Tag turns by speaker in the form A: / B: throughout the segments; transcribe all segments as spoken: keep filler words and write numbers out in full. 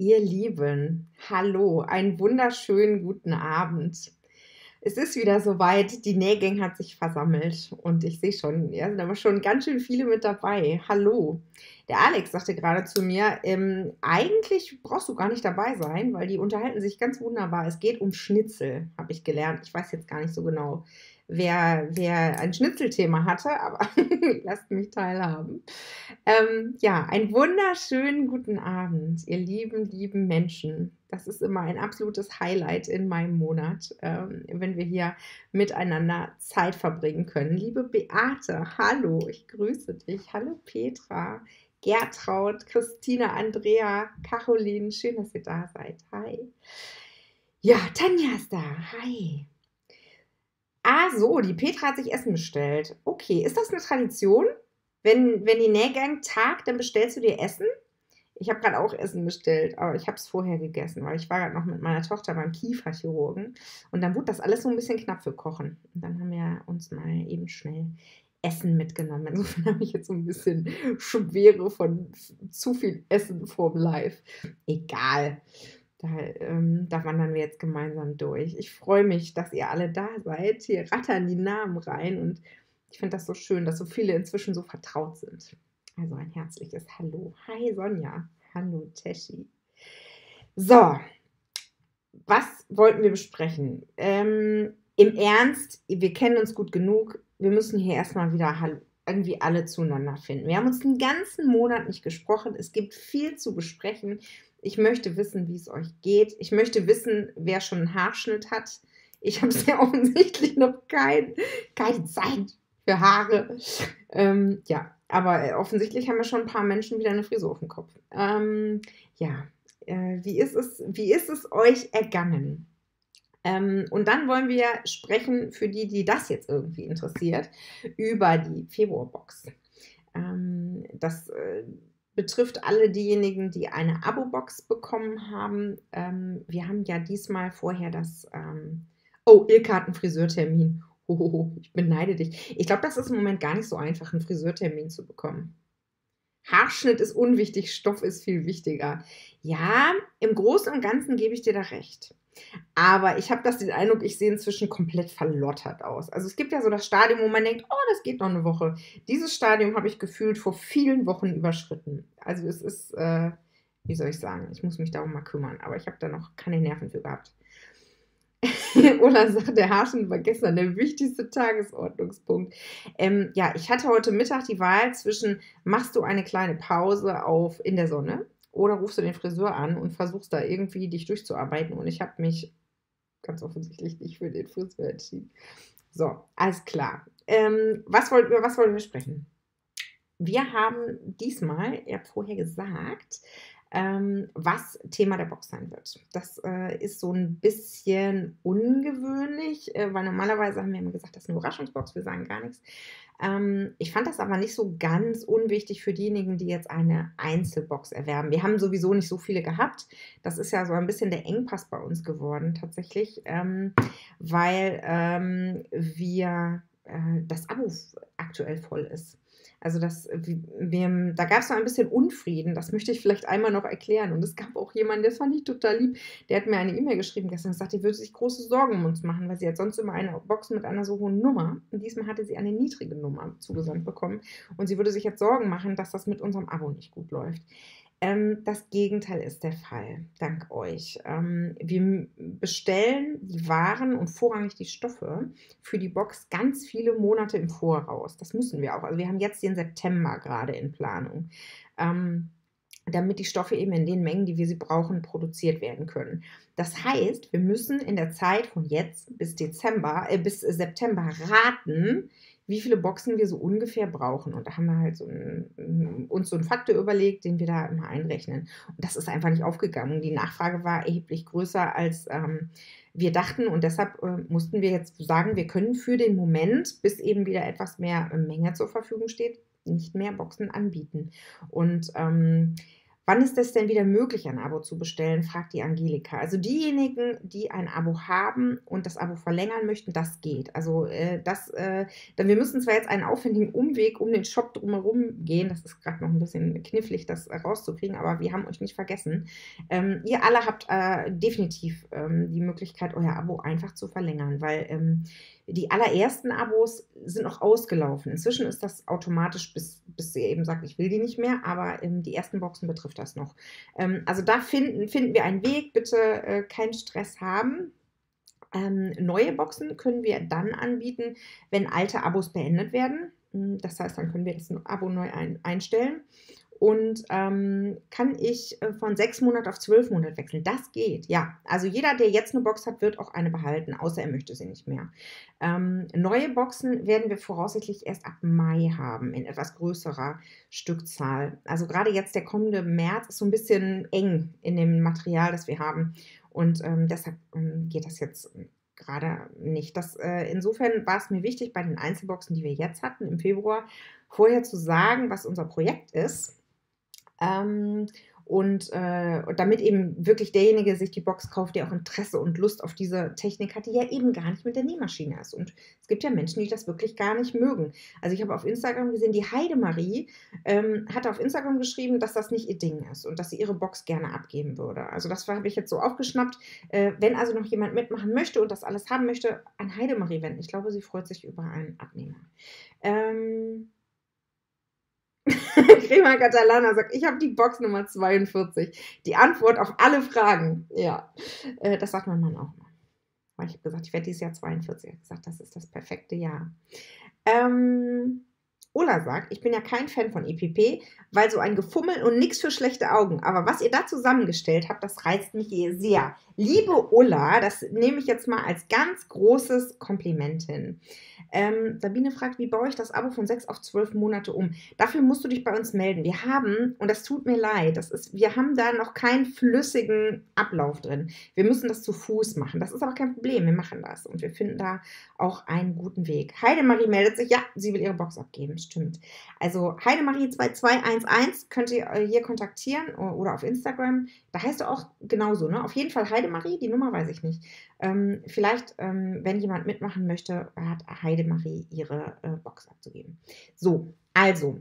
A: Ihr Lieben, hallo, einen wunderschönen guten Abend. Es ist wieder soweit, die Nähgang hat sich versammelt und ich sehe schon, ja, sind aber schon ganz schön viele mit dabei. Hallo. Der Alex sagte gerade zu mir, ähm, eigentlich brauchst du gar nicht dabei sein, weil die unterhalten sich ganz wunderbar. Es geht um Schnitzel, habe ich gelernt. Ich weiß jetzt gar nicht so genau, wer, wer ein Schnitzelthema hatte, aber lasst mich teilhaben. Ähm, ja, einen wunderschönen guten Abend, ihr lieben, lieben Menschen. Das ist immer ein absolutes Highlight in meinem Monat, ähm, wenn wir hier miteinander Zeit verbringen können. Liebe Beate, hallo, ich grüße dich. Hallo Petra, Gertraud, Christina, Andrea, Caroline, schön, dass ihr da seid. Hi. Ja, Tanja ist da. Hi. Ah, so, die Petra hat sich Essen bestellt. Okay, ist das eine Tradition? Wenn, wenn die Nähgang tagt, dann bestellst du dir Essen? Ich habe gerade auch Essen bestellt, aber ich habe es vorher gegessen, weil ich war gerade noch mit meiner Tochter beim Kieferchirurgen und dann wurde das alles so ein bisschen knapp für Kochen. Und dann haben wir uns mal eben schnell Essen mitgenommen. Insofern habe ich jetzt so ein bisschen Schwere von zu viel Essen vorm Live. Egal. Da, ähm, da wandern wir jetzt gemeinsam durch. Ich freue mich, dass ihr alle da seid. Hier rattern die Namen rein und ich finde das so schön, dass so viele inzwischen so vertraut sind. Also ein herzliches Hallo. Hi Sonja. Hallo Teschi. So, was wollten wir besprechen? Ähm, Im Ernst, wir kennen uns gut genug. Wir müssen hier erstmal wieder irgendwie alle zueinander finden. Wir haben uns einen ganzen Monat nicht gesprochen. Es gibt viel zu besprechen. Ich möchte wissen, wie es euch geht. Ich möchte wissen, wer schon einen Haarschnitt hat. Ich habe sehr offensichtlich noch kein, keine Zeit für Haare. Ähm, ja, aber offensichtlich haben wir schon ein paar Menschen wieder eine Frisur auf dem Kopf. Ähm, ja, äh, wie ist es, wie ist es euch ergangen? Ähm, und dann wollen wir sprechen, für die, die das jetzt irgendwie interessiert, über die Februarbox. Ähm, das äh, betrifft alle diejenigen, die eine Abo-Box bekommen haben. Ähm, wir haben ja diesmal vorher das... Ähm, oh, Ilka hat einen Friseurtermin. Hohoho, ich beneide dich. Ich glaube, das ist im Moment gar nicht so einfach, einen Friseurtermin zu bekommen. Haarschnitt ist unwichtig, Stoff ist viel wichtiger. Ja, im Großen und Ganzen gebe ich dir da recht. Aber ich habe das den Eindruck, ich sehe inzwischen komplett verlottert aus. Also es gibt ja so das Stadium, wo man denkt, oh, das geht noch eine Woche. Dieses Stadium habe ich gefühlt vor vielen Wochen überschritten. Also es ist, äh, wie soll ich sagen, ich muss mich darum mal kümmern. Aber ich habe da noch keine Nerven für gehabt. Ulla sagt, der Haarschnitt war gestern der wichtigste Tagesordnungspunkt. Ähm, ja, ich hatte heute Mittag die Wahl zwischen, machst du eine kleine Pause auf in der Sonne oder rufst du den Friseur an und versuchst da irgendwie dich durchzuarbeiten. Und ich habe mich ganz offensichtlich nicht für den Friseur entschieden. So, alles klar. Ähm, was wollt, über was wollen wir sprechen? Wir haben diesmal, ihr habt vorher gesagt, ähm, was Thema der Box sein wird. Das äh, ist so ein bisschen ungewöhnlich, äh, weil normalerweise haben wir immer gesagt, das ist eine Überraschungsbox, wir sagen gar nichts. Ähm, ich fand das aber nicht so ganz unwichtig für diejenigen, die jetzt eine Einzelbox erwerben. Wir haben sowieso nicht so viele gehabt. Das ist ja so ein bisschen der Engpass bei uns geworden tatsächlich, ähm, weil ähm, wir äh, das Abo aktuell voll ist. Also das, wir, da gab es noch ein bisschen Unfrieden, das möchte ich vielleicht einmal noch erklären. Und es gab auch jemanden, das fand ich total lieb, der hat mir eine E-Mail geschrieben gestern und gesagt, die würde sich große Sorgen um uns machen, weil sie hat sonst immer eine Box mit einer so hohen Nummer und diesmal hatte sie eine niedrige Nummer zugesandt bekommen und sie würde sich jetzt Sorgen machen, dass das mit unserem Abo nicht gut läuft. Ähm, das Gegenteil ist der Fall, dank euch. Ähm, wir bestellen die Waren und vorrangig die Stoffe für die Box ganz viele Monate im Voraus. Das müssen wir auch. Also wir haben jetzt den September gerade in Planung, ähm, damit die Stoffe eben in den Mengen, die wir sie brauchen, produziert werden können. Das heißt, wir müssen in der Zeit von jetzt bis Dezember, äh, bis September raten, wie viele Boxen wir so ungefähr brauchen. Und da haben wir halt so ein, uns so einen Faktor überlegt, den wir da immer einrechnen. Und das ist einfach nicht aufgegangen. Die Nachfrage war erheblich größer, als ähm, wir dachten. Und deshalb äh, mussten wir jetzt sagen, wir können für den Moment, bis eben wieder etwas mehr Menge zur Verfügung steht, nicht mehr Boxen anbieten. Und ähm, Wann ist es denn wieder möglich, ein Abo zu bestellen, fragt die Angelika. Also diejenigen, die ein Abo haben und das Abo verlängern möchten, das geht. Also äh, das, äh, dann, wir müssen zwar jetzt einen aufwendigen Umweg um den Shop drumherum gehen, das ist gerade noch ein bisschen knifflig, das äh, rauszukriegen, aber wir haben euch nicht vergessen. Ähm, ihr alle habt äh, definitiv ähm, die Möglichkeit, euer Abo einfach zu verlängern, weil ähm, die allerersten Abos sind noch ausgelaufen. Inzwischen ist das automatisch, bis, bis ihr eben sagt, ich will die nicht mehr, aber ähm, die ersten Boxen betrifft das noch. Ähm, also da finden, finden wir einen Weg, bitte äh, keinen Stress haben. Ähm, neue Boxen können wir dann anbieten, wenn alte Abos beendet werden. Das heißt, dann können wir das Abo neu ein, einstellen. Und ähm, kann ich äh, von sechs Monate auf zwölf Monate wechseln. Das geht, ja. Also jeder, der jetzt eine Box hat, wird auch eine behalten, außer er möchte sie nicht mehr. Ähm, neue Boxen werden wir voraussichtlich erst ab Mai haben, in etwas größerer Stückzahl. Also gerade jetzt der kommende März ist so ein bisschen eng in dem Material, das wir haben. Und ähm, deshalb ähm, geht das jetzt gerade nicht. Das, äh, insofern war es mir wichtig, bei den Einzelboxen, die wir jetzt hatten im Februar, vorher zu sagen, was unser Projekt ist. Ähm, und, äh, und damit eben wirklich derjenige sich die Box kauft, der auch Interesse und Lust auf diese Technik hat, die ja eben gar nicht mit der Nähmaschine ist. Und es gibt ja Menschen, die das wirklich gar nicht mögen. Also ich habe auf Instagram gesehen, die Heidemarie ähm, hat auf Instagram geschrieben, dass das nicht ihr Ding ist und dass sie ihre Box gerne abgeben würde. Also das habe ich jetzt so aufgeschnappt. Äh, wenn also noch jemand mitmachen möchte und das alles haben möchte, an Heidemarie wenden. Ich glaube, sie freut sich über einen Abnehmer. Ähm... Crema Catalana sagt, ich habe die Box Nummer zweiundvierzig. Die Antwort auf alle Fragen. Ja, äh, das sagt mein Mann auch mal. Weil ich habe gesagt, ich werde dieses Jahr zweiundvierzig. Ich habe gesagt, das ist das perfekte Jahr. Ähm, Ulla sagt, ich bin ja kein Fan von E P P, weil so ein Gefummel und nichts für schlechte Augen. Aber was ihr da zusammengestellt habt, das reizt mich sehr. Liebe Ulla, das nehme ich jetzt mal als ganz großes Kompliment hin. Ähm, Sabine fragt, wie baue ich das Abo von sechs auf zwölf Monate um? Dafür musst du dich bei uns melden. Wir haben, und das tut mir leid, das ist, wir haben da noch keinen flüssigen Ablauf drin. Wir müssen das zu Fuß machen. Das ist aber kein Problem. Wir machen das und wir finden da auch einen guten Weg. Heidemarie meldet sich, ja, sie will ihre Box abgeben. Stimmt. Also Heidemarie zwei zwei eins eins könnt ihr hier kontaktieren oder auf Instagram. Da heißt du auch genauso, ne? Auf jeden Fall Heidemarie, die Nummer weiß ich nicht. Ähm, vielleicht, ähm, wenn jemand mitmachen möchte, hat Heidemarie ihre äh, Box abzugeben. So, also,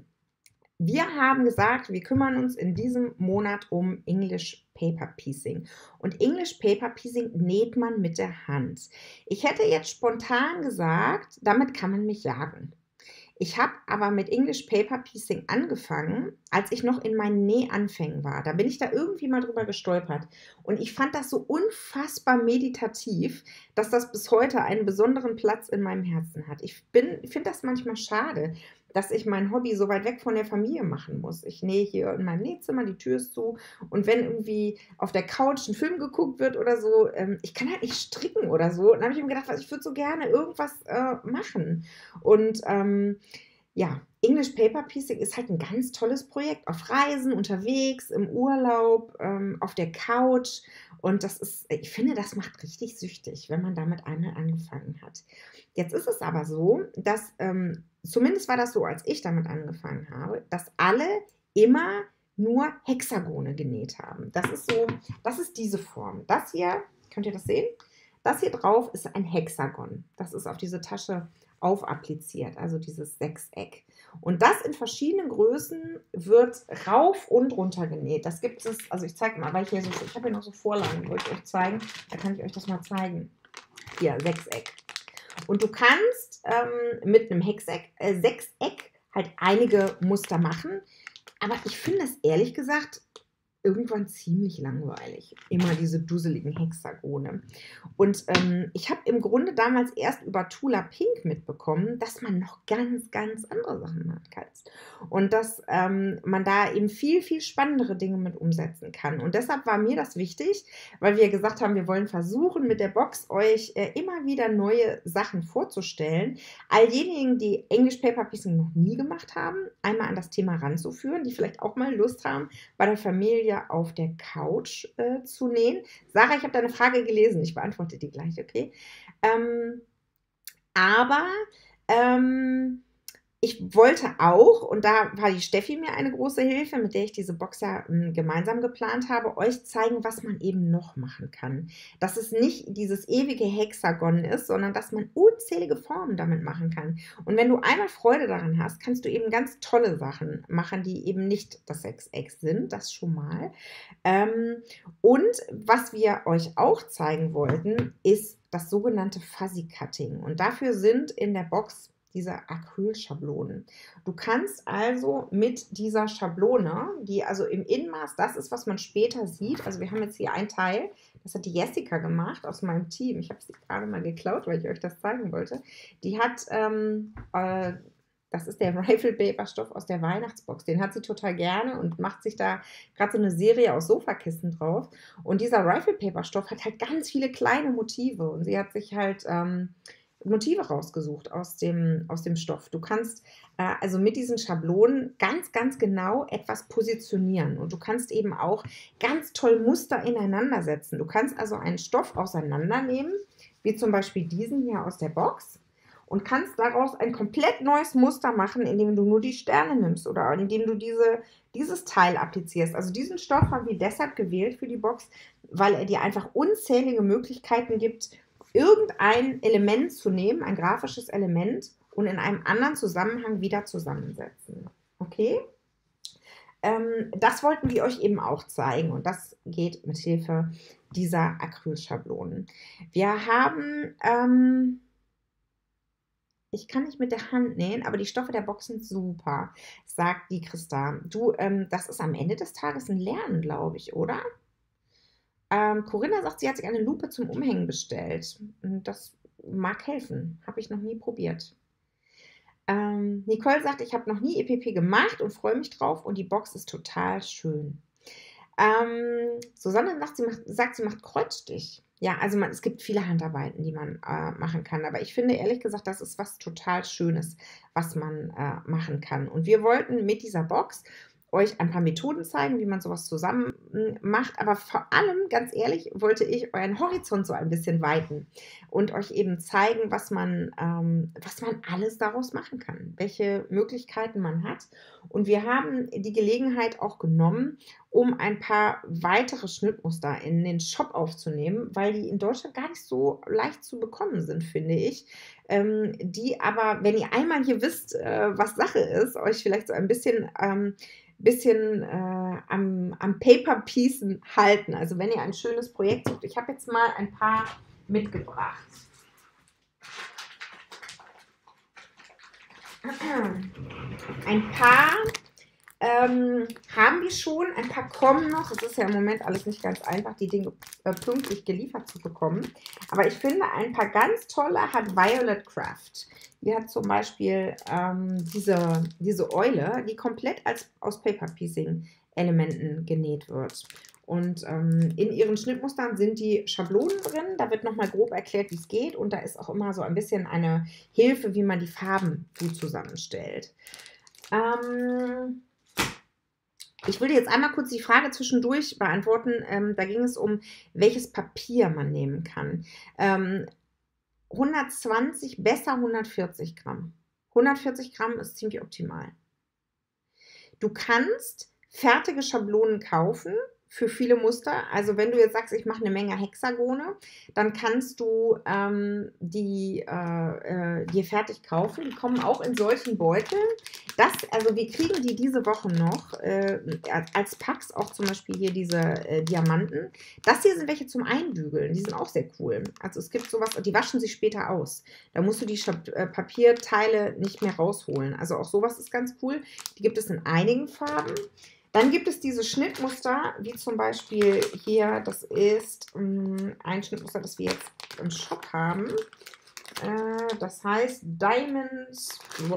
A: wir haben gesagt, wir kümmern uns in diesem Monat um English Paper Piecing. Und English Paper Piecing näht man mit der Hand. Ich hätte jetzt spontan gesagt, damit kann man mich jagen. Ich habe aber mit English Paper Piecing angefangen, als ich noch in meinen Nähanfängen war. Da bin ich da irgendwie mal drüber gestolpert. Und ich fand das so unfassbar meditativ, dass das bis heute einen besonderen Platz in meinem Herzen hat. Ich finde das manchmal schade, dass ich mein Hobby so weit weg von der Familie machen muss. Ich nähe hier in meinem Nähzimmer, die Tür ist zu und wenn irgendwie auf der Couch ein Film geguckt wird oder so, ähm, ich kann halt nicht stricken oder so. Und dann habe ich mir gedacht, ich würde so gerne irgendwas äh, machen. Und ähm, ja, English Paper Piecing ist halt ein ganz tolles Projekt. Auf Reisen, unterwegs, im Urlaub, ähm, auf der Couch. Und das ist, ich finde, das macht richtig süchtig, wenn man damit einmal angefangen hat. Jetzt ist es aber so, dass, ähm, zumindest war das so, als ich damit angefangen habe, dass alle immer nur Hexagone genäht haben. Das ist so, das ist diese Form. Das hier, könnt ihr das sehen? Das hier drauf ist ein Hexagon. Das ist auf diese Tasche aufappliziert, also dieses Sechseck. Und das in verschiedenen Größen wird rauf und runter genäht. Das gibt es, also ich zeige mal, weil ich hier so, ich habe hier noch so Vorlagen, wollte ich euch zeigen. Da kann ich euch das mal zeigen. Hier, Sechseck. Und du kannst ähm, mit einem Hexeck, äh, Sechseck halt einige Muster machen. Aber ich finde es ehrlich gesagt irgendwann ziemlich langweilig. Immer diese dusseligen Hexagone. Und ähm, ich habe im Grunde damals erst über Tula Pink mitbekommen, dass man noch ganz, ganz andere Sachen machen kann. Und dass ähm, man da eben viel, viel spannendere Dinge mit umsetzen kann. Und deshalb war mir das wichtig, weil wir gesagt haben, wir wollen versuchen, mit der Box euch äh, immer wieder neue Sachen vorzustellen. All diejenigen, die English Paper Piecing noch nie gemacht haben, einmal an das Thema ranzuführen, die vielleicht auch mal Lust haben, bei der Familie auf der Couch äh, zu nähen. Sarah, ich habe deine Frage gelesen, ich beantworte die gleich, okay? Ähm, aber ähm, Ich wollte auch, und da war die Steffi mir eine große Hilfe, mit der ich diese Box ja ähm, gemeinsam geplant habe, euch zeigen, was man eben noch machen kann. Dass es nicht dieses ewige Hexagon ist, sondern dass man unzählige Formen damit machen kann. Und wenn du einmal Freude daran hast, kannst du eben ganz tolle Sachen machen, die eben nicht das Sechseck sind, das schon mal. Ähm, und was wir euch auch zeigen wollten, ist das sogenannte Fuzzy Cutting. Und dafür sind in der Box diese Acrylschablonen. Du kannst also mit dieser Schablone, die also im Innenmaß das ist, was man später sieht, also wir haben jetzt hier ein Teil, das hat die Jessica gemacht aus meinem Team. Ich habe sie gerade mal geklaut, weil ich euch das zeigen wollte. Die hat, ähm, äh, das ist der Rifle Paper Stoff aus der Weihnachtsbox. Den hat sie total gerne und macht sich da gerade so eine Serie aus Sofakissen drauf. Und dieser Rifle Paper Stoff hat halt ganz viele kleine Motive und sie hat sich halt ähm, Motive rausgesucht aus dem, aus dem Stoff. Du kannst äh, also mit diesen Schablonen ganz, ganz genau etwas positionieren und du kannst eben auch ganz toll Muster ineinander setzen. Du kannst also einen Stoff auseinandernehmen, wie zum Beispiel diesen hier aus der Box, und kannst daraus ein komplett neues Muster machen, indem du nur die Sterne nimmst oder indem du diese, dieses Teil applizierst. Also diesen Stoff haben wir deshalb gewählt für die Box, weil er dir einfach unzählige Möglichkeiten gibt, irgendein Element zu nehmen, ein grafisches Element, und in einem anderen Zusammenhang wieder zusammensetzen. Okay? Ähm, das wollten wir euch eben auch zeigen und das geht mit Hilfe dieser Acrylschablonen. Wir haben, ähm, ich kann nicht mit der Hand nähen, aber die Stoffe der Box sind super, sagt die Christa. Du, ähm, das ist am Ende des Tages ein Lernen, glaube ich, oder? Ähm, Corinna sagt, sie hat sich eine Lupe zum Umhängen bestellt. Das mag helfen. Habe ich noch nie probiert. Ähm, Nicole sagt, ich habe noch nie E P P gemacht und freue mich drauf und die Box ist total schön. Ähm, Susanne sagt sie, macht, sagt, sie macht Kreuzstich. Ja, also man, es gibt viele Handarbeiten, die man äh, machen kann. Aber ich finde ehrlich gesagt, das ist was total Schönes, was man äh, machen kann. Und wir wollten mit dieser Box euch ein paar Methoden zeigen, wie man sowas zusammen macht, aber vor allem, ganz ehrlich, wollte ich euren Horizont so ein bisschen weiten und euch eben zeigen, was man, ähm, was man alles daraus machen kann, welche Möglichkeiten man hat. Und wir haben die Gelegenheit auch genommen, um ein paar weitere Schnittmuster in den Shop aufzunehmen, weil die in Deutschland gar nicht so leicht zu bekommen sind, finde ich. Ähm, die aber, wenn ihr einmal hier wisst, äh, was Sache ist, euch vielleicht so ein bisschen ähm, bisschen äh, am, am Paper-Piecen halten. Also wenn ihr ein schönes Projekt sucht. Ich habe jetzt mal ein paar mitgebracht. Ein paar ähm, haben wir schon, ein paar kommen noch. Es ist ja im Moment alles nicht ganz einfach, die Dinge äh, pünktlich geliefert zu bekommen. Aber ich finde, ein paar ganz tolle hat Violet Craft. Die hat zum Beispiel ähm, diese, diese Eule, die komplett als, aus Paper-Piecing-Elementen genäht wird. Und ähm, in ihren Schnittmustern sind die Schablonen drin. Da wird nochmal grob erklärt, wie es geht. Und da ist auch immer so ein bisschen eine Hilfe, wie man die Farben gut zusammenstellt. Ähm, ich will jetzt einmal kurz die Frage zwischendurch beantworten. Ähm, da ging es um, welches Papier man nehmen kann. Ähm, hundertzwanzig, besser hundertvierzig Gramm. hundertvierzig Gramm ist ziemlich optimal. Du kannst fertige Schablonen kaufen für viele Muster. Also wenn du jetzt sagst, ich mache eine Menge Hexagone, dann kannst du ähm, die äh, äh, dir fertig kaufen. Die kommen auch in solchen Beuteln. Das, also wir kriegen die diese Woche noch äh, als Packs, auch zum Beispiel hier diese äh, Diamanten. Das hier sind welche zum Einbügeln. Die sind auch sehr cool. Also es gibt sowas, die waschen sich später aus. Da musst du die Schab äh, Papierteile nicht mehr rausholen. Also auch sowas ist ganz cool. Die gibt es in einigen Farben. Dann gibt es diese Schnittmuster, wie zum Beispiel hier, das ist ähm, ein Schnittmuster, das wir jetzt im Shop haben. Äh, das heißt Diamonds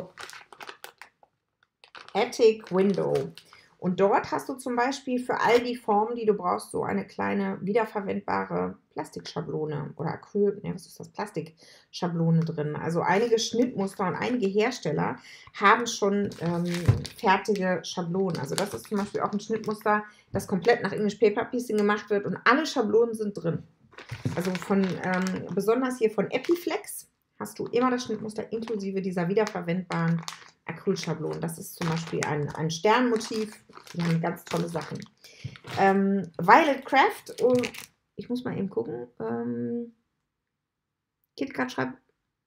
A: Attic Window. Und dort hast du zum Beispiel für all die Formen, die du brauchst, so eine kleine wiederverwendbare Plastikschablone oder Acryl, ne, was ist das? Plastikschablone drin. Also einige Schnittmuster und einige Hersteller haben schon ähm, fertige Schablonen. Also das ist zum Beispiel auch ein Schnittmuster, das komplett nach English Paper Piecing gemacht wird und alle Schablonen sind drin. Also von ähm, besonders hier von Epiflex hast du immer das Schnittmuster inklusive dieser wiederverwendbaren Acrylschablonen. Das ist zum Beispiel ein, ein Sternmotiv. Die haben ganz tolle Sachen. Ähm, Violet Craft, oh, ich muss mal eben gucken. Ähm, KitKat schreibt,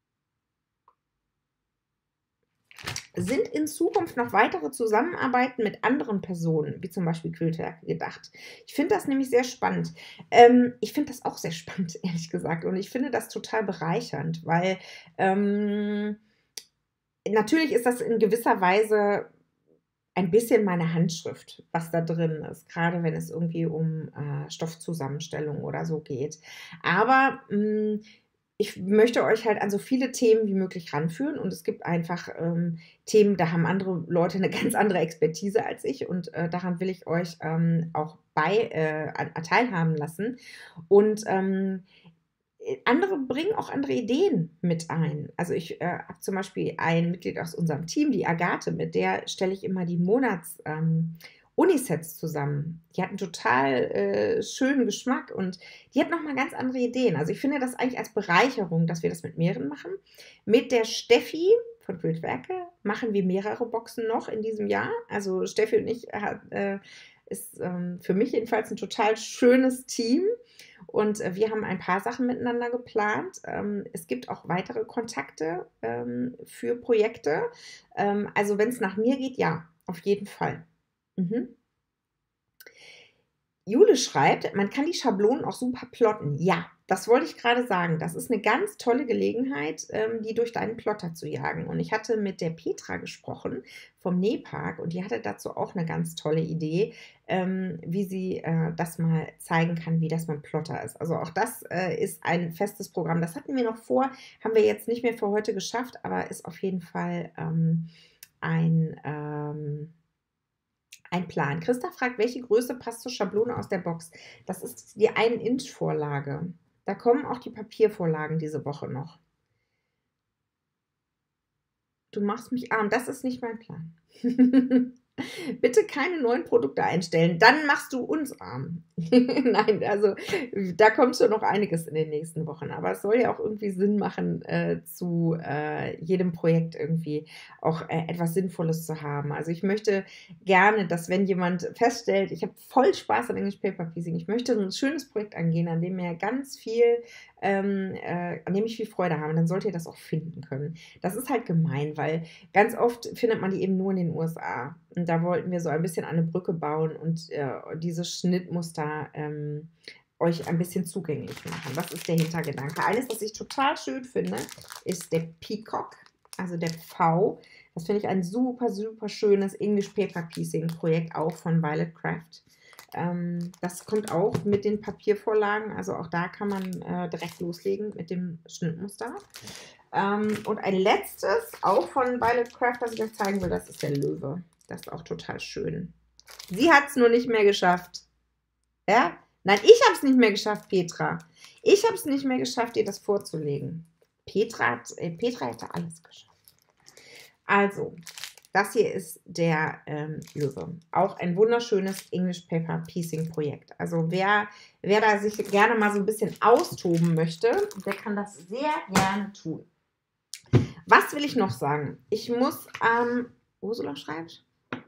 A: sind in Zukunft noch weitere Zusammenarbeiten mit anderen Personen, wie zum Beispiel Quiltwerke, gedacht? Ich finde das nämlich sehr spannend. Ähm, ich finde das auch sehr spannend, ehrlich gesagt. Und ich finde das total bereichernd, weil ähm, natürlich ist das in gewisser Weise ein bisschen meine Handschrift, was da drin ist, gerade wenn es irgendwie um äh, Stoffzusammenstellung oder so geht. Aber mh, ich möchte euch halt an so viele Themen wie möglich ranführen und es gibt einfach ähm, Themen, da haben andere Leute eine ganz andere Expertise als ich und äh, daran will ich euch ähm, auch bei äh, teilhaben lassen. Und ähm, andere bringen auch andere Ideen mit ein. Also ich äh, habe zum Beispiel ein Mitglied aus unserem Team, die Agathe, mit der stelle ich immer die Monats ähm, Unisets zusammen. Die hat einen total äh, schönen Geschmack und die hat nochmal ganz andere Ideen. Also ich finde das eigentlich als Bereicherung, dass wir das mit mehreren machen. Mit der Steffi von Quiltwerke machen wir mehrere Boxen noch in diesem Jahr. Also Steffi und ich äh, ist ähm, für mich jedenfalls ein total schönes Team. Und äh, wir haben ein paar Sachen miteinander geplant. Ähm, es gibt auch weitere Kontakte ähm, für Projekte. Ähm, also wenn es nach mir geht, ja, auf jeden Fall. Mhm. Jule schreibt, man kann die Schablonen auch super plotten. Ja, das wollte ich gerade sagen. Das ist eine ganz tolle Gelegenheit, ähm, die durch deinen Plotter zu jagen. Und ich hatte mit der Petra gesprochen vom Nähpark und die hatte dazu auch eine ganz tolle Idee, ähm, wie sie äh, das mal zeigen kann, wie das beim Plotter ist. Also auch das äh, ist ein festes Programm. Das hatten wir noch vor, haben wir jetzt nicht mehr für heute geschafft, aber ist auf jeden Fall ähm, ein... Ähm, Ein Plan. Christa fragt, welche Größe passt zur Schablone aus der Box? Das ist die ein Inch Vorlage. Da kommen auch die Papiervorlagen diese Woche noch. Du machst mich arm. Das ist nicht mein Plan. Bitte keine neuen Produkte einstellen, dann machst du uns arm. Nein, also da kommt schon noch einiges in den nächsten Wochen, aber es soll ja auch irgendwie Sinn machen, äh, zu äh, jedem Projekt irgendwie auch äh, etwas Sinnvolles zu haben. Also ich möchte gerne, dass wenn jemand feststellt, ich habe voll Spaß an English Paper Piecing, ich möchte ein schönes Projekt angehen, an dem mir ganz viel, ähm, äh, an dem ich viel Freude habe, dann sollt ihr das auch finden können. Das ist halt gemein, weil ganz oft findet man die eben nur in den U S A. Und da wollten wir so ein bisschen eine Brücke bauen und äh, dieses Schnittmuster ähm, euch ein bisschen zugänglich machen. Das ist der Hintergedanke. Eines, was ich total schön finde, ist der Peacock, also der V. Das finde ich ein super, super schönes English Paper Piecing Projekt, auch von Violet Craft. Ähm, das kommt auch mit den Papiervorlagen, also auch da kann man äh, direkt loslegen mit dem Schnittmuster. Ähm, und ein letztes, auch von Violet Craft, was ich euch zeigen will, das ist der Löwe. Das ist auch total schön. Sie hat es nur nicht mehr geschafft. Ja? Nein, ich habe es nicht mehr geschafft, Petra. Ich habe es nicht mehr geschafft, dir das vorzulegen. Petra, hat, äh, Petra hätte alles geschafft. Also, das hier ist der ähm, Löwe. Auch ein wunderschönes English Paper Piecing Projekt. Also wer, wer da sich gerne mal so ein bisschen austoben möchte, der kann das sehr gerne tun. Was will ich noch sagen? Ich muss, ähm, Ursula schreibt,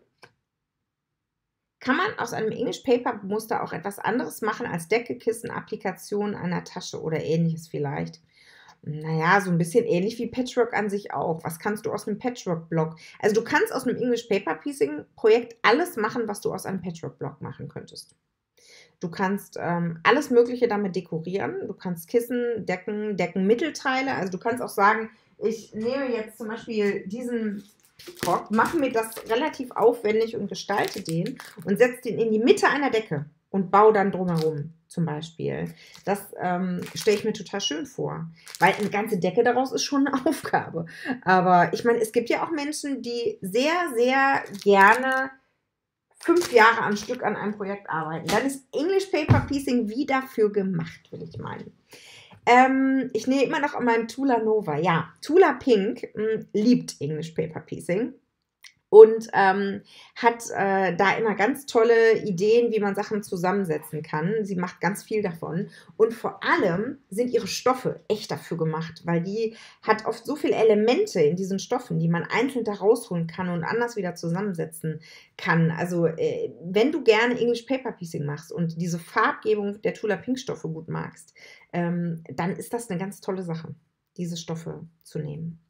A: kann man aus einem English Paper Muster auch etwas anderes machen als Decke, Kissen, Applikation einer Tasche oder ähnliches vielleicht? Naja, so ein bisschen ähnlich wie Patchwork an sich auch. Was kannst du aus einem Patchwork-Block? Also du kannst aus einem English Paper Piecing Projekt alles machen, was du aus einem Patchwork-Block machen könntest. Du kannst ähm, alles Mögliche damit dekorieren. Du kannst Kissen, Decken, Deckenmittelteile. Also du kannst auch sagen, ich nehme jetzt zum Beispiel diesen Peacock, mache mir das relativ aufwendig und gestalte den und setze den in die Mitte einer Decke und baue dann drumherum zum Beispiel. Das ähm, stelle ich mir total schön vor, weil eine ganze Decke daraus ist schon eine Aufgabe. Aber ich meine, es gibt ja auch Menschen, die sehr, sehr gerne fünf Jahre am Stück an einem Projekt arbeiten. Dann ist English Paper Piecing wie dafür gemacht, will ich meinen. Ähm, ich nähe immer noch an meinem Tula Nova. Ja, Tula Pink mh, liebt English Paper Piecing. und ähm, hat äh, da immer ganz tolle Ideen, wie man Sachen zusammensetzen kann. Sie macht ganz viel davon und vor allem sind ihre Stoffe echt dafür gemacht, weil die hat oft so viele Elemente in diesen Stoffen, die man einzeln da rausholen kann und anders wieder zusammensetzen kann. Also äh, wenn du gerne English Paper Piecing machst und diese Farbgebung der Tula Pink Stoffe gut magst, ähm, dann ist das eine ganz tolle Sache, diese Stoffe zu nehmen.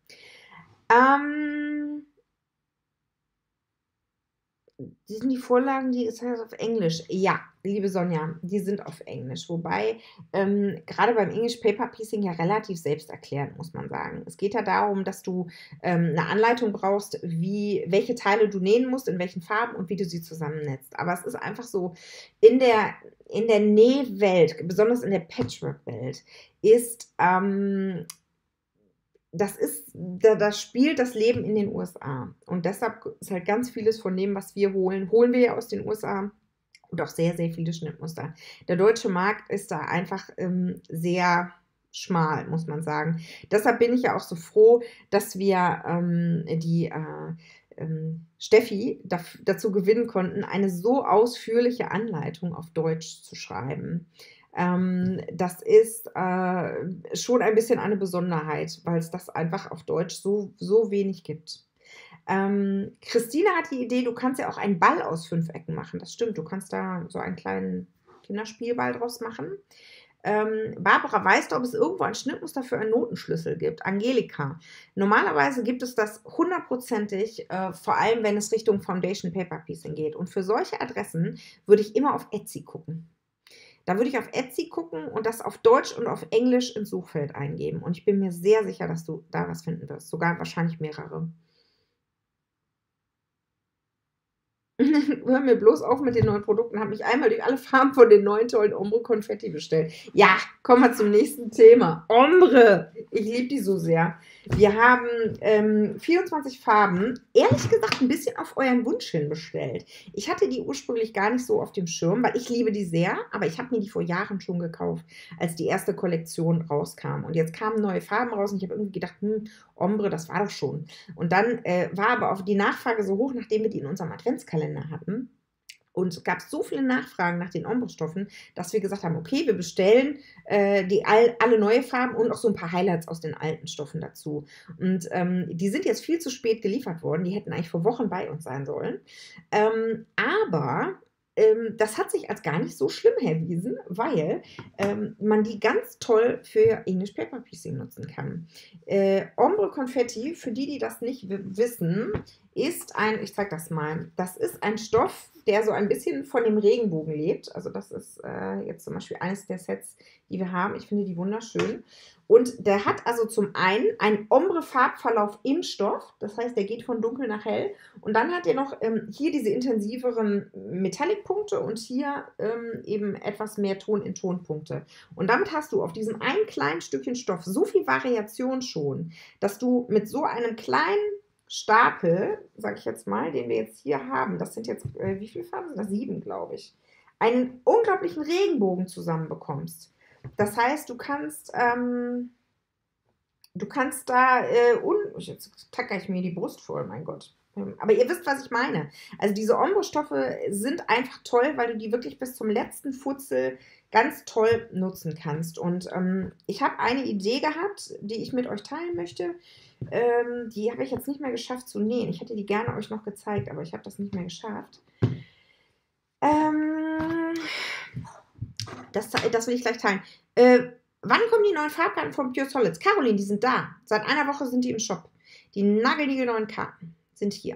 A: Ähm, Die sind die Vorlagen, die ist halt auf Englisch. Ja, liebe Sonja, die sind auf Englisch. Wobei ähm, gerade beim English Paper Piecing ja relativ selbsterklärend, muss man sagen. Es geht ja darum, dass du ähm, eine Anleitung brauchst, wie, welche Teile du nähen musst, in welchen Farben und wie du sie zusammennetzt. Aber es ist einfach so, in der, in der Nähwelt, besonders in der Patchwork-Welt, ist ähm, das ist, da, da spielt das Leben in den U S A. Und deshalb ist halt ganz vieles von dem, was wir holen, holen wir ja aus den U S A und auch sehr, sehr viele Schnittmuster. Der deutsche Markt ist da einfach ähm, sehr schmal, muss man sagen. Deshalb bin ich ja auch so froh, dass wir ähm, die äh, ähm, Steffi daf- dazu gewinnen konnten, eine so ausführliche Anleitung auf Deutsch zu schreiben. Ähm, das ist äh, schon ein bisschen eine Besonderheit, weil es das einfach auf Deutsch so, so wenig gibt. Ähm, Christine hat die Idee, du kannst ja auch einen Ball aus fünf Ecken machen. Das stimmt, du kannst da so einen kleinen Kinderspielball draus machen. Ähm, Barbara, weißt du, ob es irgendwo ein Schnittmuster für einen Notenschlüssel gibt? Angelika, normalerweise gibt es das hundertprozentig, äh, vor allem wenn es Richtung Foundation Paper Piecing geht. Und für solche Adressen würde ich immer auf Etsy gucken. Da würde ich auf Etsy gucken und das auf Deutsch und auf Englisch ins Suchfeld eingeben. Und ich bin mir sehr sicher, dass du da was finden wirst. Sogar wahrscheinlich mehrere. Hör mir bloß auf mit den neuen Produkten. Habe mich einmal durch alle Farben von den neuen tollen Ombre Konfetti bestellt. Ja, kommen wir zum nächsten Thema. Ombre. Ich liebe die so sehr. Wir haben ähm, vierundzwanzig Farben, ehrlich gesagt ein bisschen auf euren Wunsch hin bestellt. Ich hatte die ursprünglich gar nicht so auf dem Schirm, weil ich liebe die sehr, aber ich habe mir die vor Jahren schon gekauft, als die erste Kollektion rauskam. Und jetzt kamen neue Farben raus und ich habe irgendwie gedacht, hm, Ombre, das war doch schon. Und dann äh, war aber auch die Nachfrage so hoch, nachdem wir die in unserem Adventskalender hatten. Und es gab so viele Nachfragen nach den Ombre-Stoffen, dass wir gesagt haben, okay, wir bestellen äh, die all, alle neue Farben und auch so ein paar Highlights aus den alten Stoffen dazu. Und ähm, die sind jetzt viel zu spät geliefert worden. Die hätten eigentlich vor Wochen bei uns sein sollen. Ähm, aber ähm, das hat sich als gar nicht so schlimm erwiesen, weil ähm, man die ganz toll für English Paper Piecing nutzen kann. Äh, Ombre Confetti, für die, die das nicht wissen, ist ein, ich zeige das mal, das ist ein Stoff, der so ein bisschen von dem Regenbogen lebt. Also das ist äh, jetzt zum Beispiel eines der Sets, die wir haben. Ich finde die wunderschön. Und der hat also zum einen einen Ombre-Farbverlauf im Stoff. Das heißt, der geht von dunkel nach hell. Und dann hat er noch ähm, hier diese intensiveren Metallic-Punkte und hier ähm, eben etwas mehr Ton in Ton-Punkte. Und damit hast du auf diesem einen kleinen Stückchen Stoff so viel Variation schon, dass du mit so einem kleinen Stapel, sage ich jetzt mal, den wir jetzt hier haben, das sind jetzt, äh, wie viele Farben sind das? Sieben, glaube ich, einen unglaublichen Regenbogen zusammenbekommst. Das heißt, du kannst, ähm, du kannst da, äh, un jetzt tackere ich mir die Brust voll, mein Gott. Aber ihr wisst, was ich meine. Also diese Ombre-Stoffe sind einfach toll, weil du die wirklich bis zum letzten Futzel ganz toll nutzen kannst. Und ähm, ich habe eine Idee gehabt, die ich mit euch teilen möchte. Ähm, die habe ich jetzt nicht mehr geschafft zu nähen. Ich hätte die gerne euch noch gezeigt, aber ich habe das nicht mehr geschafft. Ähm, das, das will ich gleich teilen. Äh, wann kommen die neuen Farbkarten von Pure Solids? Caroline, die sind da. Seit einer Woche sind die im Shop. Die nagelniegelneuen Karten sind hier.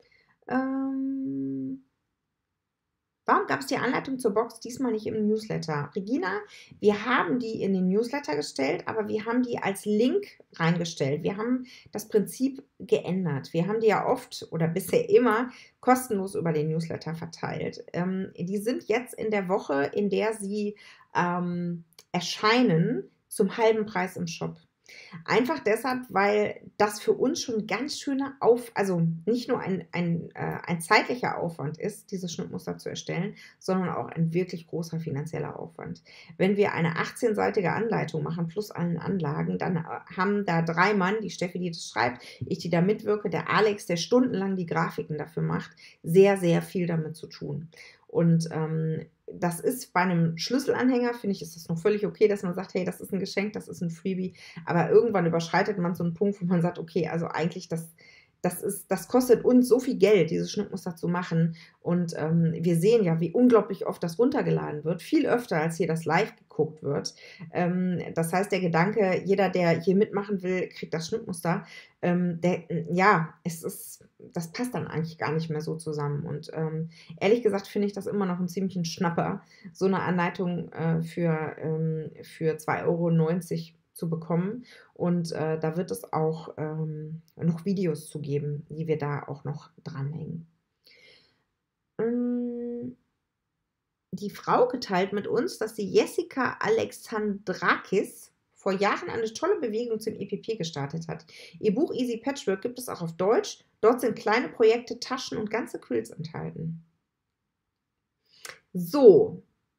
A: Ähm, warum gab es die Anleitung zur Box diesmal nicht im Newsletter? Regina, wir haben die in den Newsletter gestellt, aber wir haben die als Link reingestellt. Wir haben das Prinzip geändert. Wir haben die ja oft oder bisher immer kostenlos über den Newsletter verteilt. Ähm, die sind jetzt in der Woche, in der sie ähm, erscheinen, zum halben Preis im Shop. Einfach deshalb, weil das für uns schon ganz schöner Auf also nicht nur ein ein, äh, ein zeitlicher Aufwand ist, diese Schnittmuster zu erstellen, sondern auch ein wirklich großer finanzieller Aufwand. Wenn wir eine achtzehnseitige Anleitung machen plus allen Anlagen, dann, äh, haben da drei Mann, die Steffi, die das schreibt, ich, die da mitwirke, der Alex, der stundenlang die Grafiken dafür macht, sehr, sehr viel damit zu tun. Und, ähm, das ist bei einem Schlüsselanhänger, finde ich, ist das noch völlig okay, dass man sagt: „Hey, das ist ein Geschenk, das ist ein Freebie.“ Aber irgendwann überschreitet man so einen Punkt, wo man sagt: „Okay, also eigentlich das das ist das kostet uns so viel Geld, diese Schnittmuster zu machen.“ Und, ähm, wir sehen ja, wie unglaublich oft das runtergeladen wird, viel öfter, als hier das live geguckt wird. Ähm, das heißt, der Gedanke, jeder, der hier mitmachen will, kriegt das Schnittmuster, ähm, der ja, es ist das passt dann eigentlich gar nicht mehr so zusammen. Und, ähm, ehrlich gesagt finde ich das immer noch 'n ziemlichen Schnapper, so eine Anleitung, äh, für, ähm für zwei Euro neunzig zu bekommen. Und, äh, da wird es auch, ähm, noch Videos zu geben, die wir da auch noch dranhängen. Hm, die Frauke teilt mit uns, dass die Jessica Alexandrakis vor Jahren eine tolle Bewegung zum E P P gestartet hat. Ihr Buch Easy Patchwork gibt es auch auf Deutsch. Dort sind kleine Projekte, Taschen und ganze Quills enthalten. So.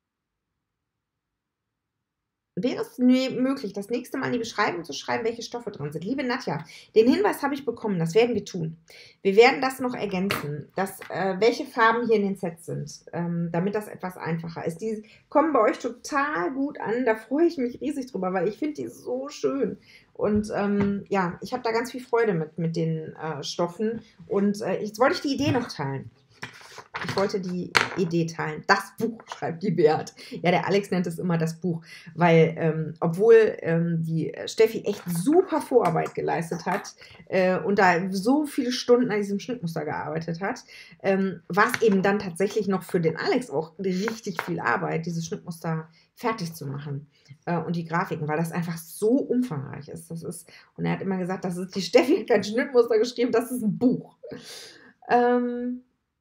A: Wäre es nö möglich, das nächste Mal in die Beschreibung zu schreiben, welche Stoffe drin sind? Liebe Nadja, den Hinweis habe ich bekommen, das werden wir tun. Wir werden das noch ergänzen, dass, äh, welche Farben hier in den Sets sind, ähm, damit das etwas einfacher ist. Die kommen bei euch total gut an, da freue ich mich riesig drüber, weil ich finde die so schön. Und ähm, ja, ich habe da ganz viel Freude mit, mit den äh, Stoffen. Und äh, jetzt wollte ich die Idee noch teilen. Ich wollte die Idee teilen. Das Buch, schreibt die Beat. Ja, der Alex nennt es immer das Buch, weil, ähm, obwohl ähm, die Steffi echt super Vorarbeit geleistet hat äh, und da so viele Stunden an diesem Schnittmuster gearbeitet hat, ähm, war es eben dann tatsächlich noch für den Alex auch richtig viel Arbeit, dieses Schnittmuster fertig zu machen äh, und die Grafiken, weil das einfach so umfangreich ist. Das ist und er hat immer gesagt, das ist die Steffi hat kein Schnittmuster geschrieben, das ist ein Buch. Ähm,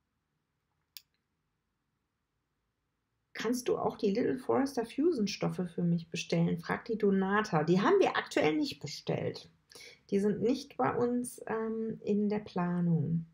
A: Kannst du auch die Little Forester Fusion Stoffe für mich bestellen? Fragt die Donata. Die haben wir aktuell nicht bestellt. Die sind nicht bei uns ähm, in der Planung.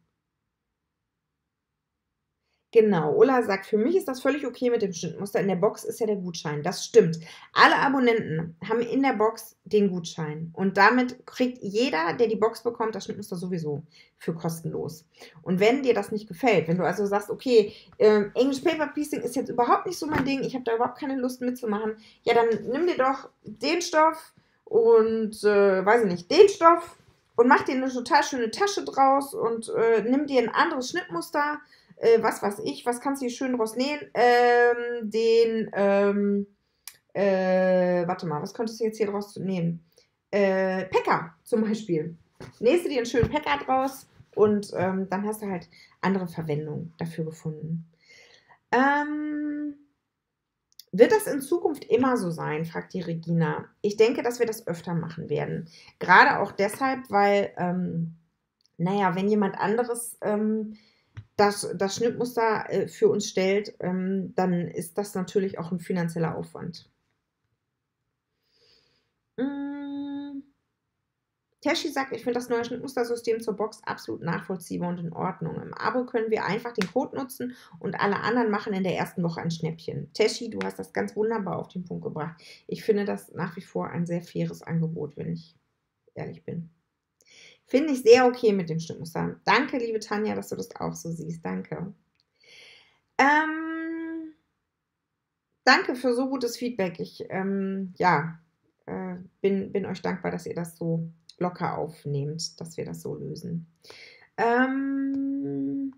A: Genau, Ulla sagt, für mich ist das völlig okay mit dem Schnittmuster. In der Box ist ja der Gutschein. Das stimmt. Alle Abonnenten haben in der Box den Gutschein. Und damit kriegt jeder, der die Box bekommt, das Schnittmuster sowieso für kostenlos. Und wenn dir das nicht gefällt, wenn du also sagst, okay, äh, English Paper Piecing ist jetzt überhaupt nicht so mein Ding, ich habe da überhaupt keine Lust mitzumachen, ja, dann nimm dir doch den Stoff und, äh, weiß ich nicht, den Stoff und mach dir eine total schöne Tasche draus und äh, nimm dir ein anderes Schnittmuster. Äh, was weiß ich, was kannst du hier schön draus nähen? Ähm, den, ähm, äh, warte mal, was könntest du jetzt hier draus nehmen? Äh, Packer zum Beispiel. Nähst du dir einen schönen Packer draus und ähm, dann hast du halt andere Verwendung dafür gefunden. Ähm, wird das in Zukunft immer so sein, fragt die Regina. Ich denke, dass wir das öfter machen werden. Gerade auch deshalb, weil, ähm, naja, wenn jemand anderes ähm, das, das Schnittmuster äh, für uns stellt, ähm, dann ist das natürlich auch ein finanzieller Aufwand. Mm. Teshi sagt, ich finde das neue Schnittmustersystem zur Box absolut nachvollziehbar und in Ordnung. Im Abo können wir einfach den Code nutzen und alle anderen machen in der ersten Woche ein Schnäppchen. Teshi, du hast das ganz wunderbar auf den Punkt gebracht. Ich finde das nach wie vor ein sehr faires Angebot, wenn ich ehrlich bin. Finde ich sehr okay mit dem Schnittmuster. Danke, liebe Tanja, dass du das auch so siehst. Danke. Ähm, danke für so gutes Feedback. Ich ähm, ja, äh, bin, bin euch dankbar, dass ihr das so locker aufnehmt, dass wir das so lösen. Ähm,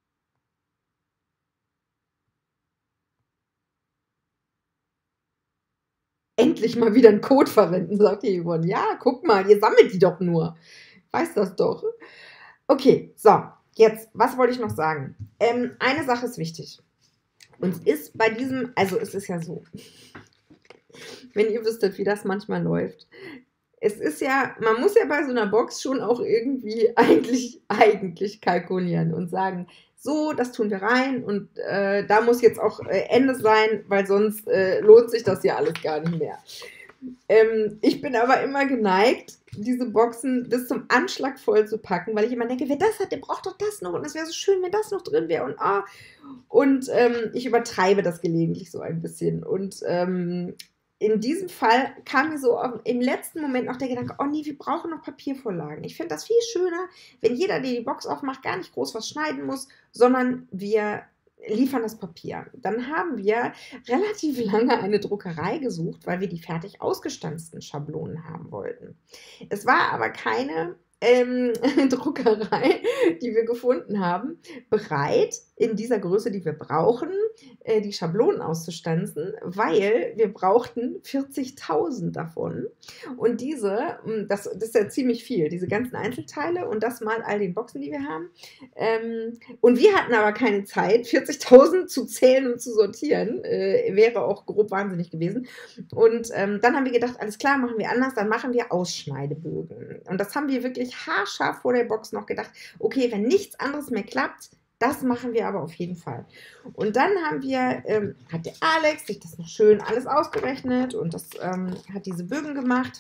A: endlich mal wieder einen Code verwenden, sagt die Yvonne. Ja, guck mal, ihr sammelt die doch nur. Weiß das doch. Okay, so, jetzt, was wollte ich noch sagen? Ähm, eine Sache ist wichtig. Uns ist bei diesem, also es ist ja so, wenn ihr wüsstet, wie das manchmal läuft. Es ist ja, man muss ja bei so einer Box schon auch irgendwie eigentlich, eigentlich kalkulieren und sagen, so, das tun wir rein und äh, da muss jetzt auch äh, Ende sein, weil sonst äh, lohnt sich das ja alles gar nicht mehr. Ähm, ich bin aber immer geneigt, diese Boxen bis zum Anschlag voll zu packen, weil ich immer denke, wer das hat, der braucht doch das noch und es wäre so schön, wenn das noch drin wäre und ah. Und ähm, ich übertreibe das gelegentlich so ein bisschen. Und ähm, in diesem Fall kam mir so auf, im letzten Moment noch der Gedanke, oh nee, wir brauchen noch Papiervorlagen. Ich finde das viel schöner, wenn jeder, der die Box aufmacht, gar nicht groß was schneiden muss, sondern wir liefern das Papier. Dann haben wir relativ lange eine Druckerei gesucht, weil wir die fertig ausgestanzten Schablonen haben wollten. Es war aber keine ähm, Druckerei, die wir gefunden haben, bereit, in dieser Größe, die wir brauchen, äh, die Schablonen auszustanzen, weil wir brauchten vierzigtausend davon. Und diese, das, das ist ja ziemlich viel, diese ganzen Einzelteile und das mal all den Boxen, die wir haben. Ähm, und wir hatten aber keine Zeit, vierzigtausend zu zählen und zu sortieren. Äh, wäre auch grob wahnsinnig gewesen. Und ähm, dann haben wir gedacht, alles klar, machen wir anders, dann machen wir Ausschneidebögen. Und das haben wir wirklich haarscharf vor der Box noch gedacht, okay, wenn nichts anderes mehr klappt, das machen wir aber auf jeden Fall. Und dann haben wir, ähm, hat der Alex sich das noch schön alles ausgerechnet und das ähm, hat diese Bögen gemacht.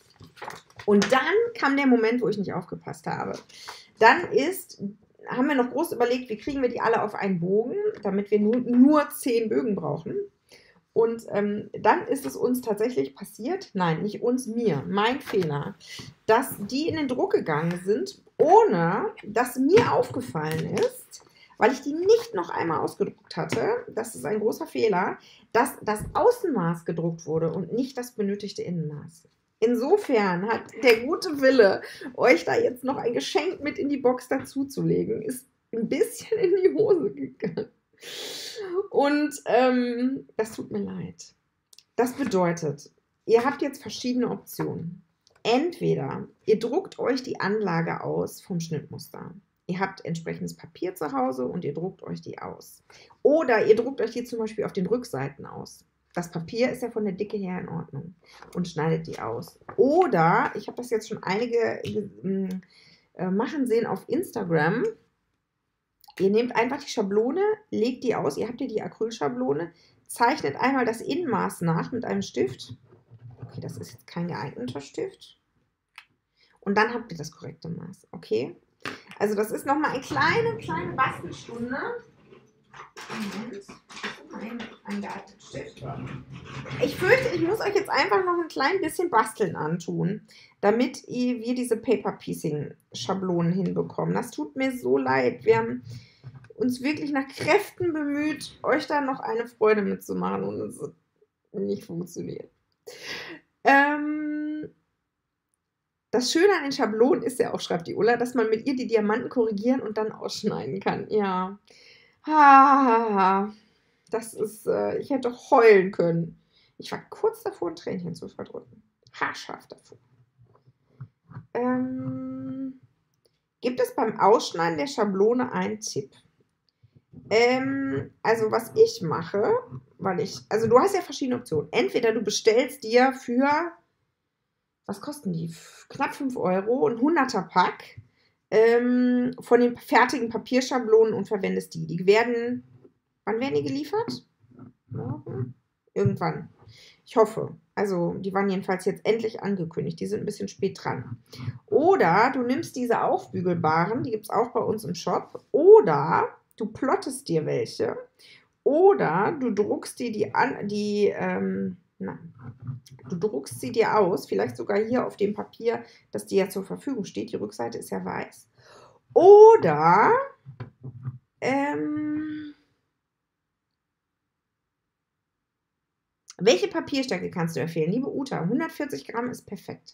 A: Und dann kam der Moment, wo ich nicht aufgepasst habe. Dann ist, haben wir noch groß überlegt, wie kriegen wir die alle auf einen Bogen, damit wir nur, nur zehn Bögen brauchen. Und ähm, dann ist es uns tatsächlich passiert, nein, nicht uns, mir, mein Fehler, dass die in den Druck gegangen sind, ohne dass mir aufgefallen ist, weil ich die nicht noch einmal ausgedruckt hatte, das ist ein großer Fehler, dass das Außenmaß gedruckt wurde und nicht das benötigte Innenmaß. Insofern hat der gute Wille, euch da jetzt noch ein Geschenk mit in die Box dazuzulegen, ist ein bisschen in die Hose gegangen. Und ähm, das tut mir leid. Das bedeutet, ihr habt jetzt verschiedene Optionen. Entweder ihr druckt euch die Anlage aus vom Schnittmuster. Ihr habt entsprechendes Papier zu Hause und ihr druckt euch die aus. Oder ihr druckt euch die zum Beispiel auf den Rückseiten aus. Das Papier ist ja von der Dicke her in Ordnung und schneidet die aus. Oder, ich habe das jetzt schon einige äh, machen sehen auf Instagram, ihr nehmt einfach die Schablone, legt die aus, ihr habt hier die Acrylschablone, zeichnet einmal das Innenmaß nach mit einem Stift. Okay, das ist jetzt kein geeigneter Stift. Und dann habt ihr das korrekte Maß, okay? Also das ist nochmal eine kleine, kleine Bastelstunde. Moment, ein, ein geeigneter Stift. Ich fürchte, ich muss euch jetzt einfach noch ein klein bisschen Basteln antun, damit ihr, wir diese Paper-Piecing-Schablonen hinbekommen. Das tut mir so leid. Wir haben uns wirklich nach Kräften bemüht, euch da noch eine Freude mitzumachen und es hat nicht funktioniert. Ähm, das Schöne an den Schablonen ist ja auch, schreibt die Ulla, dass man mit ihr die Diamanten korrigieren und dann ausschneiden kann. Ja. Ah, das ist, äh, ich hätte heulen können. Ich war kurz davor, ein Tränchen zu verdrücken. Haarscharf davor. Ähm, gibt es beim Ausschneiden der Schablone einen Tipp? Ähm, also was ich mache, weil ich, also du hast ja verschiedene Optionen. Entweder du bestellst dir für, was kosten die? Knapp fünf Euro, ein hunderter Pack ähm, von den fertigen Papierschablonen und verwendest die. Die werden, wann werden die geliefert? Morgen? Irgendwann. Ich hoffe. Also die waren jedenfalls jetzt endlich angekündigt. Die sind ein bisschen spät dran. Oder du nimmst diese aufbügelbaren, die gibt es auch bei uns im Shop. Oder du plottest dir welche. Oder du druckst dir die, an, die ähm, na, du druckst sie dir aus. Vielleicht sogar hier auf dem Papier, das dir ja zur Verfügung steht. Die Rückseite ist ja weiß. Oder ähm, welche Papierstärke kannst du empfehlen? Liebe Uta, hundertvierzig Gramm ist perfekt.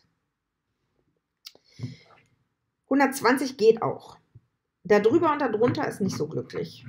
A: hundertzwanzig geht auch. Darüber und darunter ist nicht so glücklich.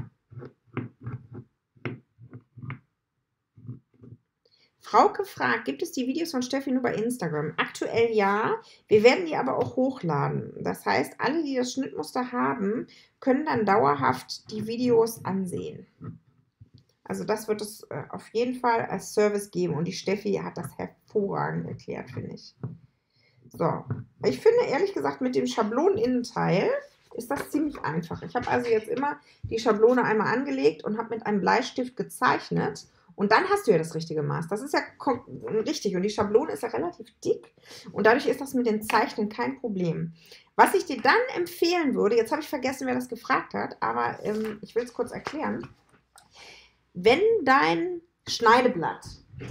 A: Frauke fragt, gibt es die Videos von Steffi nur bei Instagram? Aktuell ja. Wir werden die aber auch hochladen. Das heißt, alle, die das Schnittmuster haben, können dann dauerhaft die Videos ansehen. Also das wird es äh, auf jeden Fall als Service geben. Und die Steffi hat das hervorragend erklärt, finde ich. So, ich finde ehrlich gesagt mit dem Schabloneninnenteil ist das ziemlich einfach. Ich habe also jetzt immer die Schablone einmal angelegt und habe mit einem Bleistift gezeichnet Und dann hast du ja das richtige Maß. Das ist ja richtig. Und die Schablone ist ja relativ dick. Und dadurch ist das mit den Zeichnen kein Problem. Was ich dir dann empfehlen würde, jetzt habe ich vergessen, wer das gefragt hat, aber ähm, ich will es kurz erklären. Wenn dein Schneideblatt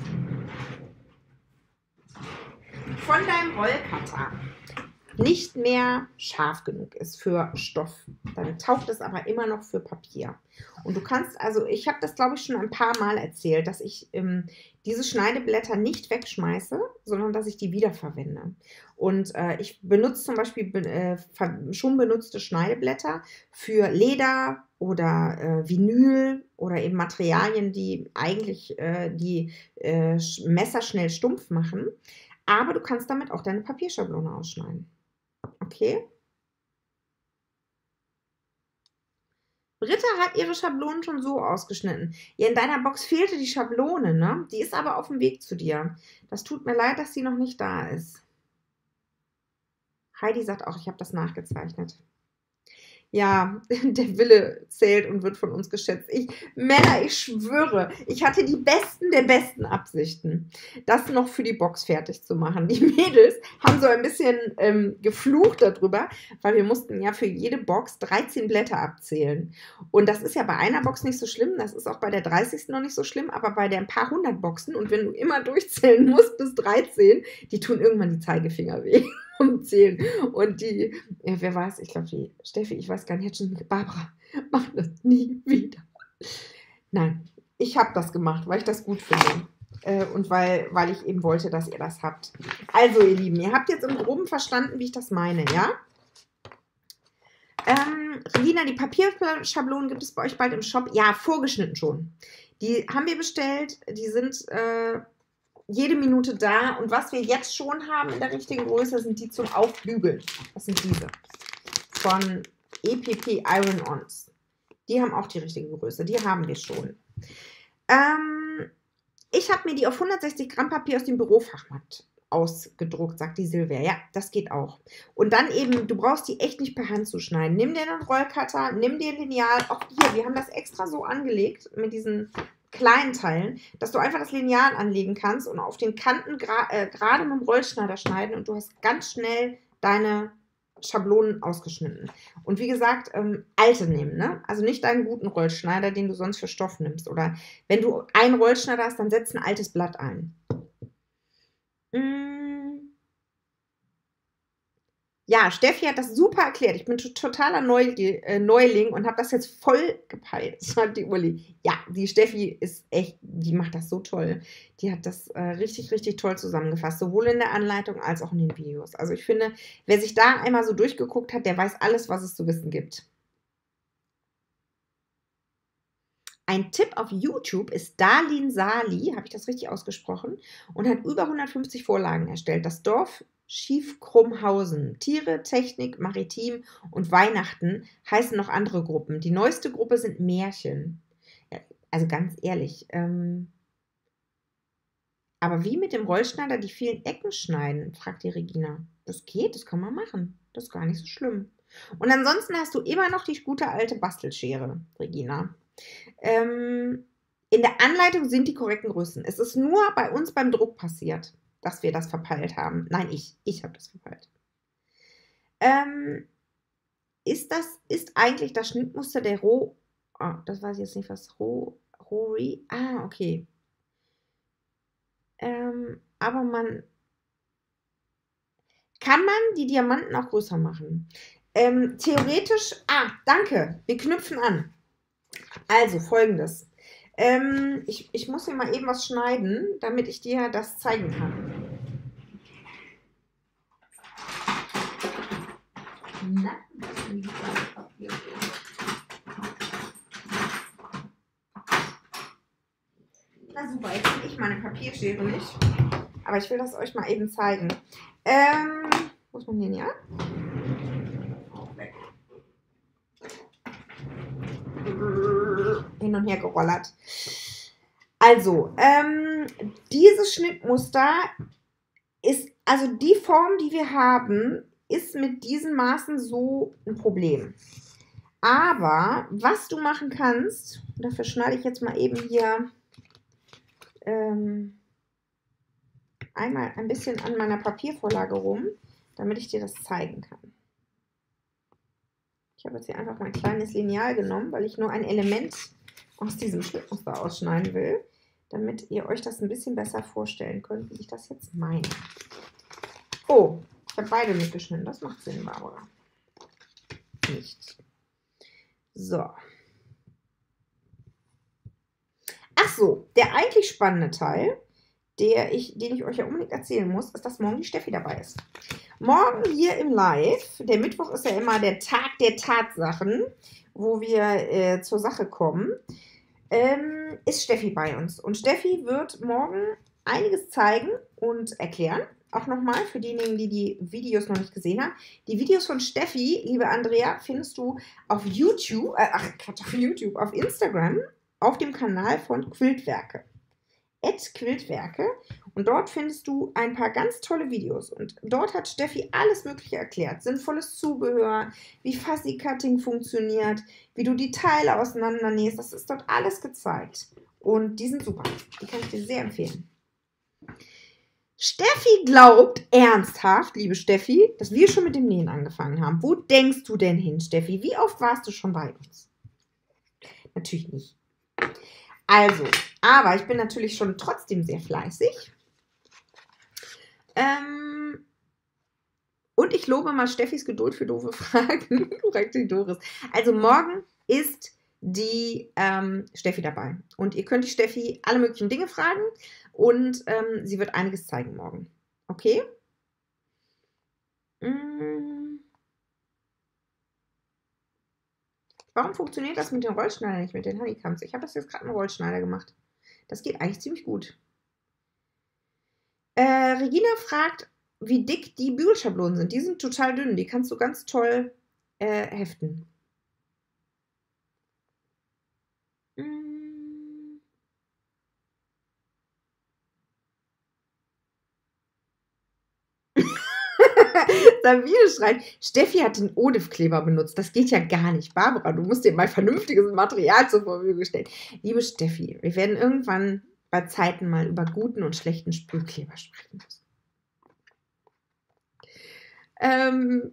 A: von deinem Rollcutter nicht mehr scharf genug ist für Stoff, dann taugt es aber immer noch für Papier. Und du kannst, also ich habe das glaube ich schon ein paar Mal erzählt, dass ich ähm, diese Schneideblätter nicht wegschmeiße, sondern dass ich die wiederverwende. Und äh, ich benutze zum Beispiel äh, schon benutzte Schneideblätter für Leder oder äh, Vinyl oder eben Materialien, die eigentlich äh, die äh, Messer schnell stumpf machen. Aber du kannst damit auch deine Papierschablone ausschneiden. Okay. Britta hat ihre Schablonen schon so ausgeschnitten. Ja, in deiner Box fehlte die Schablone, ne? Die ist aber auf dem Weg zu dir. Das tut mir leid, dass sie noch nicht da ist. Heidi sagt auch, ich habe das nachgezeichnet. Ja, der Wille zählt und wird von uns geschätzt. Ich, Männer, ich schwöre, ich hatte die besten der besten Absichten, das noch für die Box fertig zu machen. Die Mädels haben so ein bisschen ähm, geflucht darüber, weil wir mussten ja für jede Box dreizehn Blätter abzählen. Und das ist ja bei einer Box nicht so schlimm, das ist auch bei der dreißigsten noch nicht so schlimm, aber bei der ein paar hundert Boxen und wenn du immer durchzählen musst bis dreizehn, die tun irgendwann die Zeigefinger weh. Umzählen. Und die, ja, wer weiß, ich glaube, die Steffi, ich weiß gar nicht, hat schon mit Barbara, macht das nie wieder. Nein, ich habe das gemacht, weil ich das gut finde. Äh, und weil, weil ich eben wollte, dass ihr das habt. Also, ihr Lieben, ihr habt jetzt im Groben verstanden, wie ich das meine, ja? Ähm, Regina, die Papierschablonen gibt es bei euch bald im Shop? Ja, vorgeschnitten schon. Die haben wir bestellt, die sind äh, jede Minute da. Und was wir jetzt schon haben in der richtigen Größe, sind die zum Aufbügeln. Das sind diese von E P P Iron-Ons. Die haben auch die richtige Größe. Die haben wir schon. Ähm, ich habe mir die auf hundertsechzig Gramm Papier aus dem Bürofachmarkt ausgedruckt, sagt die Silvia. Ja, das geht auch. Und dann eben, du brauchst die echt nicht per Hand zu schneiden. Nimm dir einen Rollcutter, nimm dir ein Lineal. Auch hier, wir haben das extra so angelegt mit diesen kleinen Teilen, dass du einfach das Lineal anlegen kannst und auf den Kanten gra äh, gerade mit dem Rollschneider schneiden und du hast ganz schnell deine Schablonen ausgeschnitten. Und wie gesagt, ähm, alte nehmen, ne? Also nicht deinen guten Rollschneider, den du sonst für Stoff nimmst. Oder wenn du einen Rollschneider hast, dann setz ein altes Blatt ein. Mm. Ja, Steffi hat das super erklärt. Ich bin totaler Neu äh, Neuling und habe das jetzt voll gepeilt, sagt die Uli. Ja, die Steffi ist echt, die macht das so toll. Die hat das äh, richtig, richtig toll zusammengefasst, sowohl in der Anleitung als auch in den Videos. Also ich finde, wer sich da einmal so durchgeguckt hat, der weiß alles, was es zu wissen gibt. Ein Tipp auf YouTube ist Darlin Sali, habe ich das richtig ausgesprochen, und hat über hundertfünfzig Vorlagen erstellt. Das Dorf Schiefkrummhausen. Tiere, Technik, Maritim und Weihnachten heißen noch andere Gruppen. Die neueste Gruppe sind Märchen. Ja, also ganz ehrlich. Ähm, aber wie mit dem Rollschneider die vielen Ecken schneiden, fragt die Regina. Das geht, das kann man machen. Das ist gar nicht so schlimm. Und ansonsten hast du immer noch die gute alte Bastelschere, Regina. Ähm, in der Anleitung sind die korrekten Größen. Es ist nur bei uns beim Druck passiert, dass wir das verpeilt haben. Nein, ich. Ich habe das verpeilt. Ähm, ist das, ist eigentlich das Schnittmuster der Roh... Oh, das weiß ich jetzt nicht, was Roh... Rohri... Ah, okay. Ähm, aber man... Kann man die Diamanten auch größer machen? Ähm, theoretisch... Ah, danke. Wir knüpfen an. Also, Folgendes. Ähm, ich, ich muss hier mal eben was schneiden, damit ich dir das zeigen kann. Na, Na super, jetzt habe ich meine Papierschere nicht. Aber ich will das euch mal eben zeigen. Ähm, wo ist mein Lineal? Hin und her gerollert. Also, ähm, dieses Schnittmuster ist, also die Form, die wir haben, ist mit diesen Maßen so ein Problem. Aber was du machen kannst, dafür schneide ich jetzt mal eben hier ähm, einmal ein bisschen an meiner Papiervorlage rum, damit ich dir das zeigen kann. Ich habe jetzt hier einfach mein kleines Lineal genommen, weil ich nur ein Element aus diesem Schnittmuster ausschneiden will, damit ihr euch das ein bisschen besser vorstellen könnt, wie ich das jetzt meine. Oh, ich habe beide mitgeschnitten. Das macht Sinn, Barbara. Nicht. So. Ach so, der eigentlich spannende Teil, der ich, den ich euch ja unbedingt erzählen muss, ist, dass morgen die Steffi dabei ist. Morgen hier im Live, der Mittwoch ist ja immer der Tag der Tatsachen, wo wir äh, zur Sache kommen, ähm, ist Steffi bei uns. Und Steffi wird morgen einiges zeigen und erklären. Auch nochmal für diejenigen, die die Videos noch nicht gesehen haben. Die Videos von Steffi, liebe Andrea, findest du auf YouTube, äh, ach Quatsch, auf YouTube, auf Instagram, auf dem Kanal von Quiltwerke. at Quiltwerke. Und dort findest du ein paar ganz tolle Videos. Und dort hat Steffi alles Mögliche erklärt. Sinnvolles Zubehör, wie Fussy Cutting funktioniert, wie du die Teile auseinandernähst. Das ist dort alles gezeigt. Und die sind super. Die kann ich dir sehr empfehlen. Steffi glaubt ernsthaft, liebe Steffi, dass wir schon mit dem Nähen angefangen haben. Wo denkst du denn hin, Steffi? Wie oft warst du schon bei uns? Natürlich nicht. Also, aber ich bin natürlich schon trotzdem sehr fleißig. Ähm, und ich lobe mal Steffis Geduld für doofe Fragen. Korrekt, die Doris. Also morgen ist die ähm, Steffi dabei. Und ihr könnt die Steffi alle möglichen Dinge fragen. Und ähm, sie wird einiges zeigen morgen. Okay? Hm. Warum funktioniert das mit den Rollschneidern nicht, mit den Honeycombs? Ich habe das jetzt gerade mit dem Rollschneider gemacht. Das geht eigentlich ziemlich gut. Äh, Regina fragt, wie dick die Bügelschablonen sind. Die sind total dünn. Die kannst du ganz toll äh, heften. Hm. Sabine schreibt, Steffi hat den Odif-Kleber benutzt. Das geht ja gar nicht. Barbara, du musst dir mal vernünftiges Material zur Verfügung stellen. Liebe Steffi, wir werden irgendwann bei Zeiten mal über guten und schlechten Sprühkleber sprechen müssen. Ähm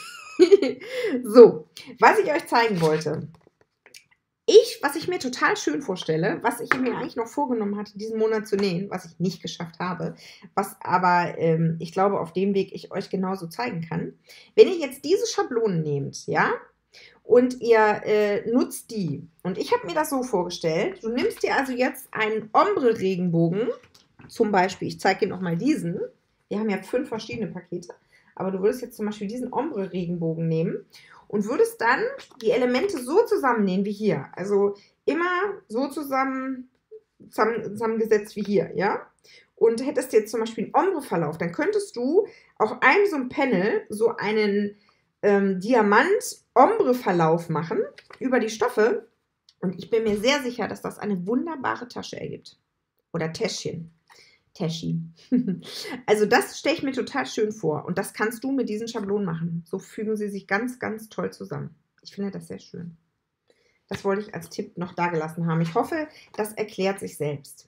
A: so, was ich euch zeigen wollte. Ich, was ich mir total schön vorstelle, was ich mir eigentlich noch vorgenommen hatte, diesen Monat zu nähen, was ich nicht geschafft habe, was aber ähm, ich glaube, auf dem Weg ich euch genauso zeigen kann. Wenn ihr jetzt diese Schablonen nehmt, ja, und ihr äh, nutzt die, und ich habe mir das so vorgestellt, du nimmst dir also jetzt einen Ombre-Regenbogen, zum Beispiel, ich zeige dir nochmal diesen, wir haben ja fünf verschiedene Pakete, aber du würdest jetzt zum Beispiel diesen Ombre-Regenbogen nehmen und würdest dann die Elemente so zusammennähen wie hier. Also immer so zusammen, zusammen, zusammengesetzt wie hier, ja? Und hättest jetzt zum Beispiel einen Ombre-Verlauf, dann könntest du auf einem so einem Panel so einen ähm, Diamant-Ombre-Verlauf machen über die Stoffe. Und ich bin mir sehr sicher, dass das eine wunderbare Tasche ergibt. Oder Täschchen. Täschi. Also das stelle ich mir total schön vor. Und das kannst du mit diesen Schablonen machen. So fügen sie sich ganz, ganz toll zusammen. Ich finde das sehr schön. Das wollte ich als Tipp noch dagelassen haben. Ich hoffe, das erklärt sich selbst.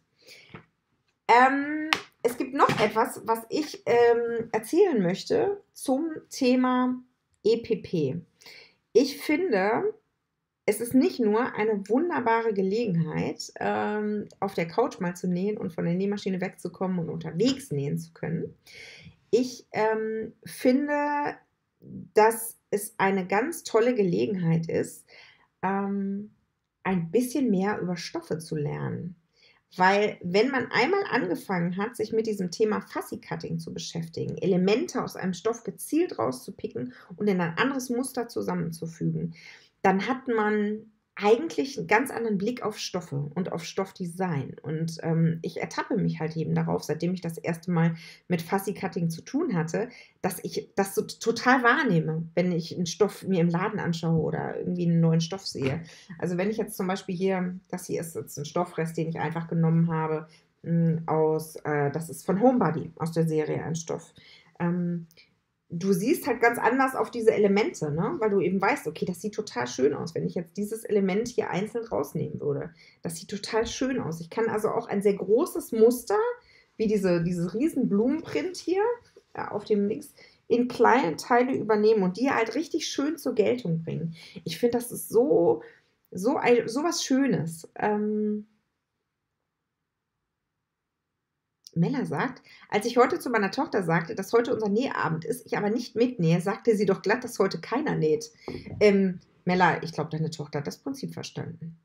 A: Ähm, es gibt noch etwas, was ich ähm, erzählen möchte zum Thema E P P. Ich finde, es ist nicht nur eine wunderbare Gelegenheit, ähm, auf der Couch mal zu nähen und von der Nähmaschine wegzukommen und unterwegs nähen zu können. Ich ähm, finde, dass es eine ganz tolle Gelegenheit ist, ähm, ein bisschen mehr über Stoffe zu lernen. Weil wenn man einmal angefangen hat, sich mit diesem Thema Fussy Cutting zu beschäftigen, Elemente aus einem Stoff gezielt rauszupicken und in ein anderes Muster zusammenzufügen, dann hat man eigentlich einen ganz anderen Blick auf Stoffe und auf Stoffdesign. Und ähm, ich ertappe mich halt eben darauf, seitdem ich das erste Mal mit Fussy Cutting zu tun hatte, dass ich das so total wahrnehme, wenn ich einen Stoff mir im Laden anschaue oder irgendwie einen neuen Stoff sehe. Also wenn ich jetzt zum Beispiel hier, das hier ist jetzt ein Stoffrest, den ich einfach genommen habe, mh, aus, äh, das ist von Homebody, aus der Serie ein Stoff. Ähm, du siehst halt ganz anders auf diese Elemente, ne? Weil du eben weißt, okay, das sieht total schön aus, wenn ich jetzt dieses Element hier einzeln rausnehmen würde. Das sieht total schön aus. Ich kann also auch ein sehr großes Muster, wie diese, diese riesen Blumenprint hier ja, auf dem Links, in kleine Teile übernehmen und die halt richtig schön zur Geltung bringen. Ich finde, das ist so, so, ein, so was Schönes. Ähm, Mella sagt, als ich heute zu meiner Tochter sagte, dass heute unser Nähabend ist, ich aber nicht mitnähe, sagte sie doch glatt, dass heute keiner näht. Ähm, Mella, ich glaube, deine Tochter hat das Prinzip verstanden.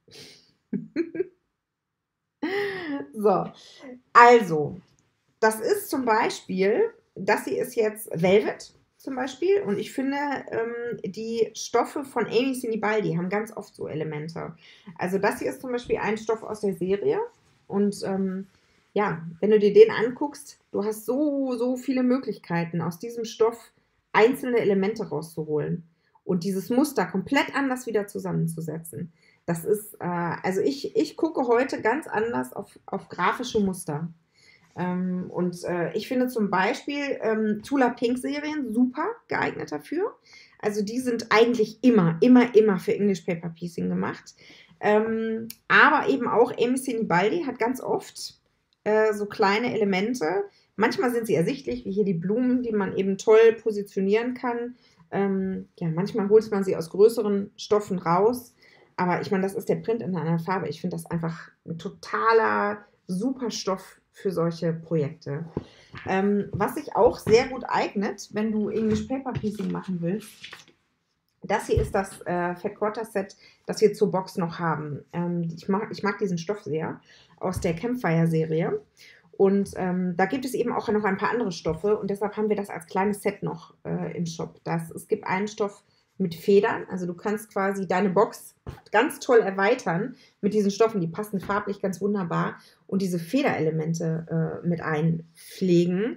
A: So, also, das ist zum Beispiel, das hier ist jetzt Velvet zum Beispiel und ich finde, ähm, die Stoffe von Amy Sinibaldi haben ganz oft so Elemente. Also das hier ist zum Beispiel ein Stoff aus der Serie und ähm, ja, wenn du dir den anguckst, du hast so, so viele Möglichkeiten, aus diesem Stoff einzelne Elemente rauszuholen und dieses Muster komplett anders wieder zusammenzusetzen. Das ist, äh, also ich, ich gucke heute ganz anders auf, auf grafische Muster. Ähm, und äh, ich finde zum Beispiel ähm, Tula Pink Serien super geeignet dafür. Also die sind eigentlich immer, immer, immer für English Paper Piecing gemacht. Ähm, aber eben auch Amy Sinibaldi hat ganz oft äh, so kleine Elemente. Manchmal sind sie ersichtlich, wie hier die Blumen, die man eben toll positionieren kann. Ähm, ja, manchmal holt man sie aus größeren Stoffen raus. Aber ich meine, das ist der Print in einer Farbe. Ich finde das einfach ein totaler super Stoff für solche Projekte. Ähm, was sich auch sehr gut eignet, wenn du English Paper Piecing machen willst, das hier ist das äh, Fat Quarter Set, das wir zur Box noch haben. Ähm, ich, mag, ich mag diesen Stoff sehr, aus der Campfire Serie. Und ähm, da gibt es eben auch noch ein paar andere Stoffe und deshalb haben wir das als kleines Set noch äh, im Shop. Das, es gibt einen Stoff mit Federn, also du kannst quasi deine Box ganz toll erweitern mit diesen Stoffen, die passen farblich ganz wunderbar und diese Federelemente äh, mit einpflegen.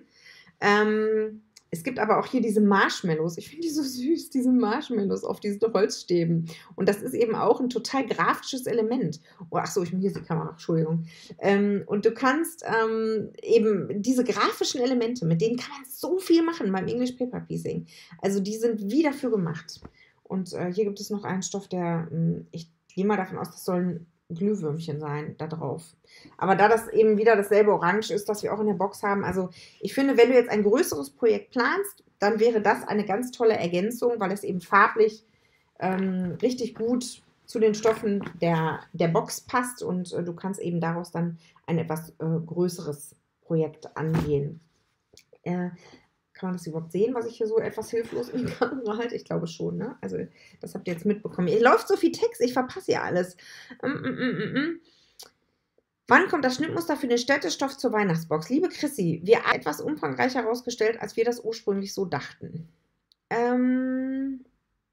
A: Ähm, es gibt aber auch hier diese Marshmallows. Ich finde die so süß, diese Marshmallows auf diesen Holzstäben. Und das ist eben auch ein total grafisches Element. Oh, ach so, ich, hier ist die Kamera, Entschuldigung. Ähm, und du kannst ähm, eben diese grafischen Elemente, mit denen kann man so viel machen beim English Paper Piecing. Also die sind wie dafür gemacht. Und äh, hier gibt es noch einen Stoff, der, mh, ich gehe mal davon aus, das sollen Glühwürmchen sein da drauf. Aber da das eben wieder dasselbe Orange ist, das wir auch in der Box haben, also ich finde, wenn du jetzt ein größeres Projekt planst, dann wäre das eine ganz tolle Ergänzung, weil es eben farblich ähm, richtig gut zu den Stoffen der, der Box passt und äh, du kannst eben daraus dann ein etwas äh, größeres Projekt angehen. Äh, Kann man das überhaupt sehen, was ich hier so etwas hilflos in die Kamera halte? Ich glaube schon, ne? Also, das habt ihr jetzt mitbekommen. Hier läuft so viel Text, ich verpasse ja alles. Mm, mm, mm, mm. Wann kommt das Schnittmuster für den Städtestoff zur Weihnachtsbox? Liebe Chrissy, wir haben etwas umfangreicher herausgestellt, als wir das ursprünglich so dachten. Ähm,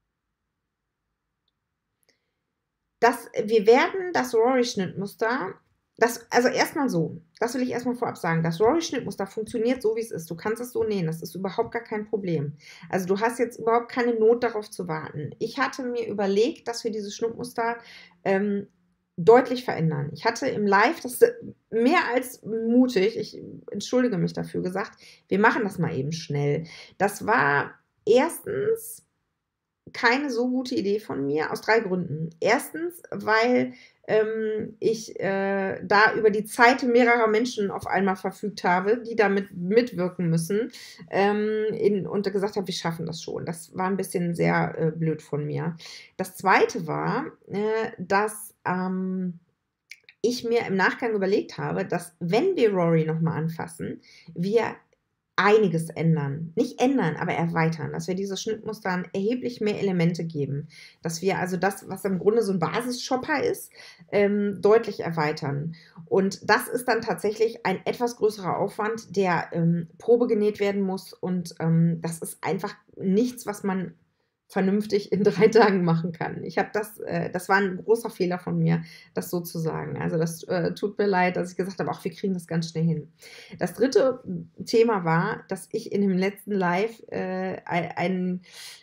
A: das, wir werden das Rory-Schnittmuster, das, also erstmal so, das will ich erstmal vorab sagen, das Rory-Schnittmuster funktioniert so, wie es ist. Du kannst es so nähen, das ist überhaupt gar kein Problem. Also du hast jetzt überhaupt keine Not darauf zu warten. Ich hatte mir überlegt, dass wir dieses Schnittmuster ähm, deutlich verändern. Ich hatte im Live, das ist mehr als mutig, ich entschuldige mich dafür, gesagt, wir machen das mal eben schnell. Das war erstens keine so gute Idee von mir, aus drei Gründen. Erstens, weil ähm, ich äh, da über die Zeit mehrerer Menschen auf einmal verfügt habe, die damit mitwirken müssen ähm, in, und gesagt habe, wir schaffen das schon. Das war ein bisschen sehr äh, blöd von mir. Das Zweite war, äh, dass ähm, ich mir im Nachgang überlegt habe, dass wenn wir Rory nochmal anfassen, wir einiges ändern. Nicht ändern, aber erweitern. Dass wir diese Schnittmustern erheblich mehr Elemente geben. Dass wir also das, was im Grunde so ein Basisshopper ist, ähm, deutlich erweitern. Und das ist dann tatsächlich ein etwas größerer Aufwand, der ähm, probegenäht werden muss. Und ähm, das ist einfach nichts, was man vernünftig in drei Tagen machen kann. Ich habe das, äh, das war ein großer Fehler von mir, das so zu sagen. Also das äh, tut mir leid, dass ich gesagt habe, ach, wir kriegen das ganz schnell hin. Das dritte Thema war, dass ich in dem letzten Live äh, ein,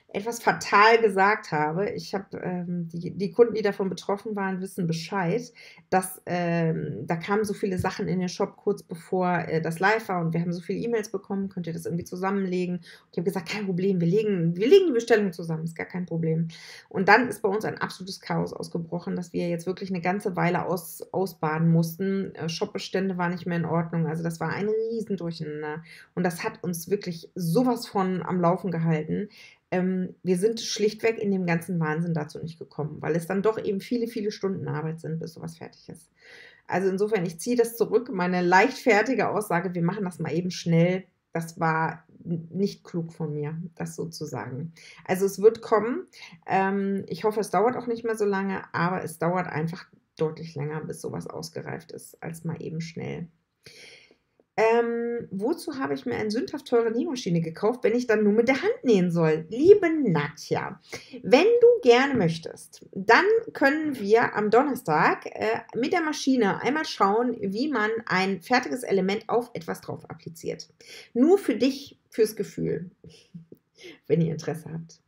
A: etwas fatal gesagt habe. Ich habe, ähm, die die Kunden, die davon betroffen waren, wissen Bescheid, dass, ähm da kamen so viele Sachen in den Shop kurz bevor, äh, das live war und wir haben so viele E-Mails bekommen: „Könnt ihr das irgendwie zusammenlegen?“ Und ich habe gesagt: „Kein Problem, wir legen wir legen die Bestellung zusammen, ist gar kein Problem.“ Und dann ist bei uns ein absolutes Chaos ausgebrochen, dass wir jetzt wirklich 'ne ganze Weile aus ausbaden mussten. Äh, Shopbestände waren nicht mehr in Ordnung. Also, das war ein Riesendurcheinander. Und das hat uns wirklich so was von am Laufen gehalten. Ähm, wir sind schlichtweg in dem ganzen Wahnsinn dazu nicht gekommen, weil es dann doch eben viele, viele Stunden Arbeit sind, bis so was fertig ist. Also, insofern, ich ziehe das zurück. Meine leichtfertige Aussage: „Wir machen das mal eben schnell“, das war n nicht klug von mir, das so zu sagen. Also, es wird kommen. Ähm, ich hoffe, es dauert auch nicht mehr so lange, aber es dauert einfach deutlich länger, bis so was ausgereift ist, als mal eben schnell. Ähm, wozu habe ich mir eine sündhaft teure Nähmaschine gekauft, wenn ich dann nur mit der Hand nähen soll? Liebe Nadja, wenn du gerne möchtest, dann können wir am Donnerstag, äh, mit der Maschine einmal schauen, wie man ein fertiges Element auf etwas drauf appliziert. Nur für dich, fürs Gefühl, wenn ihr Interesse habt.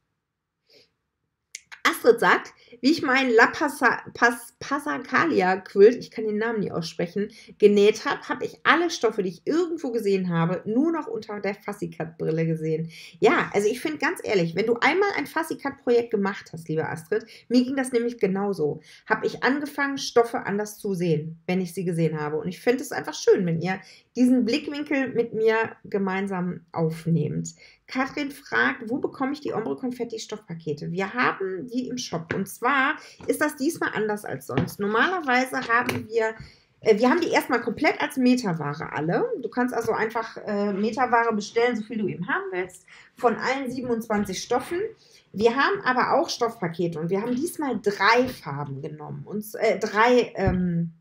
A: Astrid sagt: „Wie ich meinen La Passa Pas Passacaglia Quilt“, ich kann den Namen nie aussprechen, genäht habe, habe ich alle Stoffe, die ich irgendwo gesehen habe, nur noch unter der Fussy-Cut-Brille gesehen. Ja, also, ich finde ganz ehrlich, wenn du einmal ein Fussy-Cut-Projekt gemacht hast, liebe Astrid, mir ging das nämlich genauso, habe ich angefangen, Stoffe anders zu sehen, wenn ich sie gesehen habe. Und ich finde es einfach schön, wenn ihr diesen Blickwinkel mit mir gemeinsam aufnehmt. Katrin fragt: „Wo bekomme ich die Ombre Confetti Stoffpakete?“ Wir haben die im Shop. Und zwar ist das diesmal anders als sonst. Normalerweise haben wir äh, wir haben die erst mal komplett als Meterware alle. Du kannst also einfach, äh, Meterware bestellen, so viel du eben haben willst, von allen siebenundzwanzig Stoffen. Wir haben aber auch Stoffpakete und wir haben diesmal drei Farben genommen, uns äh, drei, ähm,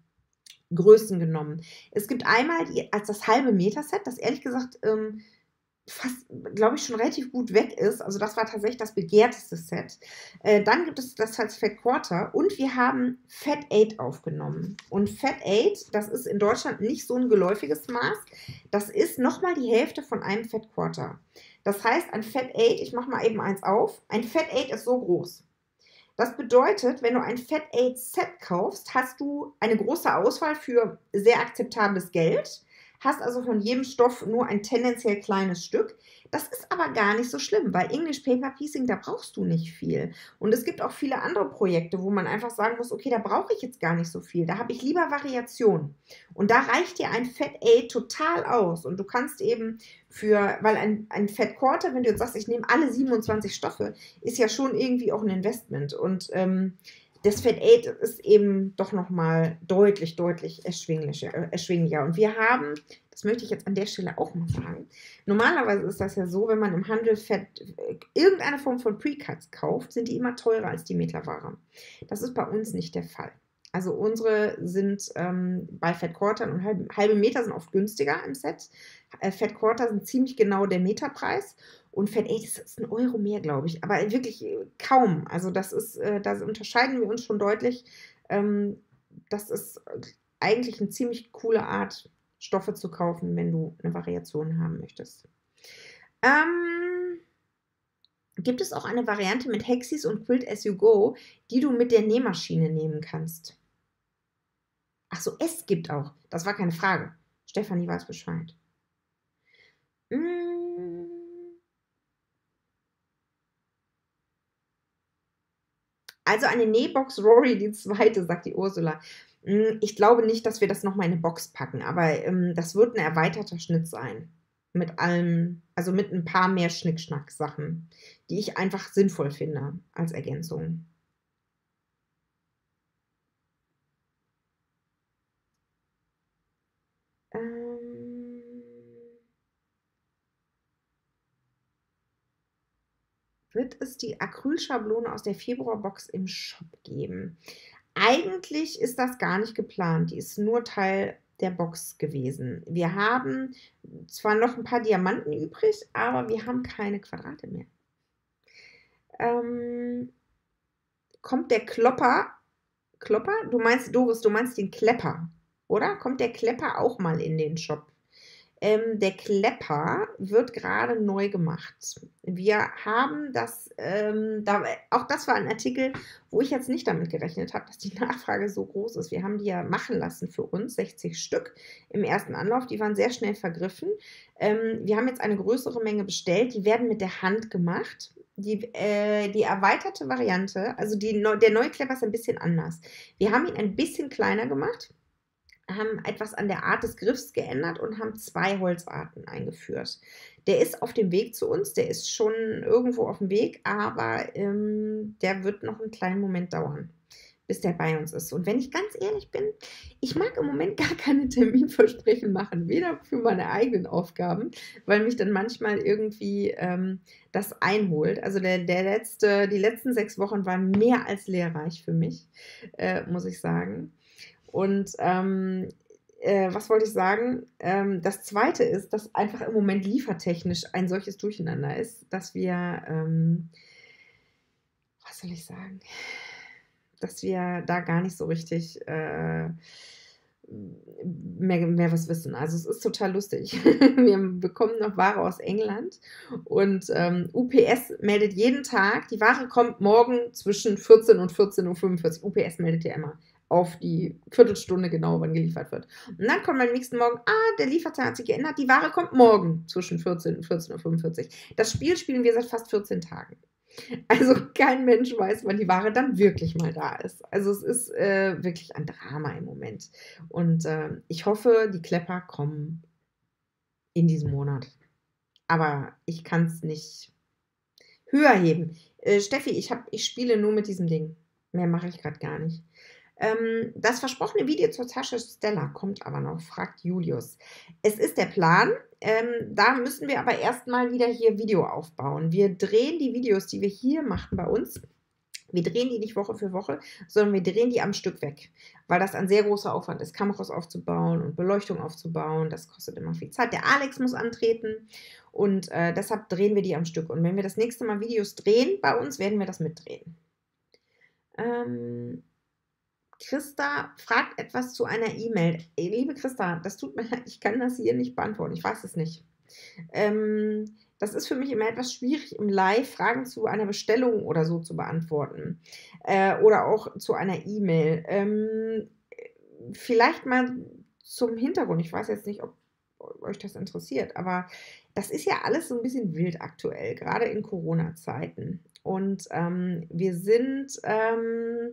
A: Größen genommen. Es gibt einmal die als das halbe Meter-Set, das ehrlich gesagt, ähm, fast, glaube ich, schon relativ gut weg ist. Also, das war tatsächlich das begehrteste Set. Äh, dann gibt es das als Fat Quarter und wir haben Fat Eight aufgenommen. Und Fat Eight, das ist in Deutschland nicht so 'n geläufiges Maß. Das ist noch mal die Hälfte von einem Fat Quarter. Das heißt, ein Fat Eight, ich mache mal eben eins auf, ein Fat Eight ist so groß. Das bedeutet, wenn du ein Fat Eight Set kaufst, hast du eine große Auswahl für sehr akzeptables Geld, hast also von jedem Stoff nur ein tendenziell kleines Stück. Das ist aber gar nicht so schlimm, weil English Paper Piecing, da brauchst du nicht viel. Und es gibt auch viele andere Projekte, wo man einfach sagen muss: „Okay, da brauche ich jetzt gar nicht so viel. Da habe ich lieber Variation.“ Und da reicht dir ein Fat Eight total aus. Und du kannst eben für weil ein ein Fat Quarter, wenn du jetzt sagst: „Ich nehme alle siebenundzwanzig Stoffe“, ist ja schon irgendwie auch 'n Investment. Und, ähm, das Fat Eight ist eben doch noch mal deutlich, deutlich erschwinglicher äh, erschwinglicher. Und wir haben, das möchte ich jetzt an der Stelle auch mal sagen, normalerweise ist das ja so, wenn man im Handel Fat äh, irgendeine Form von Pre-Cuts kauft, sind die immer teurer als die Meterware. Das ist bei uns nicht der Fall. Also, unsere sind, ähm, bei Fat Quartern und halben halbe Meter sind oft günstiger im Set. Äh, Fat Quarter sind ziemlich genau der Meterpreis und Fat Eight ist ist 'n Euro mehr, glaube ich, aber wirklich, äh, kaum. Also, das ist äh, da unterscheiden wir uns schon deutlich. Ähm, das ist äh, eigentlich 'ne ziemlich coole Art, Stoffe zu kaufen, wenn du 'ne Variation haben möchtest. Ähm gibt es auch eine Variante mit Hexis und Quilt As You Go, die du mit der Nähmaschine nehmen kannst? Ach so, es gibt auch. Das war keine Frage. Stefanie weiß Bescheid. Hm. Also, eine Nähbox Rory die zweite, sagt die Ursula. Hm, ich glaube nicht, dass wir das noch mal in 'ne Box packen, aber, ähm, das wird 'n erweiterter Schnitt sein. Mit allem also, mit 'n paar mehr Schnickschnack-Sachen, die ich einfach sinnvoll finde als Ergänzung. Ähm wird es die Acrylschablone aus der Februarbox im Shop geben? Eigentlich ist das gar nicht geplant. Die ist nur Teil der Box gewesen. Wir haben zwar noch 'n paar Diamanten übrig, aber wir haben keine Quadrate mehr. Ähm kommt der Klopper Klopper? Du meinst Doris, du meinst den Klepper, oder? Kommt der Klepper auch mal in den Shop? Ähm, der Klepper wird gerade neu gemacht. Wir haben das, ähm, da, auch das war ein Artikel, wo ich jetzt nicht damit gerechnet habe, dass die Nachfrage so groß ist. Wir haben die ja machen lassen für uns, sechzig Stück im ersten Anlauf. Die waren sehr schnell vergriffen. Ähm, wir haben jetzt eine größere Menge bestellt. Die werden mit der Hand gemacht. Die, äh, die erweiterte Variante, also die, der neue Klepper ist ein bisschen anders. Wir haben ihn ein bisschen kleiner gemacht, haben etwas an der Art des Griffs geändert und haben zwei Holzarten eingeführt. Der ist auf dem Weg zu uns, der ist schon irgendwo auf dem Weg, aber ähm, der wird noch einen kleinen Moment dauern, bis der bei uns ist. Und wenn ich ganz ehrlich bin, ich mag im Moment gar keine Terminversprechen machen, weder für meine eigenen Aufgaben, weil mich dann manchmal irgendwie ähm, das einholt. Also der, der letzte, die letzten sechs Wochen waren mehr als lehrreich für mich, äh, muss ich sagen. Und ähm, äh, was wollte ich sagen? Ähm, das Zweite ist, dass einfach im Moment liefertechnisch ein solches Durcheinander ist, dass wir, ähm, was soll ich sagen, dass wir da gar nicht so richtig äh, mehr, mehr was wissen. Also es ist total lustig. Wir bekommen noch Ware aus England und ähm, U P S meldet jeden Tag, die Ware kommt morgen zwischen vierzehn und vierzehn Uhr fünfundvierzig. U P S meldet ja immer auf die Viertelstunde genau, wann geliefert wird. Und dann kommt am nächsten Morgen, ah, der Lieferzeit hat sich geändert, die Ware kommt morgen zwischen vierzehn und vierzehn Uhr fünfundvierzig. Das Spiel spielen wir seit fast vierzehn Tagen. Also kein Mensch weiß, wann die Ware dann wirklich mal da ist. Also es ist äh, wirklich ein Drama im Moment. Und äh, ich hoffe, die Klepper kommen in diesem Monat. Aber ich kann es nicht höher heben. Äh, Steffi, ich, hab, ich spiele nur mit diesem Ding. Mehr mache ich gerade gar nicht. Ähm, das versprochene Video zur Tasche Stella kommt aber noch, fragt Julius. Es ist der Plan. Ähm, da müssen wir aber erstmal wieder hier Video aufbauen. Wir drehen die Videos, die wir hier machen bei uns. Wir drehen die nicht Woche für Woche, sondern wir drehen die am Stück weg, weil das ein sehr großer Aufwand ist, Kameras aufzubauen und Beleuchtung aufzubauen. Das kostet immer viel Zeit. Der Alex muss antreten und äh, deshalb drehen wir die am Stück. Und wenn wir das nächste Mal Videos drehen bei uns, werden wir das mitdrehen. Ähm, Christa fragt etwas zu einer E-Mail. Liebe Christa, das tut mir leid, ich kann das hier nicht beantworten. Ich weiß es nicht. Ähm, das ist für mich immer etwas schwierig, im Live Fragen zu einer Bestellung oder so zu beantworten. Äh, oder auch zu einer E-Mail. Ähm, vielleicht mal zum Hintergrund. Ich weiß jetzt nicht, ob euch das interessiert, aber das ist ja alles so ein bisschen wild aktuell, gerade in Corona-Zeiten. Und ähm, wir sind... Ähm,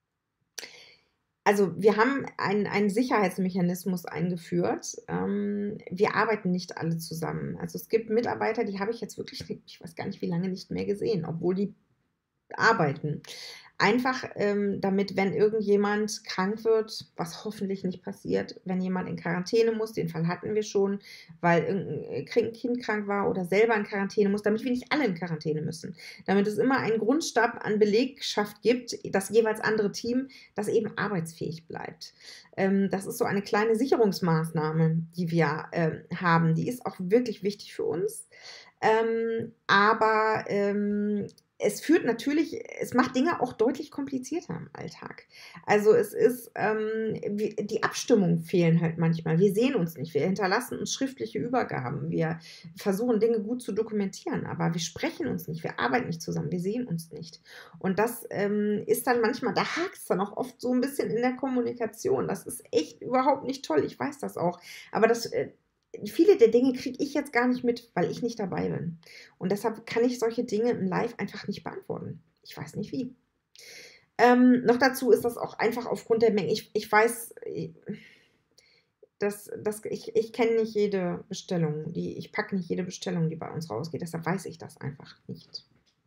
A: Also wir haben einen, einen Sicherheitsmechanismus eingeführt. Ähm, wir arbeiten nicht alle zusammen. Also es gibt Mitarbeiter, die habe ich jetzt wirklich, ich weiß gar nicht, wie lange nicht mehr gesehen, obwohl die arbeiten. Einfach ähm, damit, wenn irgendjemand krank wird, was hoffentlich nicht passiert, wenn jemand in Quarantäne muss, den Fall hatten wir schon, weil irgendein Kind krank war oder selber in Quarantäne muss, damit wir nicht alle in Quarantäne müssen. Damit es immer einen Grundstab an Belegschaft gibt, das jeweils andere Team, das eben arbeitsfähig bleibt. Ähm, das ist so eine kleine Sicherungsmaßnahme, die wir ähm, haben. Die ist auch wirklich wichtig für uns. Ähm, aber ähm, es führt natürlich, es macht Dinge auch deutlich komplizierter im Alltag. Also es ist, ähm, wie, die Abstimmungen fehlen halt manchmal. Wir sehen uns nicht, wir hinterlassen uns schriftliche Übergaben, wir versuchen Dinge gut zu dokumentieren, aber wir sprechen uns nicht, wir arbeiten nicht zusammen, wir sehen uns nicht. Und das ähm, ist dann manchmal, da hakt es dann auch oft so ein bisschen in der Kommunikation. Das ist echt überhaupt nicht toll, ich weiß das auch. Aber das... Äh, Viele der Dinge kriege ich jetzt gar nicht mit, weil ich nicht dabei bin. Und deshalb kann ich solche Dinge im Live einfach nicht beantworten. Ich weiß nicht wie. Ähm, noch dazu ist das auch einfach aufgrund der Menge. Ich, ich weiß, dass, dass ich, ich kenne nicht jede Bestellung. Die, ich packe nicht jede Bestellung, die bei uns rausgeht. Deshalb weiß ich das einfach nicht.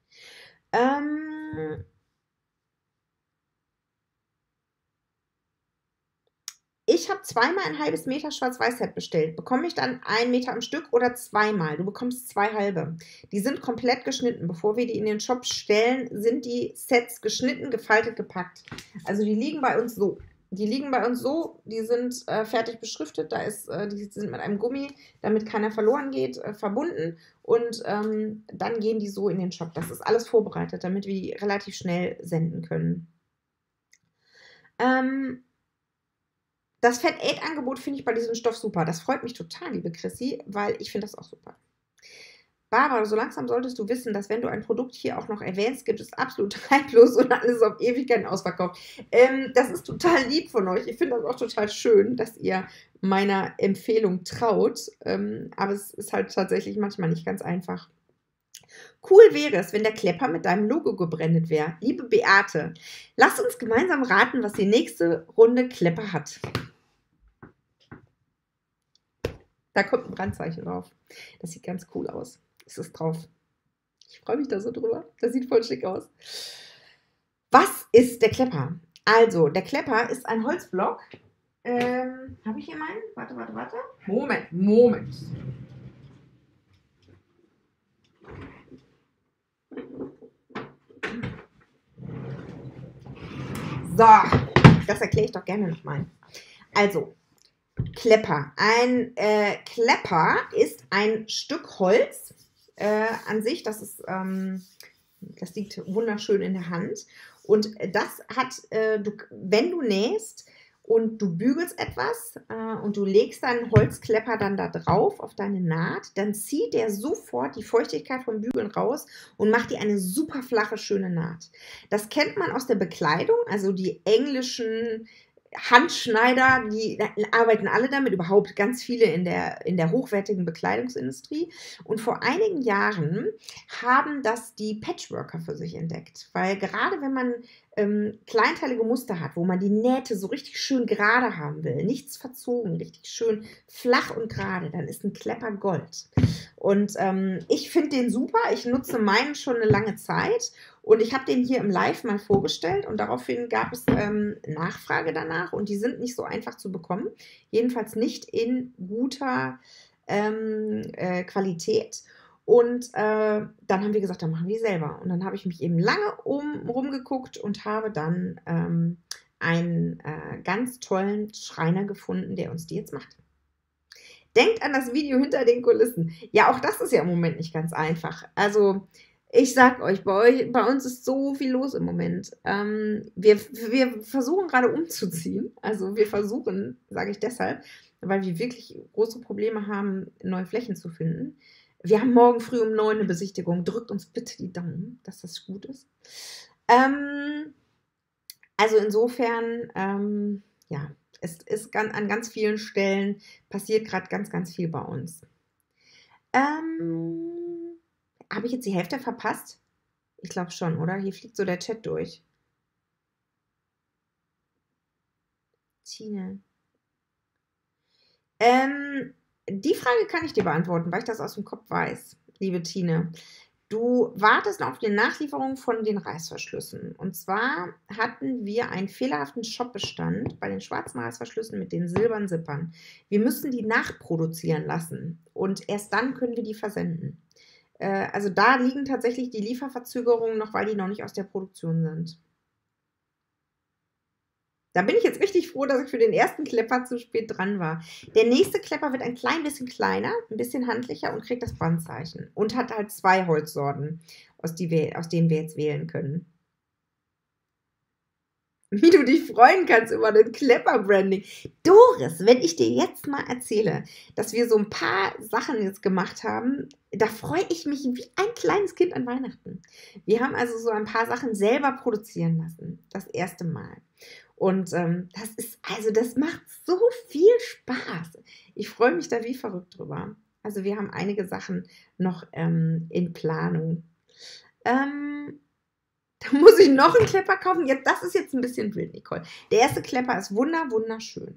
A: Ähm, Ich habe zweimal ein halbes Meter Schwarz-Weiß-Set bestellt. Bekomme ich dann ein Meter am Stück oder zweimal? Du bekommst zwei halbe. Die sind komplett geschnitten. Bevor wir die in den Shop stellen, sind die Sets geschnitten, gefaltet, gepackt. Also die liegen bei uns so. Die liegen bei uns so, die sind äh, fertig beschriftet. Da ist, äh, die sind mit einem Gummi, damit keiner verloren geht, äh, verbunden. Und ähm, dann gehen die so in den Shop. Das ist alles vorbereitet, damit wir die relativ schnell senden können. Ähm... Das Fat acht Angebot finde ich bei diesem Stoff super. Das freut mich total, liebe Chrissy, weil ich finde das auch super. Barbara, so langsam solltest du wissen, dass wenn du ein Produkt hier auch noch erwähnst, gibt es absolut haltlos und alles auf Ewigkeiten ausverkauft. Ähm, das ist total lieb von euch. Ich finde das auch total schön, dass ihr meiner Empfehlung traut. Ähm, aber es ist halt tatsächlich manchmal nicht ganz einfach. Cool wäre es, wenn der Klepper mit deinem Logo gebrandet wäre. Liebe Beate, lasst uns gemeinsam raten, was die nächste Runde Klepper hat. Da kommt ein Brandzeichen drauf. Das sieht ganz cool aus. Ist es drauf. Ich freue mich da so drüber. Das sieht voll schick aus. Was ist der Klepper? Also, der Klepper ist ein Holzblock. Ähm, habe ich hier meinen? Warte, warte, warte. Moment, Moment. So, das erkläre ich doch gerne nochmal. Also, Klepper. Ein äh, Klepper ist ein Stück Holz äh, an sich. Das ist, ähm, das liegt wunderschön in der Hand. Und das hat, äh, du, wenn du nähst und du bügelst etwas äh, und du legst deinen Holzklepper dann da drauf auf deine Naht, dann zieht der sofort die Feuchtigkeit vom Bügeln raus und macht dir eine super flache, schöne Naht. Das kennt man aus der Bekleidung, also die englischen Handschneider, die arbeiten alle damit, überhaupt ganz viele in der, in der hochwertigen Bekleidungsindustrie. Und vor einigen Jahren haben das die Patchworker für sich entdeckt. Weil gerade wenn man ähm, kleinteilige Muster hat, wo man die Nähte so richtig schön gerade haben will, nichts verzogen, richtig schön flach und gerade, dann ist ein Klepper Gold. Und ähm, ich finde den super. Ich nutze meinen schon eine lange Zeit. Und ich habe den hier im Live mal vorgestellt und daraufhin gab es ähm, Nachfrage danach und die sind nicht so einfach zu bekommen. Jedenfalls nicht in guter ähm, äh, Qualität. Und äh, dann haben wir gesagt, dann machen wir die selber. Und dann habe ich mich eben lange um, rumgeguckt und habe dann ähm, einen äh, ganz tollen Schreiner gefunden, der uns die jetzt macht. Denkt an das Video hinter den Kulissen. Ja, auch das ist ja im Moment nicht ganz einfach. Also ich sag euch, bei euch, bei uns ist so viel los im Moment. Ähm, wir, wir versuchen gerade umzuziehen. Also wir versuchen, sage ich deshalb, weil wir wirklich große Probleme haben, neue Flächen zu finden. Wir haben morgen früh um neun eine Besichtigung. Drückt uns bitte die Daumen, dass das gut ist. Ähm, also insofern, ähm, ja, es ist ganz, an ganz vielen Stellen passiert gerade ganz, ganz viel bei uns. Ähm... Habe ich jetzt die Hälfte verpasst? Ich glaube schon, oder? Hier fliegt so der Chat durch. Tine. Ähm, die Frage kann ich dir beantworten, weil ich das aus dem Kopf weiß, liebe Tine. Du wartest noch auf die Nachlieferung von den Reißverschlüssen. Und zwar hatten wir einen fehlerhaften Shopbestand bei den schwarzen Reißverschlüssen mit den silbernen Zippern. Wir müssen die nachproduzieren lassen und erst dann können wir die versenden. Also da liegen tatsächlich die Lieferverzögerungen noch, weil die noch nicht aus der Produktion sind. Da bin ich jetzt richtig froh, dass ich für den ersten Klepper zu spät dran war. Der nächste Klepper wird ein klein bisschen kleiner, ein bisschen handlicher und kriegt das Brandzeichen. Und hat halt zwei Holzsorten, aus, die wir, aus denen wir jetzt wählen können. Wie du dich freuen kannst über den Klepper-Branding. Doris, wenn ich dir jetzt mal erzähle, dass wir so ein paar Sachen jetzt gemacht haben, da freue ich mich wie ein kleines Kind an Weihnachten. Wir haben also so ein paar Sachen selber produzieren lassen. Das erste Mal. Und ähm, das ist, also das macht so viel Spaß. Ich freue mich da wie verrückt drüber. Also wir haben einige Sachen noch ähm, in Planung. Ähm... Da muss ich noch einen Klepper kaufen. Jetzt, das ist jetzt ein bisschen wild, Nicole. Der erste Klepper ist wunder, wunderschön.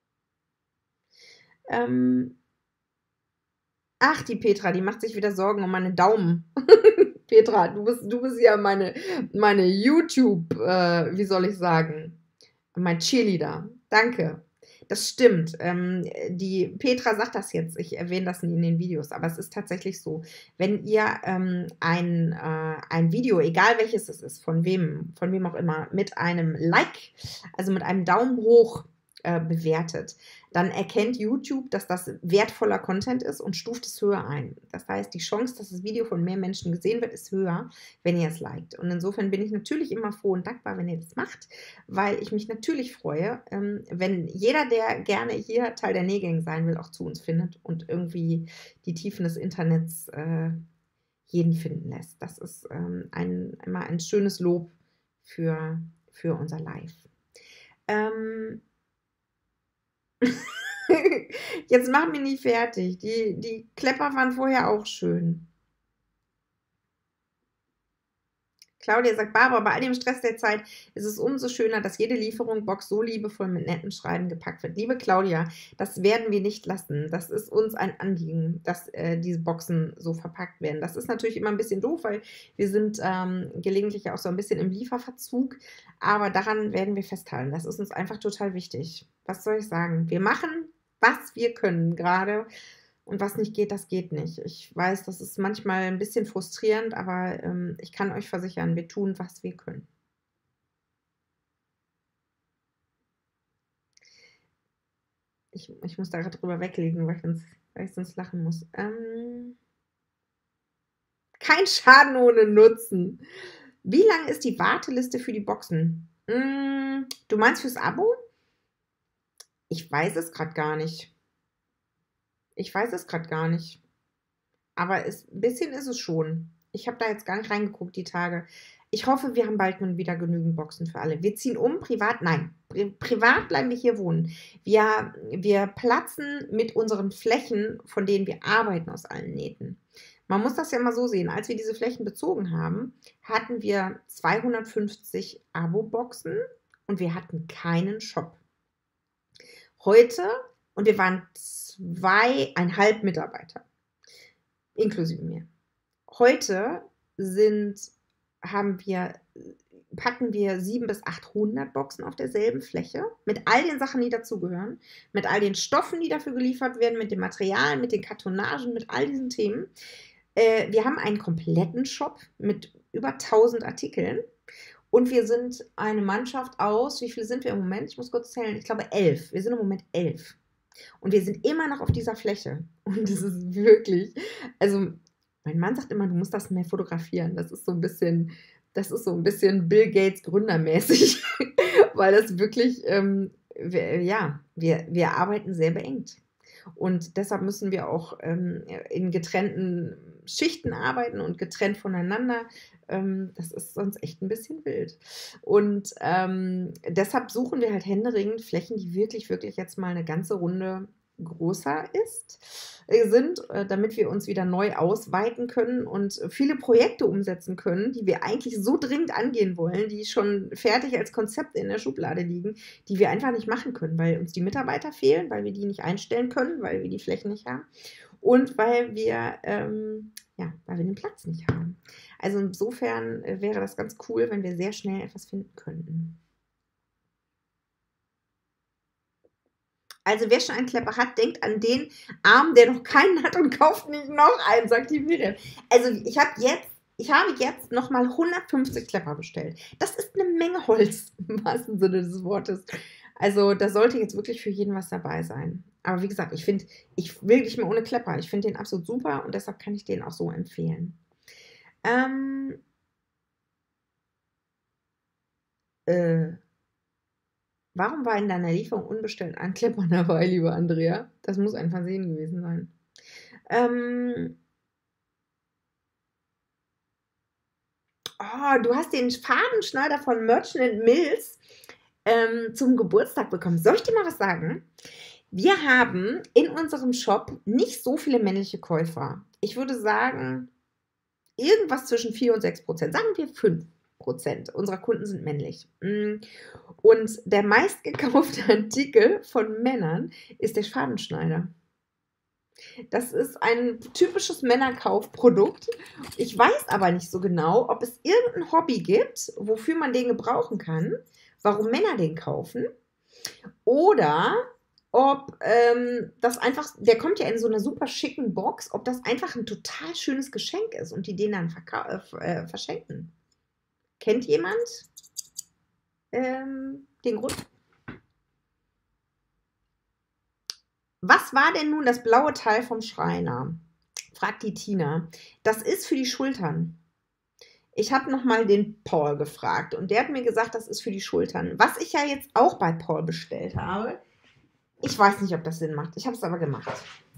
A: Ähm Ach, die Petra, die macht sich wieder Sorgen um meine Daumen. Petra, du bist, du bist ja meine, meine YouTube, äh, wie soll ich sagen, mein Cheerleader. Danke. Das stimmt. Ähm, die Petra sagt das jetzt. Ich erwähne das nie in den Videos, aber es ist tatsächlich so. Wenn ihr ähm, ein, äh, ein Video, egal welches es ist, von wem, von wem auch immer, mit einem Like, also mit einem Daumen hoch äh, bewertet, dann erkennt YouTube, dass das wertvoller Content ist und stuft es höher ein. Das heißt, die Chance, dass das Video von mehr Menschen gesehen wird, ist höher, wenn ihr es liked. Und insofern bin ich natürlich immer froh und dankbar, wenn ihr das macht, weil ich mich natürlich freue, ähm, wenn jeder, der gerne hier Teil der Nähgang sein will, auch zu uns findet und irgendwie die Tiefen des Internets äh, jeden finden lässt. Das ist ähm, ein, immer ein schönes Lob für, für unser Live. Ähm, Jetzt mach mich nicht fertig. Die, die Klepper waren vorher auch schön. Claudia sagt, Barbara, bei all dem Stress der Zeit ist es umso schöner, dass jede Lieferung Box so liebevoll mit netten Schreiben gepackt wird. Liebe Claudia, das werden wir nicht lassen. Das ist uns ein Anliegen, dass äh, diese Boxen so verpackt werden. Das ist natürlich immer ein bisschen doof, weil wir sind ähm, gelegentlich auch so ein bisschen im Lieferverzug. Aber daran werden wir festhalten. Das ist uns einfach total wichtig. Was soll ich sagen? Wir machen, was wir können gerade. Und was nicht geht, das geht nicht. Ich weiß, das ist manchmal ein bisschen frustrierend, aber ähm, ich kann euch versichern, wir tun, was wir können. Ich, ich muss da gerade drüber weglegen, weil ich sonst, weil ich sonst lachen muss. Ähm, kein Schaden ohne Nutzen. Wie lang ist die Warteliste für die Boxen? Hm, du meinst fürs Abo? Ich weiß es gerade gar nicht. Ich weiß es gerade gar nicht. Aber es, ein bisschen ist es schon. Ich habe da jetzt gar nicht reingeguckt, die Tage. Ich hoffe, wir haben bald nun wieder genügend Boxen für alle. Wir ziehen um, privat, nein. Pri privat bleiben wir hier wohnen. Wir, wir platzen mit unseren Flächen, von denen wir arbeiten, aus allen Nähten. Man muss das ja mal so sehen. Als wir diese Flächen bezogen haben, hatten wir zweihundertfünfzig Abo-Boxen und wir hatten keinen Shop. Heute, und wir waren zweieinhalb Mitarbeiter, inklusive mir. Heute sind, haben wir, packen wir sieben bis achthundert Boxen auf derselben Fläche, mit all den Sachen, die dazugehören, mit all den Stoffen, die dafür geliefert werden, mit den Materialien, mit den Kartonagen, mit all diesen Themen. Äh, wir haben einen kompletten Shop mit über tausend Artikeln. Und wir sind eine Mannschaft aus, wie viele sind wir im Moment? Ich muss kurz zählen, ich glaube elf. Wir sind im Moment elf. Und wir sind immer noch auf dieser Fläche. Und das ist wirklich, also mein Mann sagt immer, du musst das mehr fotografieren. Das ist so ein bisschen, das ist so ein bisschen Bill Gates gründermäßig, weil das wirklich, ähm, wir, ja, wir, wir arbeiten sehr beengt. Und deshalb müssen wir auch ähm, in getrennten Schichten arbeiten und getrennt voneinander. Ähm, das ist sonst echt ein bisschen wild. Und ähm, deshalb suchen wir halt händeringend Flächen, die wirklich, wirklich jetzt mal eine ganze Runde größer ist, äh, sind, äh, damit wir uns wieder neu ausweiten können und viele Projekte umsetzen können, die wir eigentlich so dringend angehen wollen, die schon fertig als Konzept in der Schublade liegen, die wir einfach nicht machen können, weil uns die Mitarbeiter fehlen, weil wir die nicht einstellen können, weil wir die Flächen nicht haben und weil wir, ähm, ja, weil wir den Platz nicht haben. Also insofern äh, wäre das ganz cool, wenn wir sehr schnell etwas finden könnten. Also wer schon einen Klepper hat, denkt an den Arm, der noch keinen hat und kauft nicht noch einen, sagt die Miriam. Also ich habe jetzt, ich habe jetzt nochmal hundertfünfzig Klepper bestellt. Das ist eine Menge Holz, im wahrsten Sinne des Wortes. Also da sollte jetzt wirklich für jeden was dabei sein. Aber wie gesagt, ich finde, ich will nicht mehr ohne Klepper. Ich finde den absolut super und deshalb kann ich den auch so empfehlen. Ähm, äh, Warum war in deiner Lieferung unbestellt ein Klepper dabei, liebe Andrea? Das muss ein Versehen gewesen sein. Ähm, oh, du hast den Fadenschneider von Merchant Mills ähm, zum Geburtstag bekommen. Soll ich dir mal was sagen? Wir haben in unserem Shop nicht so viele männliche Käufer. Ich würde sagen, irgendwas zwischen vier und sechs Prozent. Sagen wir fünf Prozent unserer Kunden sind männlich. Und der meistgekaufte Artikel von Männern ist der Fadenschneider. Das ist ein typisches Männerkaufprodukt. Ich weiß aber nicht so genau, ob es irgendein Hobby gibt, wofür man den gebrauchen kann, warum Männer den kaufen, oder ob ähm, das einfach, der kommt ja in so einer super schicken Box, ob das einfach ein total schönes Geschenk ist und die den dann äh, verschenken. Kennt jemand ähm, den Grund? Was war denn nun das blaue Teil vom Schreiner? Fragt die Tina. Das ist für die Schultern. Ich habe nochmal den Paul gefragt und der hat mir gesagt, das ist für die Schultern. Was ich ja jetzt auch bei Paul bestellt habe. Ich weiß nicht, ob das Sinn macht. Ich habe es aber gemacht.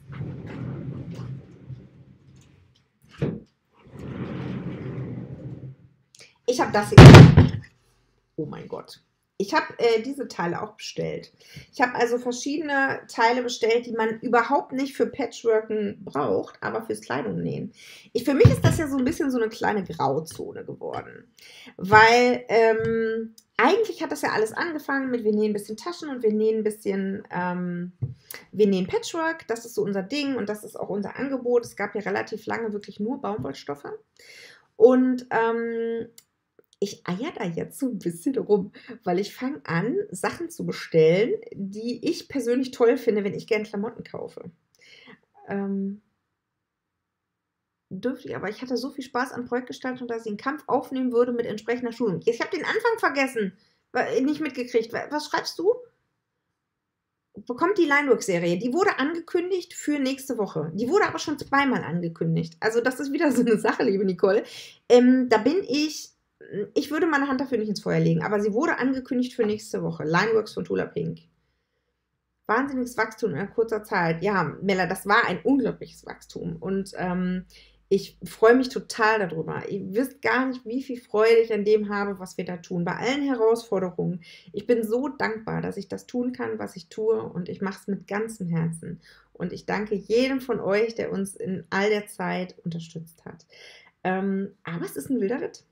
A: Ich habe das hier. Oh mein Gott. Ich habe äh, diese Teile auch bestellt. Ich habe also verschiedene Teile bestellt, die man überhaupt nicht für Patchworken braucht, aber fürs Kleidung nähen. Ich, für mich ist das ja so ein bisschen so eine kleine Grauzone geworden. Weil ähm, eigentlich hat das ja alles angefangen mit, wir nähen ein bisschen Taschen und wir nähen ein bisschen, ähm, wir nähen Patchwork. Das ist so unser Ding und das ist auch unser Angebot. Es gab ja relativ lange wirklich nur Baumwollstoffe. Und ähm, ich eier da jetzt so ein bisschen rum, weil ich fange an, Sachen zu bestellen, die ich persönlich toll finde, wenn ich gerne Klamotten kaufe. Ähm, dürfte ich, aber ich hatte so viel Spaß an Projektgestaltung, dass ich den Kampf aufnehmen würde mit entsprechender Schulung. Ich habe den Anfang vergessen, nicht mitgekriegt. Was schreibst du? Bekommt die Linework-Serie. Die wurde angekündigt für nächste Woche. Die wurde aber schon zweimal angekündigt. Also das ist wieder so eine Sache, liebe Nicole. Ähm, da bin ich... Ich würde meine Hand dafür nicht ins Feuer legen, aber sie wurde angekündigt für nächste Woche. Lineworks von Tula Pink. Wahnsinniges Wachstum in kurzer Zeit. Ja, Mella, das war ein unglaubliches Wachstum. Und ähm, ich freue mich total darüber. Ihr wisst gar nicht, wie viel Freude ich an dem habe, was wir da tun. Bei allen Herausforderungen. Ich bin so dankbar, dass ich das tun kann, was ich tue. Und ich mache es mit ganzem Herzen. Und ich danke jedem von euch, der uns in all der Zeit unterstützt hat. Ähm, aber es ist ein wilder Ritt.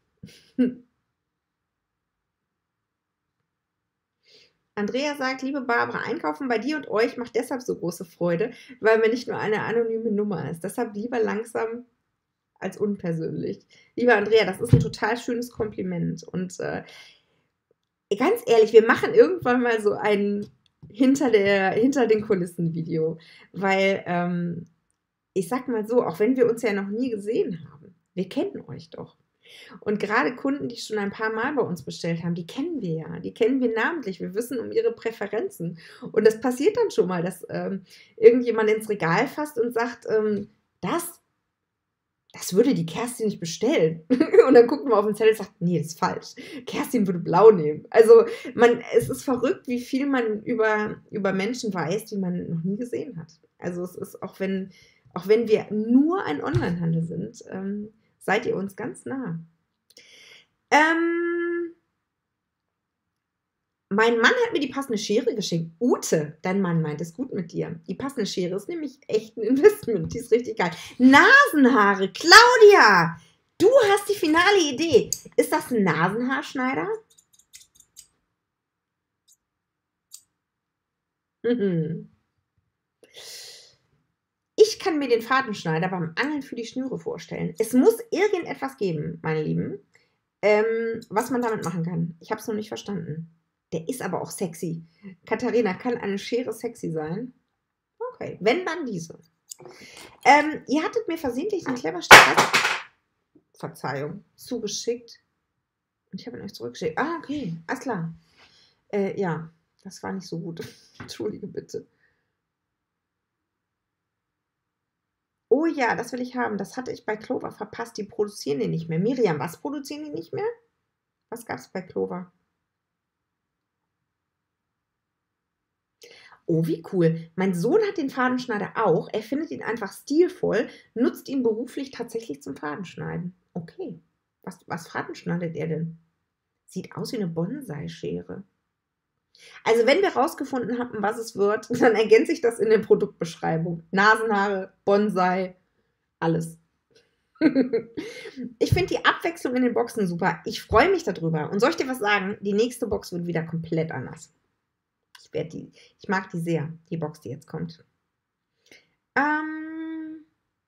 A: Andrea sagt, liebe Barbara, einkaufen bei dir und euch macht deshalb so große Freude, weil man nicht nur eine anonyme Nummer ist. Deshalb lieber langsam als unpersönlich. Lieber Andrea, das ist ein total schönes Kompliment. Und äh, ganz ehrlich, wir machen irgendwann mal so ein hinter, der, hinter den Kulissen Video. Weil, ähm, ich sag mal so, auch wenn wir uns ja noch nie gesehen haben, wir kennen euch doch. Und gerade Kunden, die schon ein paar Mal bei uns bestellt haben, die kennen wir ja, die kennen wir namentlich, wir wissen um ihre Präferenzen. Und das passiert dann schon mal, dass ähm, irgendjemand ins Regal fasst und sagt, ähm, das, das würde die Kerstin nicht bestellen. Und dann guckt man auf den Zettel und sagt, nee, das ist falsch. Kerstin würde blau nehmen. Also man, es ist verrückt, wie viel man über, über Menschen weiß, die man noch nie gesehen hat. Also es ist, auch wenn, auch wenn wir nur ein Onlinehandel sind, ähm, seid ihr uns ganz nah. Ähm, mein Mann hat mir die passende Schere geschenkt. Ute, dein Mann meint es gut mit dir. Die passende Schere ist nämlich echt ein Investment. Die ist richtig geil. Nasenhaare. Claudia, du hast die finale Idee. Ist das ein Nasenhaarschneider? Mhm. Ich kann mir den Fadenschneider beim Angeln für die Schnüre vorstellen. Es muss irgendetwas geben, meine Lieben, ähm, was man damit machen kann. Ich habe es noch nicht verstanden. Der ist aber auch sexy. Katharina, kann eine Schere sexy sein? Okay, wenn, dann diese. Ähm, ihr hattet mir versehentlich den Klebersticker, Verzeihung, zugeschickt. Und ich habe ihn euch zurückgeschickt. Ah, okay, alles klar. Äh, ja, das war nicht so gut. Entschuldige bitte. Oh ja, das will ich haben. Das hatte ich bei Clover verpasst. Die produzieren den nicht mehr. Miriam, was produzieren die nicht mehr? Was gab es bei Clover? Oh, wie cool. Mein Sohn hat den Fadenschneider auch. Er findet ihn einfach stilvoll, nutzt ihn beruflich tatsächlich zum Fadenschneiden. Okay. Was, was fadenschneidet er denn? Sieht aus wie eine Bonsai-Schere. Also wenn wir rausgefunden haben, was es wird, dann ergänze ich das in der Produktbeschreibung. Nasenhaare, Bonsai, alles. Ich finde die Abwechslung in den Boxen super. Ich freue mich darüber. Und soll ich dir was sagen? Die nächste Box wird wieder komplett anders. Ich, werd die, ich mag die sehr, die Box, die jetzt kommt. Ähm,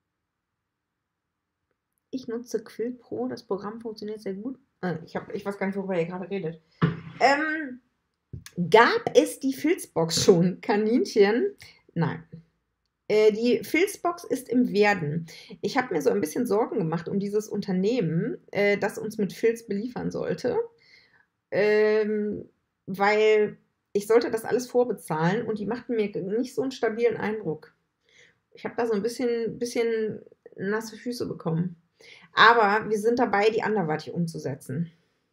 A: ich nutze Quilt Pro. Das Programm funktioniert sehr gut. Äh, ich, hab, ich weiß gar nicht, worüber ihr gerade redet. Ähm, Gab es die Filzbox schon? Kaninchen? Nein. Äh, die Filzbox ist im Werden. Ich habe mir so ein bisschen Sorgen gemacht um dieses Unternehmen, äh, das uns mit Filz beliefern sollte. Ähm, weil ich sollte das alles vorbezahlen und die machten mir nicht so einen stabilen Eindruck. Ich habe da so ein bisschen, bisschen nasse Füße bekommen. Aber wir sind dabei, die anderweitig umzusetzen.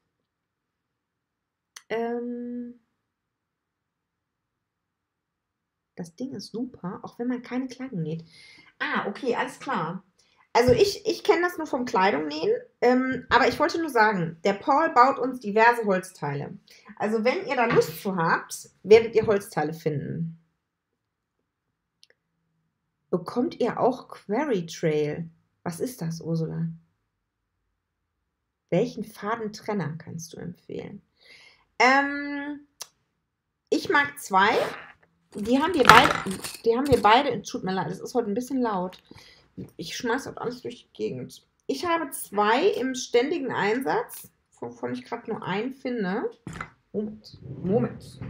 A: Ähm, das Ding ist super, auch wenn man keine Kleidung näht. Ah, okay, alles klar. Also ich, ich kenne das nur vom Kleidung nähen, ähm, aber ich wollte nur sagen, der Paul baut uns diverse Holzteile. Also wenn ihr da Lust zu habt, werdet ihr Holzteile finden. Bekommt ihr auch Quarry Trail? Was ist das, Ursula? Welchen Fadentrenner kannst du empfehlen? Ähm, ich mag zwei. Die haben wir beide, die haben wir beide, tut mir leid, es ist heute ein bisschen laut. Ich schmeiße das alles durch die Gegend. Ich habe zwei im ständigen Einsatz, wovon ich gerade nur einen finde. Moment, Moment.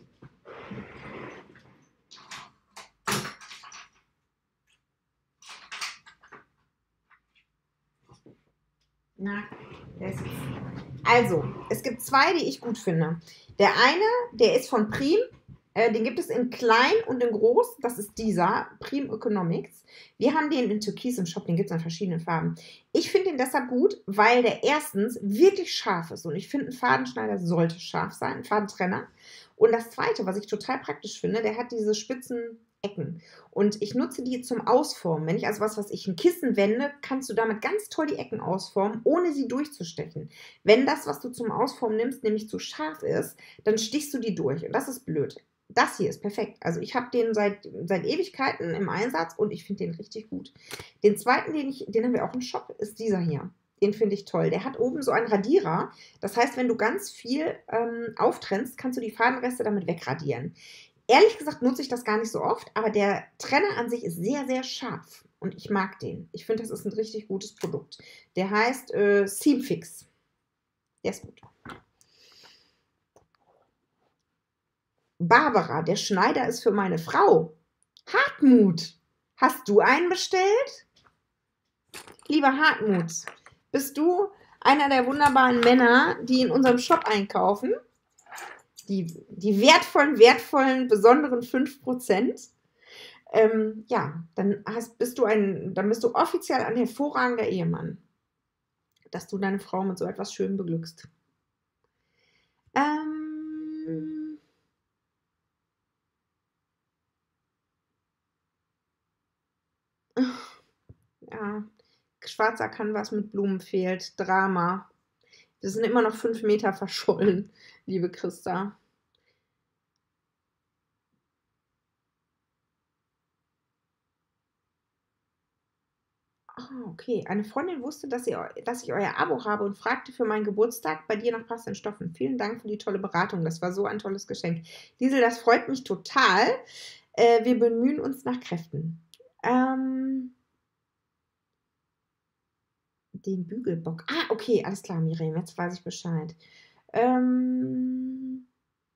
A: Na, der ist also, es gibt zwei, die ich gut finde. Der eine, der ist von Prim. Äh, den gibt es in klein und in groß. Das ist dieser, Prim Economics. Wir haben den in Türkis im Shop, den gibt es in verschiedenen Farben. Ich finde den deshalb gut, weil der erstens wirklich scharf ist. Und ich finde, ein Fadenschneider sollte scharf sein, ein Fadentrenner. Und das zweite, was ich total praktisch finde, der hat diese spitzen Ecken. Und ich nutze die zum Ausformen. Wenn ich also was, was ich ein Kissen wende, kannst du damit ganz toll die Ecken ausformen, ohne sie durchzustechen. Wenn das, was du zum Ausformen nimmst, nämlich zu scharf ist, dann stichst du die durch. Und das ist blöd. Das hier ist perfekt. Also ich habe den seit, seit Ewigkeiten im Einsatz und ich finde den richtig gut. Den zweiten, den, ich, den haben wir auch im Shop, ist dieser hier. Den finde ich toll. Der hat oben so einen Radierer. Das heißt, wenn du ganz viel ähm, auftrennst, kannst du die Fadenreste damit wegradieren. Ehrlich gesagt nutze ich das gar nicht so oft, aber der Trenner an sich ist sehr, sehr scharf. Und ich mag den. Ich finde, das ist ein richtig gutes Produkt. Der heißt äh, Seamfix. Der ist gut. Barbara, der Schneider ist für meine Frau. Hartmut, hast du einen bestellt? Lieber Hartmut, bist du einer der wunderbaren Männer, die in unserem Shop einkaufen? Die, die wertvollen, wertvollen, besonderen fünf Prozent. Ähm, ja, dann hast, bist du ein, dann bist du offiziell ein hervorragender Ehemann, dass du deine Frau mit so etwas Schönem beglückst. Ähm, ja, schwarzer Canvas mit Blumen fehlt. Drama. Wir sind immer noch fünf Meter verschollen, liebe Christa. Ah, okay. Eine Freundin wusste, dass, ihr, dass ich euer Abo habe und fragte für meinen Geburtstag bei dir nach passenden Stoffen. Vielen Dank für die tolle Beratung. Das war so ein tolles Geschenk. Liesel, das freut mich total. Äh, wir bemühen uns nach Kräften. Ähm, den Bügelbock. Ah, okay, alles klar, Miriam. Jetzt weiß ich Bescheid. Ähm,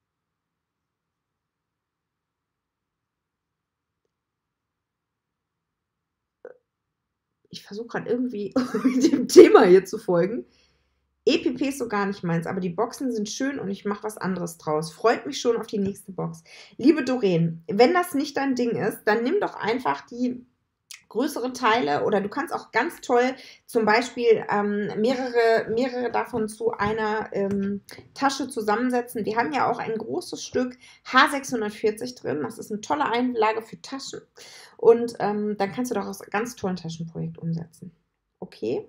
A: ich versuche gerade irgendwie dem Thema hier zu folgen. E P P ist so gar nicht meins, aber die Boxen sind schön und ich mache was anderes draus. Freut mich schon auf die nächste Box. Liebe Doreen, wenn das nicht dein Ding ist, dann nimm doch einfach die größeren Teile oder du kannst auch ganz toll zum Beispiel ähm, mehrere, mehrere davon zu einer ähm, Tasche zusammensetzen. Wir haben ja auch ein großes Stück H sechshundertvierzig drin. Das ist eine tolle Einlage für Taschen. Und ähm, dann kannst du daraus ein ganz tolles Taschenprojekt umsetzen. Okay?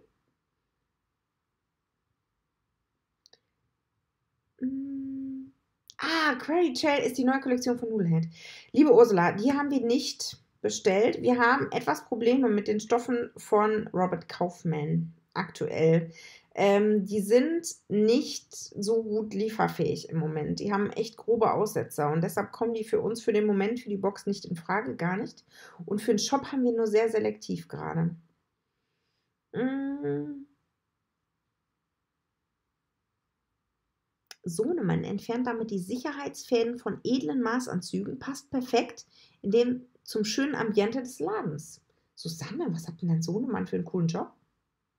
A: Mm. Ah, Query Trail ist die neue Kollektion von Noodlehead. Liebe Ursula, die haben wir nicht bestellt. Wir haben etwas Probleme mit den Stoffen von Robert Kaufman aktuell. Ähm, die sind nicht so gut lieferfähig im Moment. Die haben echt grobe Aussetzer und deshalb kommen die für uns für den Moment für die Box nicht in Frage, gar nicht. Und für den Shop haben wir nur sehr selektiv gerade. Mm. Sohnemann entfernt damit die Sicherheitsfäden von edlen Maßanzügen, passt perfekt in dem zum schönen Ambiente des Ladens. Susanne, was hat denn dein Sohnemann für einen coolen Job?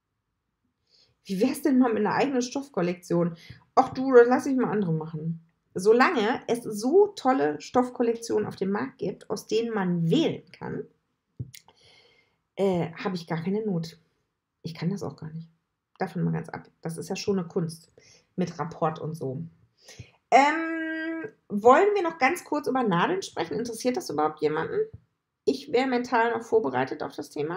A: Wie wär's denn mal mit einer eigenen Stoffkollektion? Ach du, das lasse ich mal andere machen. solange es so tolle Stoffkollektionen auf dem Markt gibt, aus denen man wählen kann, äh, habe ich gar keine Not. Ich kann das auch gar nicht. Davon mal ganz ab. Das ist ja schon eine Kunst mit Rapport und so. Ähm, wollen wir noch ganz kurz über Nadeln sprechen? Interessiert das überhaupt jemanden? Ich wäre mental noch vorbereitet auf das Thema.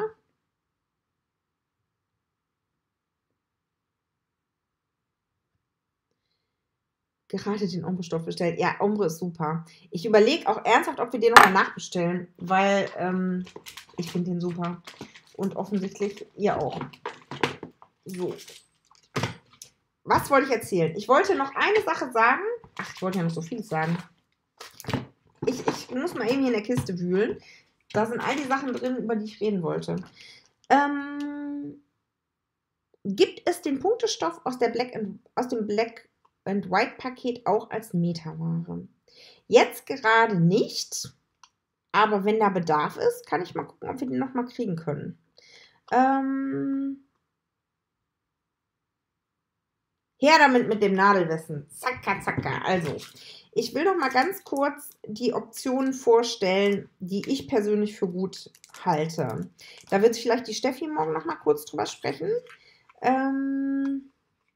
A: Gerade den Ombre-Stoff bestellt. Ja, Ombre ist super. Ich überlege auch ernsthaft, ob wir den nochmal nachbestellen, weil ähm, ich finde den super. Und offensichtlich ihr auch. So. Was wollte ich erzählen? Ich wollte noch eine Sache sagen. Ach, ich wollte ja noch so viel sagen. Ich, ich muss mal eben hier in der Kiste wühlen. Da sind all die Sachen drin, über die ich reden wollte. Ähm, gibt es den Punktestoff aus, der Black and, aus dem Black and White Paket auch als Metaware? Jetzt gerade nicht, aber wenn da Bedarf ist, kann ich mal gucken, ob wir den nochmal kriegen können. Ähm, her damit mit dem Nadelwissen. Zacka, zacka. Also, ich will noch mal ganz kurz die Optionen vorstellen, die ich persönlich für gut halte. Da wird vielleicht die Steffi morgen noch mal kurz drüber sprechen. Ähm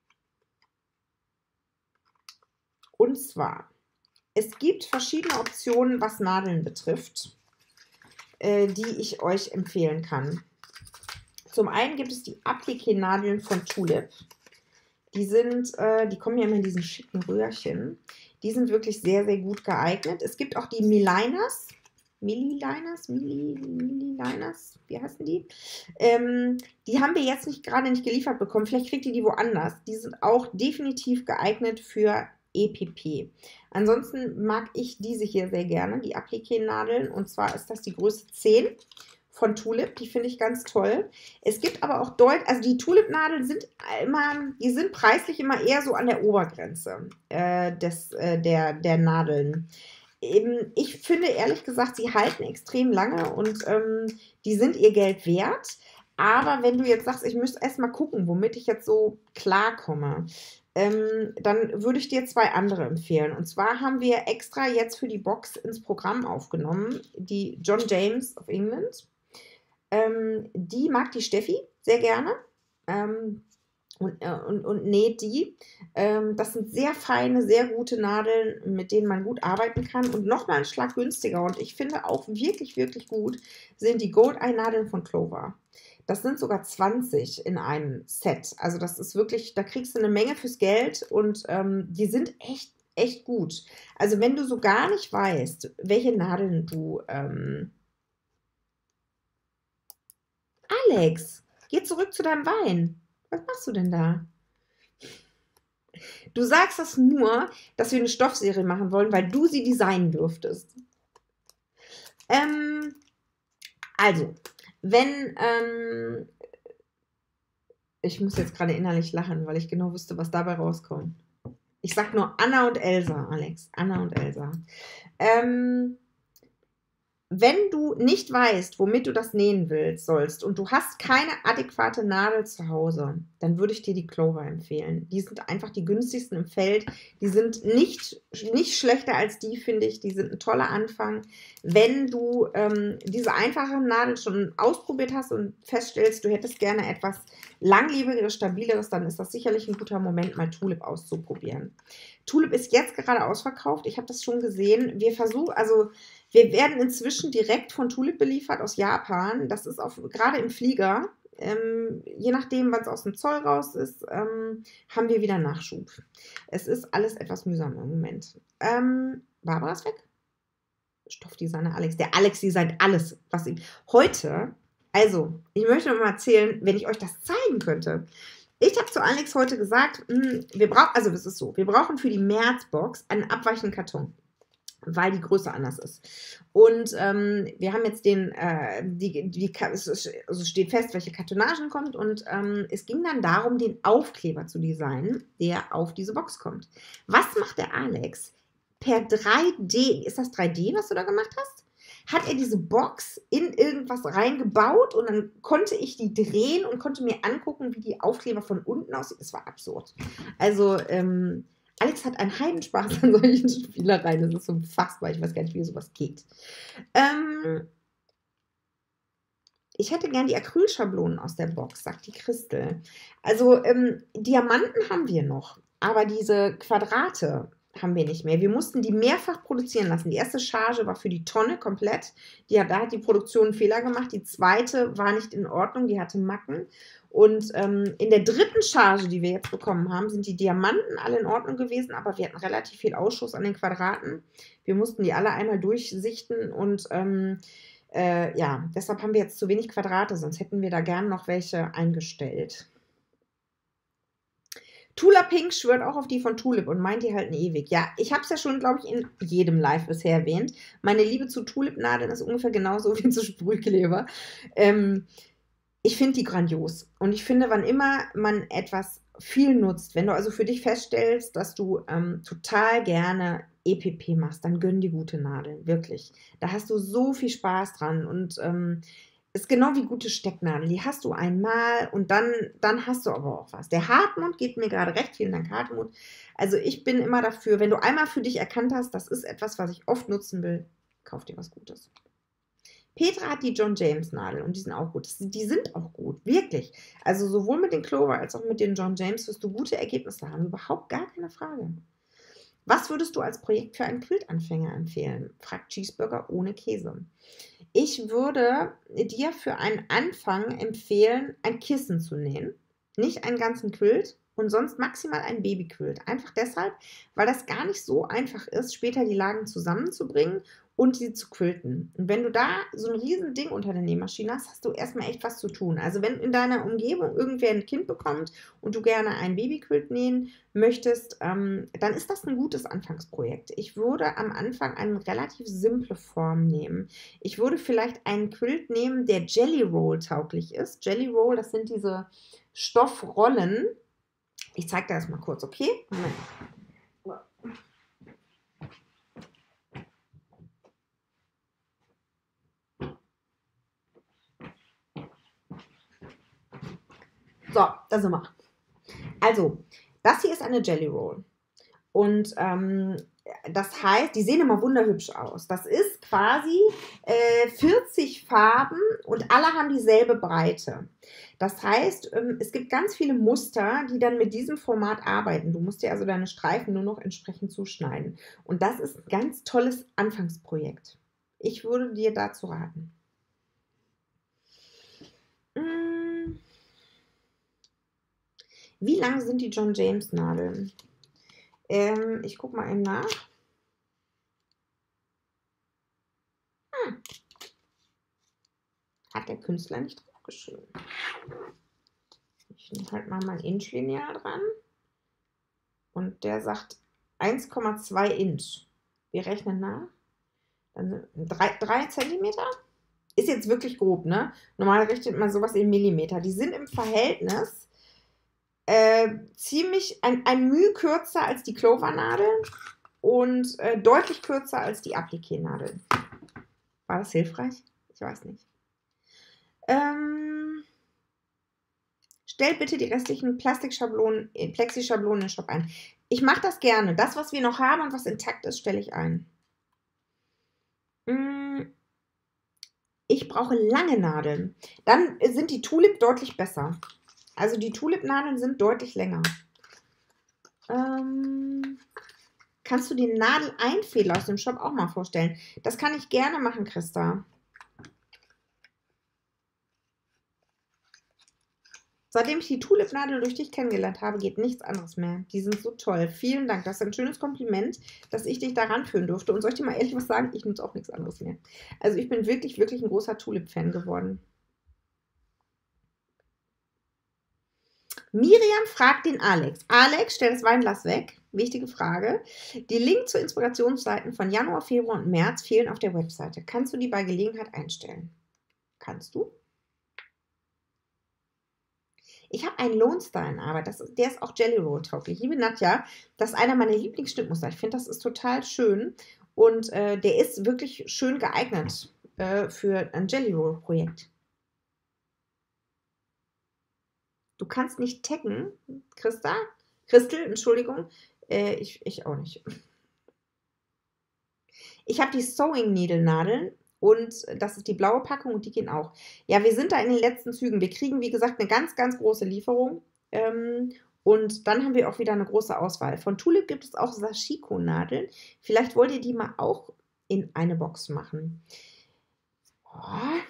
A: Und zwar, es gibt verschiedene Optionen, was Nadeln betrifft, äh, die ich euch empfehlen kann. Zum einen gibt es die Appliqué-Nadeln von Tulip. Die sind, äh, die kommen ja immer in diesen schicken Röhrchen. Die sind wirklich sehr, sehr gut geeignet. Es gibt auch die Milliners. Milliners? Milliners? Wie heißen die? Ähm, die haben wir jetzt nicht gerade nicht geliefert bekommen. Vielleicht kriegt ihr die woanders. Die sind auch definitiv geeignet für E P P. Ansonsten mag ich diese hier sehr gerne, die Appliqué-Nadeln. Und zwar ist das die Größe zehn von Tulip. Die finde ich ganz toll. Es gibt aber auch Deut, also die Tulip-Nadeln sind immer, die sind preislich immer eher so an der Obergrenze äh, des, äh, der, der Nadeln. Eben, ich finde ehrlich gesagt, sie halten extrem lange und ähm, die sind ihr Geld wert. Aber wenn du jetzt sagst, ich müsste erst mal gucken, womit ich jetzt so klarkomme, ähm, dann würde ich dir zwei andere empfehlen. Und zwar haben wir extra jetzt für die Box ins Programm aufgenommen, die John James of England. Ähm, die mag die Steffi sehr gerne ähm, und, äh, und, und näht die. Ähm, das sind sehr feine, sehr gute Nadeln, mit denen man gut arbeiten kann und nochmal einen Schlag günstiger. Und ich finde auch wirklich, wirklich gut sind die Gold Eye Nadeln von Clover. Das sind sogar zwanzig in einem Set. Also das ist wirklich, da kriegst du eine Menge fürs Geld und ähm, die sind echt, echt gut. Also wenn du so gar nicht weißt, welche Nadeln du... Ähm, Alex, geh zurück zu deinem Wein. Was machst du denn da? Du sagst das nur, dass wir eine Stoffserie machen wollen, weil du sie designen dürftest. Ähm, also, wenn, ähm, ich muss jetzt gerade innerlich lachen, weil ich genau wüsste, was dabei rauskommt. Ich sag nur Anna und Elsa, Alex. Anna und Elsa. Ähm, Wenn du nicht weißt, womit du das nähen willst, sollst und du hast keine adäquate Nadel zu Hause, dann würde ich dir die Clover empfehlen. Die sind einfach die günstigsten im Feld. Die sind nicht, nicht schlechter als die, finde ich. Die sind ein toller Anfang. Wenn du ähm, diese einfache Nadel schon ausprobiert hast und feststellst, du hättest gerne etwas langlebigeres, stabileres, dann ist das sicherlich ein guter Moment, mal Tulip auszuprobieren. Tulip ist jetzt gerade ausverkauft. Ich habe das schon gesehen. Wir versuchen, also wir werden inzwischen direkt von Tulip beliefert aus Japan. Das ist auf, gerade im Flieger. Ähm, je nachdem, wann es aus dem Zoll raus ist, ähm, haben wir wieder Nachschub. Es ist alles etwas mühsam im Moment. Ähm, Barbara ist weg. Stoffdesigner Alex. Der Alex designt alles, was ihm... Heute, also, ich möchte noch mal erzählen, wenn ich euch das zeigen könnte. Ich habe zu Alex heute gesagt, mh, wir brauchen, also das ist so, wir brauchen für die Märzbox einen abweichenden Karton, weil die Größe anders ist. Und ähm, wir haben jetzt den, äh, die, die, also steht fest, welche Kartonagen kommt und ähm, es ging dann darum, den Aufkleber zu designen, der auf diese Box kommt. Was macht der Alex? Per drei D, ist das drei D, was du da gemacht hast? Hat er diese Box in irgendwas reingebaut und dann konnte ich die drehen und konnte mir angucken, wie die Aufkleber von unten aussehen. Das war absurd. Also, ähm, Alex hat einen Heidenspaß an solchen Spielereien. Das ist so unfassbar. Ich weiß gar nicht, wie sowas geht. Ähm, ich hätte gern die Acrylschablonen aus der Box, sagt die Christel. Also ähm, Diamanten haben wir noch, aber diese Quadrate haben wir nicht mehr. Wir mussten die mehrfach produzieren lassen. Die erste Charge war für die Tonne komplett. Die hat, da hat die Produktion einen Fehler gemacht. Die zweite war nicht in Ordnung, die hatte Macken. Und ähm, in der dritten Charge, die wir jetzt bekommen haben, sind die Diamanten alle in Ordnung gewesen, aber wir hatten relativ viel Ausschuss an den Quadraten. Wir mussten die alle einmal durchsichten und ähm, äh, ja, deshalb haben wir jetzt zu wenig Quadrate, sonst hätten wir da gern noch welche eingestellt. Tula Pink schwört auch auf die von Tulip und meint, die halten ewig. Ja, ich habe es ja schon, glaube ich, in jedem Live bisher erwähnt. Meine Liebe zu Tulip-Nadeln ist ungefähr genauso wie zu Sprühkleber. Ähm, ich finde die grandios. Und ich finde, wann immer man etwas viel nutzt, wenn du also für dich feststellst, dass du ähm, total gerne E P P machst, dann gönn dir gute Nadeln, wirklich. Da hast du so viel Spaß dran und ähm, ist genau wie gute Stecknadeln. Die hast du einmal und dann, dann hast du aber auch was. Der Hartmut geht mir gerade recht. Vielen Dank, Hartmut. Also ich bin immer dafür, wenn du einmal für dich erkannt hast, das ist etwas, was ich oft nutzen will, kauf dir was Gutes. Petra hat die John James Nadel und die sind auch gut. Die sind auch gut, wirklich. Also sowohl mit den Clover als auch mit den John James wirst du gute Ergebnisse haben. Überhaupt gar keine Frage. Was würdest du als Projekt für einen Quiltanfänger empfehlen? Fragt Cheeseburger ohne Käse. Ich würde dir für einen Anfang empfehlen, ein Kissen zu nähen. Nicht einen ganzen Quilt und sonst maximal ein Babyquilt. Einfach deshalb, weil das gar nicht so einfach ist, später die Lagen zusammenzubringen und sie zu quilten. Und wenn du da so ein riesen Ding unter der Nähmaschine hast, hast du erstmal echt was zu tun. Also wenn in deiner Umgebung irgendwer ein Kind bekommt und du gerne ein Babyquilt nähen möchtest, ähm, dann ist das ein gutes Anfangsprojekt. Ich würde am Anfang eine relativ simple Form nehmen. Ich würde vielleicht einen Quilt nehmen, der Jelly Roll tauglich ist. Jelly Roll, das sind diese Stoffrollen. Ich zeige dir das mal kurz, okay? Moment. So, da sind wir. Also, das hier ist eine Jelly Roll. Und ähm, das heißt, die sehen immer wunderhübsch aus. Das ist quasi äh, vierzig Farben und alle haben dieselbe Breite. Das heißt, ähm, es gibt ganz viele Muster, die dann mit diesem Format arbeiten. Du musst dir also deine Streifen nur noch entsprechend zuschneiden. Und das ist ein ganz tolles Anfangsprojekt. Ich würde dir dazu raten. Wie lang sind die John James Nadeln? Ähm, ich gucke mal eben nach. Hm. Hat der Künstler nicht draufgeschrieben. Ich nehme halt mal mein Inch-Lineal dran. Und der sagt eins Komma zwei Inch. Wir rechnen nach. Dann drei Zentimeter. Ist jetzt wirklich grob, ne? Normal rechnet man sowas in Millimeter. Die sind im Verhältnis Äh, ziemlich ein, ein Mühe kürzer als die Clover-Nadeln und äh, deutlich kürzer als die Appliqué-Nadeln. War das hilfreich? Ich weiß nicht. Ähm, stell bitte die restlichen Plastikschablonen, äh, Plexi-Schablonen in den Shop ein. Ich mache das gerne. Das, was wir noch haben und was intakt ist, stelle ich ein. Ich brauche lange Nadeln. Dann sind die Tulip deutlich besser. Also die Tulip-Nadeln sind deutlich länger. Ähm, kannst du den Nadel-Einfädler aus dem Shop auch mal vorstellen? Das kann ich gerne machen, Christa. Seitdem ich die Tulip-Nadel durch dich kennengelernt habe, geht nichts anderes mehr. Die sind so toll. Vielen Dank. Das ist ein schönes Kompliment, dass ich dich da ranführen durfte. Und soll ich dir mal ehrlich was sagen? Ich nutze auch nichts anderes mehr. Also ich bin wirklich, wirklich ein großer Tulip-Fan geworden. Miriam fragt den Alex. Alex, stell das Weinglas weg. Wichtige Frage. Die Links zu Inspirationsseiten von Januar, Februar und März fehlen auf der Webseite. Kannst du die bei Gelegenheit einstellen? Kannst du? Ich habe einen Lone Star in Arbeit. Das ist, der ist auch Jelly Roll tauglich. Liebe Nadja, das ist einer meiner Lieblingsschnittmuster. Ich finde, das ist total schön. Und äh, der ist wirklich schön geeignet äh, für ein Jelly Roll Projekt. Du kannst nicht taggen, Christa, Christel, Entschuldigung, Äh, ich, ich auch nicht. Ich habe die Sewing Needle Nadeln und das ist die blaue Packung und die gehen auch. Ja, wir sind da in den letzten Zügen. Wir kriegen, wie gesagt, eine ganz, ganz große Lieferung. Ähm, und dann haben wir auch wieder eine große Auswahl. Von Tulip gibt es auch Sashiko-Nadeln. Vielleicht wollt ihr die mal auch in eine Box machen. Oh.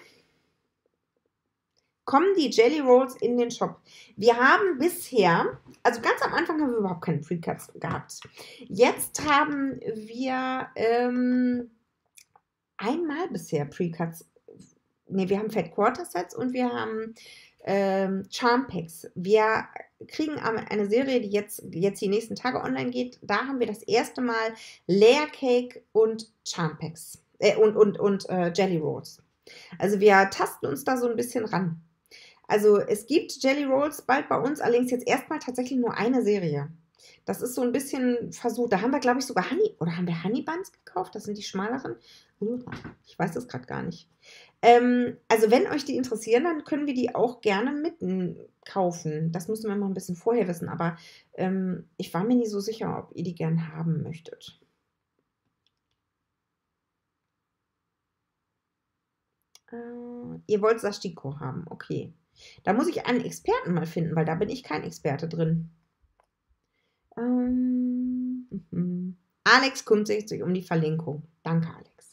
A: Kommen die Jelly Rolls in den Shop? Wir haben bisher, also ganz am Anfang haben wir überhaupt keine Pre-Cuts gehabt. Jetzt haben wir ähm, einmal bisher Pre-Cuts. Ne, wir haben Fat Quarter Sets und wir haben ähm, Charm Packs. Wir kriegen eine Serie, die jetzt, jetzt die nächsten Tage online geht. Da haben wir das erste Mal Layer Cake und Charm Packs äh, und, und, und äh, Jelly Rolls. Also wir tasten uns da so ein bisschen ran. Also es gibt Jelly Rolls bald bei uns, allerdings jetzt erstmal tatsächlich nur eine Serie. Das ist so ein bisschen versucht. Da haben wir, glaube ich, sogar Honey, oder haben wir Honey Buns gekauft? Das sind die schmaleren. Ich weiß das gerade gar nicht. Ähm, also wenn euch die interessieren, dann können wir die auch gerne mitkaufen. Das müssen wir mal ein bisschen vorher wissen, aber ähm, ich war mir nie so sicher, ob ihr die gern haben möchtet. Äh, ihr wollt Sashiko haben, okay. Da muss ich einen Experten mal finden, weil da bin ich kein Experte drin. Ähm, mhm. Alex kümmert sich um die Verlinkung. Danke, Alex.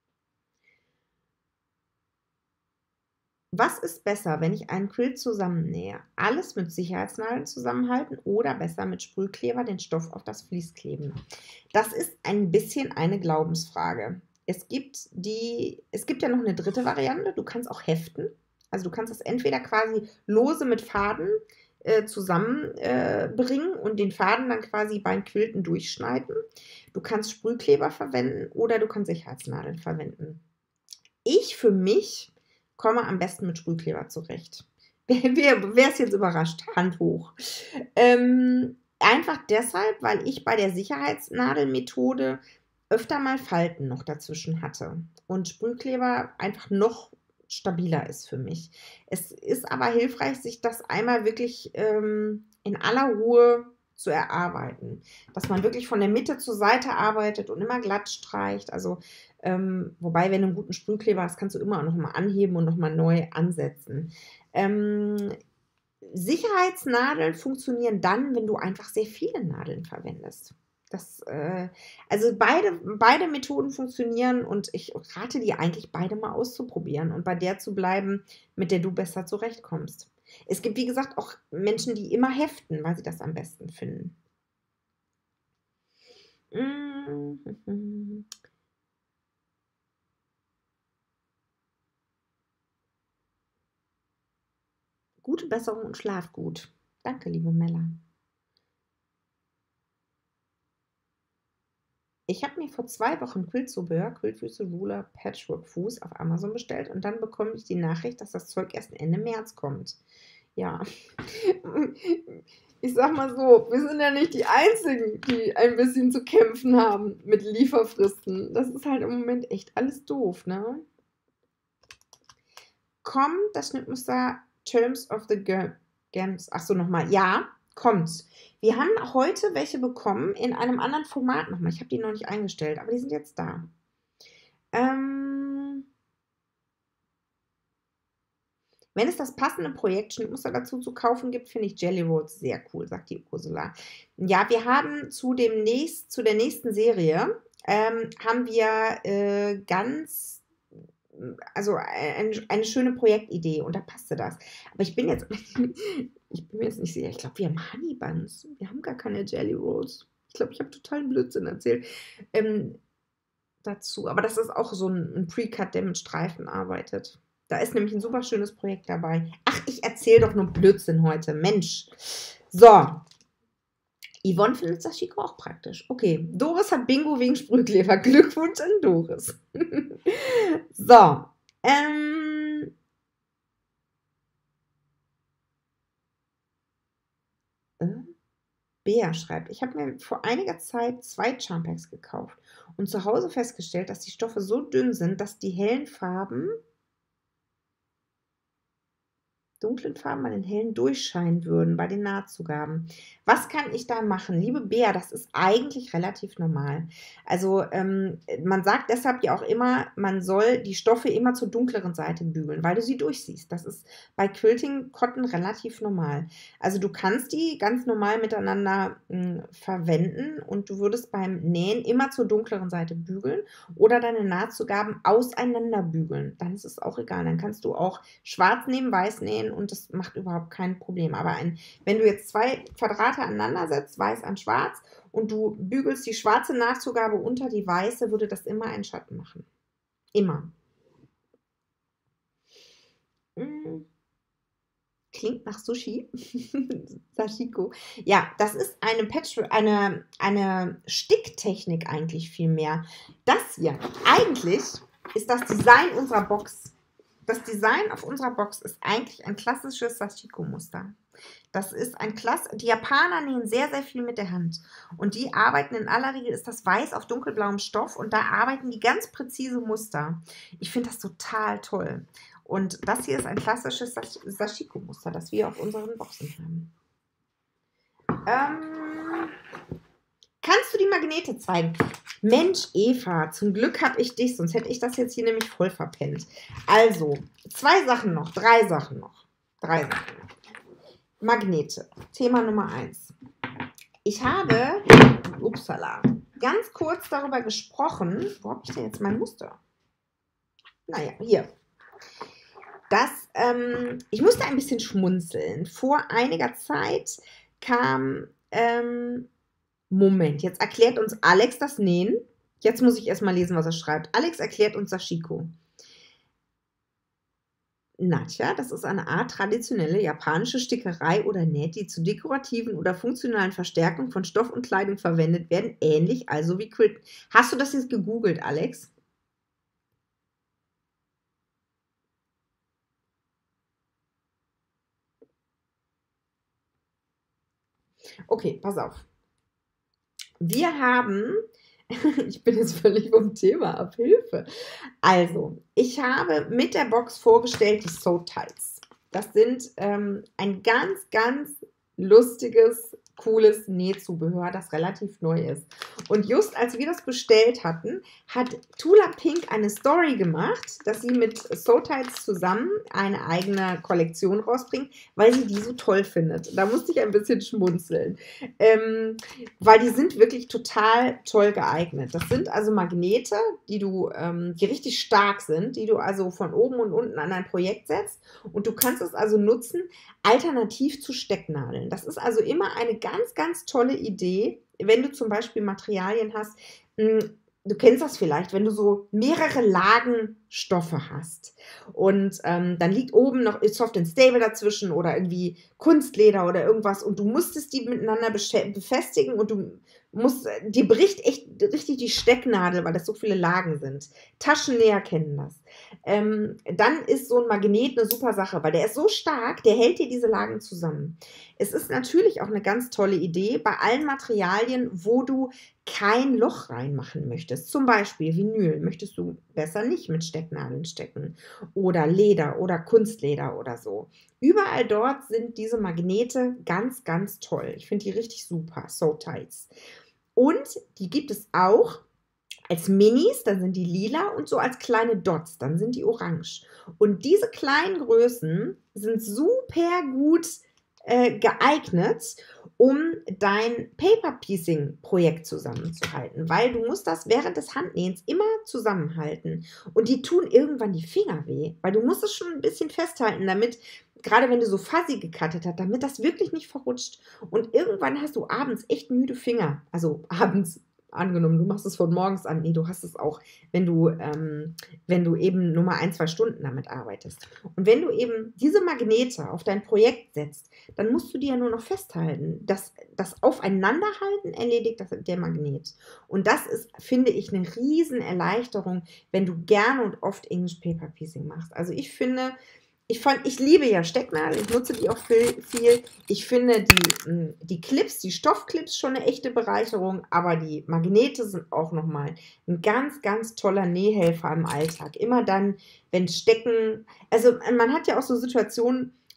A: Was ist besser, wenn ich einen Quilt zusammennähe? Alles mit Sicherheitsnadeln zusammenhalten oder besser mit Sprühkleber den Stoff auf das Vlies kleben? Das ist ein bisschen eine Glaubensfrage. Es gibt, die, es gibt ja noch eine dritte Variante. Du kannst auch heften. Also du kannst das entweder quasi lose mit Faden äh, zusammenbringen äh, und den Faden dann quasi beim Quilten durchschneiden. Du kannst Sprühkleber verwenden oder du kannst Sicherheitsnadeln verwenden. Ich für mich komme am besten mit Sprühkleber zurecht. Wer, wer ist jetzt überrascht? Hand hoch. Ähm, einfach deshalb, weil ich bei der Sicherheitsnadelmethode öfter mal Falten noch dazwischen hatte und Sprühkleber einfach noch stabiler ist für mich. Es ist aber hilfreich, sich das einmal wirklich ähm, in aller Ruhe zu erarbeiten. Dass man wirklich von der Mitte zur Seite arbeitet und immer glatt streicht. Also, ähm, wobei, wenn du einen guten Sprühkleber hast, kannst du immer noch mal anheben und noch mal neu ansetzen. Ähm, Sicherheitsnadeln funktionieren dann, wenn du einfach sehr viele Nadeln verwendest. Das, äh, also beide, beide Methoden funktionieren und ich rate dir eigentlich, beide mal auszuprobieren und bei der zu bleiben, mit der du besser zurechtkommst. Es gibt, wie gesagt, auch Menschen, die immer heften, weil sie das am besten finden. Mhm. Gute Besserung und schlaf gut. Danke, liebe Mella. Ich habe mir vor zwei Wochen Quiltzubehör, Quiltfüße, Ruler, Patchwork-Fuß auf Amazon bestellt und dann bekomme ich die Nachricht, dass das Zeug erst Ende März kommt. Ja, ich sag mal so, wir sind ja nicht die Einzigen, die ein bisschen zu kämpfen haben mit Lieferfristen. Das ist halt im Moment echt alles doof, ne? Kommt das Schnittmuster Terms of the Gems? Achso, nochmal. Ja, kommt. Wir haben heute welche bekommen in einem anderen Format nochmal. Ich habe die noch nicht eingestellt, aber die sind jetzt da. Ähm, wenn es das passende Projekt Schnittmuster dazu zu kaufen gibt, finde ich Jelly Rolls sehr cool, sagt die Ursula. Ja, wir haben zu, dem nächst, zu der nächsten Serie, ähm, haben wir äh, ganz also eine, eine schöne Projektidee und da passte das. Aber ich bin jetzt, ich bin mir jetzt nicht sicher. Ich glaube, wir haben Honey Buns. Wir haben gar keine Jelly Rolls. Ich glaube, ich habe totalen Blödsinn erzählt ähm, dazu. Aber das ist auch so ein, ein Pre-Cut, der mit Streifen arbeitet. Da ist nämlich ein super schönes Projekt dabei. Ach, ich erzähle doch nur Blödsinn heute. Mensch. So. Yvonne findet Sashiko auch praktisch. Okay, Doris hat Bingo wegen Sprühkleber. Glückwunsch an Doris. So, ähm. Äh, Bea schreibt, ich habe mir vor einiger Zeit zwei Charm Packs gekauft und zu Hause festgestellt, dass die Stoffe so dünn sind, dass die hellen Farben dunklen Farben bei den hellen durchscheinen würden, bei den Nahtzugaben. Was kann ich da machen? Liebe Bea, das ist eigentlich relativ normal. Also ähm, man sagt deshalb ja auch immer, man soll die Stoffe immer zur dunkleren Seite bügeln, weil du sie durchsiehst. Das ist bei Quilting Cotton relativ normal. Also du kannst die ganz normal miteinander mh, verwenden und du würdest beim Nähen immer zur dunkleren Seite bügeln oder deine Nahtzugaben auseinander bügeln. Dann ist es auch egal. Dann kannst du auch schwarz neben weiß nähen und das macht überhaupt kein Problem. Aber ein, wenn du jetzt zwei Quadrate aneinander setzt, weiß an schwarz, und du bügelst die schwarze Nahtzugabe unter die weiße, würde das immer einen Schatten machen. Immer. Mm. Klingt nach Sushi. Sashiko. Ja, das ist eine Patchwork, eine, eine Sticktechnik eigentlich viel mehr. Das hier, eigentlich ist das Design unserer Box. Das Design auf unserer Box ist eigentlich ein klassisches Sashiko-Muster. Das ist ein Klass. Die Japaner nähen sehr, sehr viel mit der Hand. Und die arbeiten in aller Regel, ist das weiß auf dunkelblauem Stoff und da arbeiten die ganz präzise Muster. Ich finde das total toll. Und das hier ist ein klassisches Sashiko-Muster, das wir auf unseren Boxen haben. Ähm, kannst du die Magnete zeigen? Mensch, Eva, zum Glück habe ich dich, sonst hätte ich das jetzt hier nämlich voll verpennt. Also, zwei Sachen noch, drei Sachen noch. Drei Sachen noch. Magnete, Thema Nummer eins. Ich habe, upsala, ganz kurz darüber gesprochen, wo habe ich denn jetzt mein Muster? Naja, hier. Das, ähm, ich musste ein bisschen schmunzeln. Vor einiger Zeit kam, ähm, Moment, jetzt erklärt uns Alex das Nähen. Jetzt muss ich erstmal lesen, was er schreibt. Alex erklärt uns Sashiko. Natja, das ist eine Art traditionelle japanische Stickerei oder Näht, die zur dekorativen oder funktionalen Verstärkung von Stoff und Kleidung verwendet werden, ähnlich also wie Quilt. Hast du das jetzt gegoogelt, Alex? Okay, pass auf. Wir haben, ich bin jetzt völlig vom Thema ab, Hilfe. Also, ich habe mit der Box vorgestellt die Sew Tights. Das sind ähm, ein ganz, ganz lustiges, cooles Nähzubehör, das relativ neu ist. Und just als wir das bestellt hatten, hat Tula Pink eine Story gemacht, dass sie mit Sew Tights zusammen eine eigene Kollektion rausbringt, weil sie die so toll findet. Da musste ich ein bisschen schmunzeln, ähm, weil die sind wirklich total toll geeignet. Das sind also Magnete, die du, ähm, die richtig stark sind, die du also von oben und unten an ein Projekt setzt und du kannst es also nutzen, alternativ zu Stecknadeln. Das ist also immer eine ganz, ganz tolle Idee, wenn du zum Beispiel Materialien hast. Du kennst das vielleicht, wenn du so mehrere Lagen Stoffe hast und ähm, dann liegt oben noch Soft and Stable dazwischen oder irgendwie Kunstleder oder irgendwas und du musstest die miteinander befestigen und du musst, dir bricht echt richtig die Stecknadel, weil das so viele Lagen sind. Taschennäher kennen das. Ähm, dann ist so ein Magnet eine super Sache, weil der ist so stark, der hält dir diese Lagen zusammen. Es ist natürlich auch eine ganz tolle Idee bei allen Materialien, wo du kein Loch reinmachen möchtest. Zum Beispiel Vinyl möchtest du besser nicht mit Stecknadeln stecken oder Leder oder Kunstleder oder so. Überall dort sind diese Magnete ganz, ganz toll. Ich finde die richtig super, Sew Tights. Und die gibt es auch als Minis, dann sind die lila und so als kleine Dots, dann sind die orange. Und diese kleinen Größen sind super gut äh, geeignet, um dein Paper-Piecing-Projekt zusammenzuhalten, weil du musst das während des Handnähens immer zusammenhalten und die tun irgendwann die Finger weh, weil du musst es schon ein bisschen festhalten, damit, gerade wenn du so fuzzy gecuttet hast, damit das wirklich nicht verrutscht und irgendwann hast du abends echt müde Finger, also abends angenommen, du machst es von morgens an, nee, du hast es auch, wenn du, ähm, wenn du eben nur mal ein, zwei Stunden damit arbeitest. Und wenn du eben diese Magnete auf dein Projekt setzt, dann musst du die ja nur noch festhalten. Das, das Aufeinanderhalten erledigt das, der Magnet. Und das ist, finde ich, eine riesen Erleichterung, wenn du gerne und oft English Paper Piecing machst. Also ich finde, Ich, fand, ich liebe ja Stecknadeln, ich nutze die auch viel. viel. Ich finde die, die Clips, die Stoffclips schon eine echte Bereicherung, aber die Magnete sind auch nochmal ein ganz, ganz toller Nähhelfer im Alltag. Immer dann, wenn Stecken, also man hat ja auch so Situationen,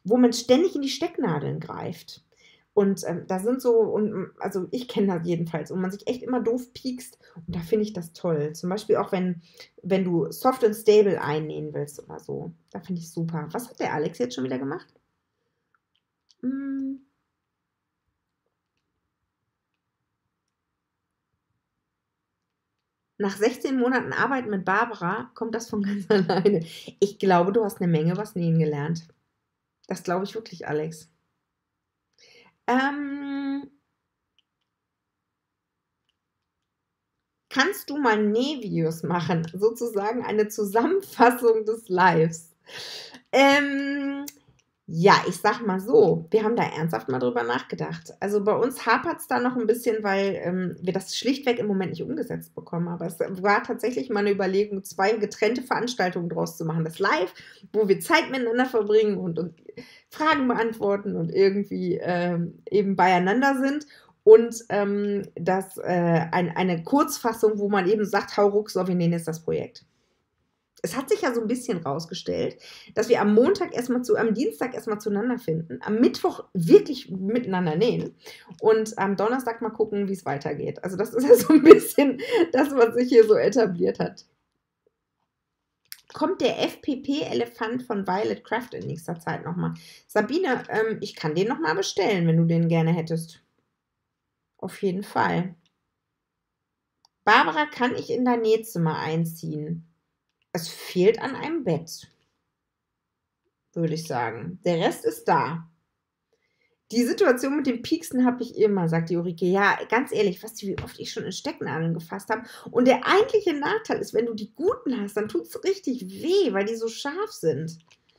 A: wo man ständig in die Stecknadeln greift. Und ähm, da sind so, und, also ich kenne das jedenfalls, und man sich echt immer doof piekst. Und da finde ich das toll. Zum Beispiel auch, wenn, wenn du soft and stable einnähen willst oder so. Da finde ich super. Was hat der Alex jetzt schon wieder gemacht? Hm. Nach sechzehn Monaten Arbeit mit Barbara kommt das von ganz alleine. Ich glaube, du hast eine Menge was nähen gelernt. Das glaube ich wirklich, Alex. Ähm, kannst du mal Nähvideos machen? Sozusagen eine Zusammenfassung des Lives. Ähm, ja, ich sag mal so, wir haben da ernsthaft mal drüber nachgedacht. Also bei uns hapert es da noch ein bisschen, weil ähm, wir das schlichtweg im Moment nicht umgesetzt bekommen. Aber es war tatsächlich mal eine Überlegung, zwei getrennte Veranstaltungen draus zu machen. Das Live, wo wir Zeit miteinander verbringen und, und Fragen beantworten und irgendwie ähm, eben beieinander sind. Und ähm, das, äh, ein, eine Kurzfassung, wo man eben sagt, hau ruck, so, wir nehmen jetzt das Projekt. Es hat sich ja so ein bisschen rausgestellt, dass wir am Montag erstmal zu, am Dienstag erstmal zueinander finden, am Mittwoch wirklich miteinander nähen und am Donnerstag mal gucken, wie es weitergeht. Also das ist ja so ein bisschen das, was sich hier so etabliert hat. Kommt der F P P-Elefant von Violet Craft in nächster Zeit nochmal? Sabine, ähm, ich kann den nochmal bestellen, wenn du den gerne hättest. Auf jeden Fall. Barbara, kann ich in dein Nähzimmer einziehen? Es fehlt an einem Bett, würde ich sagen. Der Rest ist da. Die Situation mit den Pieksen habe ich immer, sagt die Ulrike. Ja, ganz ehrlich, weißt du, wie oft ich schon in Stecknadeln gefasst habe? Und der eigentliche Nachteil ist, wenn du die guten hast, dann tut es richtig weh, weil die so scharf sind.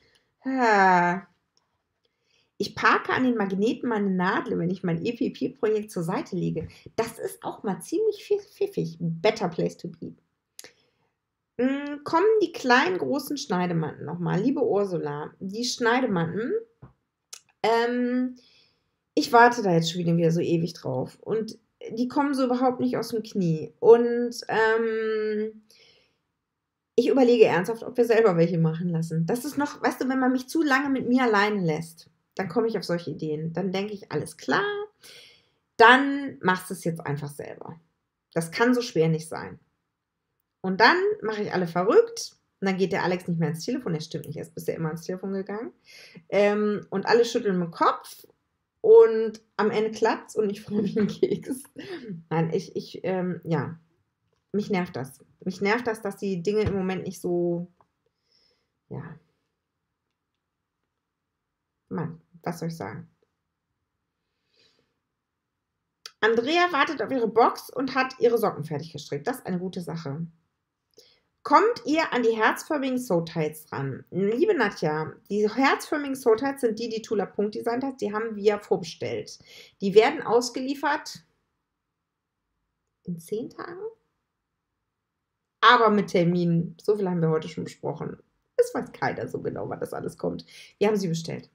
A: Ich parke an den Magneten meine Nadel, wenn ich mein E P P-Projekt zur Seite lege. Das ist auch mal ziemlich pfiffig. Better place to be. Kommen die kleinen, großen Schneidematten nochmal. Liebe Ursula, die Schneidematten, ähm, ich warte da jetzt schon wieder, wieder so ewig drauf. Und die kommen so überhaupt nicht aus dem Knie. Und ähm, ich überlege ernsthaft, ob wir selber welche machen lassen. Das ist noch, weißt du, wenn man mich zu lange mit mir alleine lässt, dann komme ich auf solche Ideen. Dann denke ich, alles klar, dann machst du es jetzt einfach selber. Das kann so schwer nicht sein. Und dann mache ich alle verrückt. Und dann geht der Alex nicht mehr ins Telefon. Er stimmt nicht, erst bist du immer ins Telefon gegangen. Ähm, und alle schütteln mit dem Kopf. Und am Ende klappt's und ich freue mich einen Keks. Nein, ich, ich, ähm, ja. Mich nervt das. Mich nervt das, dass die Dinge im Moment nicht so, ja. Mann, was soll ich sagen? Andrea wartet auf ihre Box und hat ihre Socken fertig gestrickt. Das ist eine gute Sache. Kommt ihr an die herzförmigen Sew-Tights ran? Liebe Nadja, die herzförmigen Sew-Tights sind die, die Tula Punkt designt hat. Die haben wir vorbestellt. Die werden ausgeliefert in zehn Tagen? Aber mit Terminen. So viel haben wir heute schon besprochen. Es weiß keiner so genau, wann das alles kommt. Wir haben sie bestellt.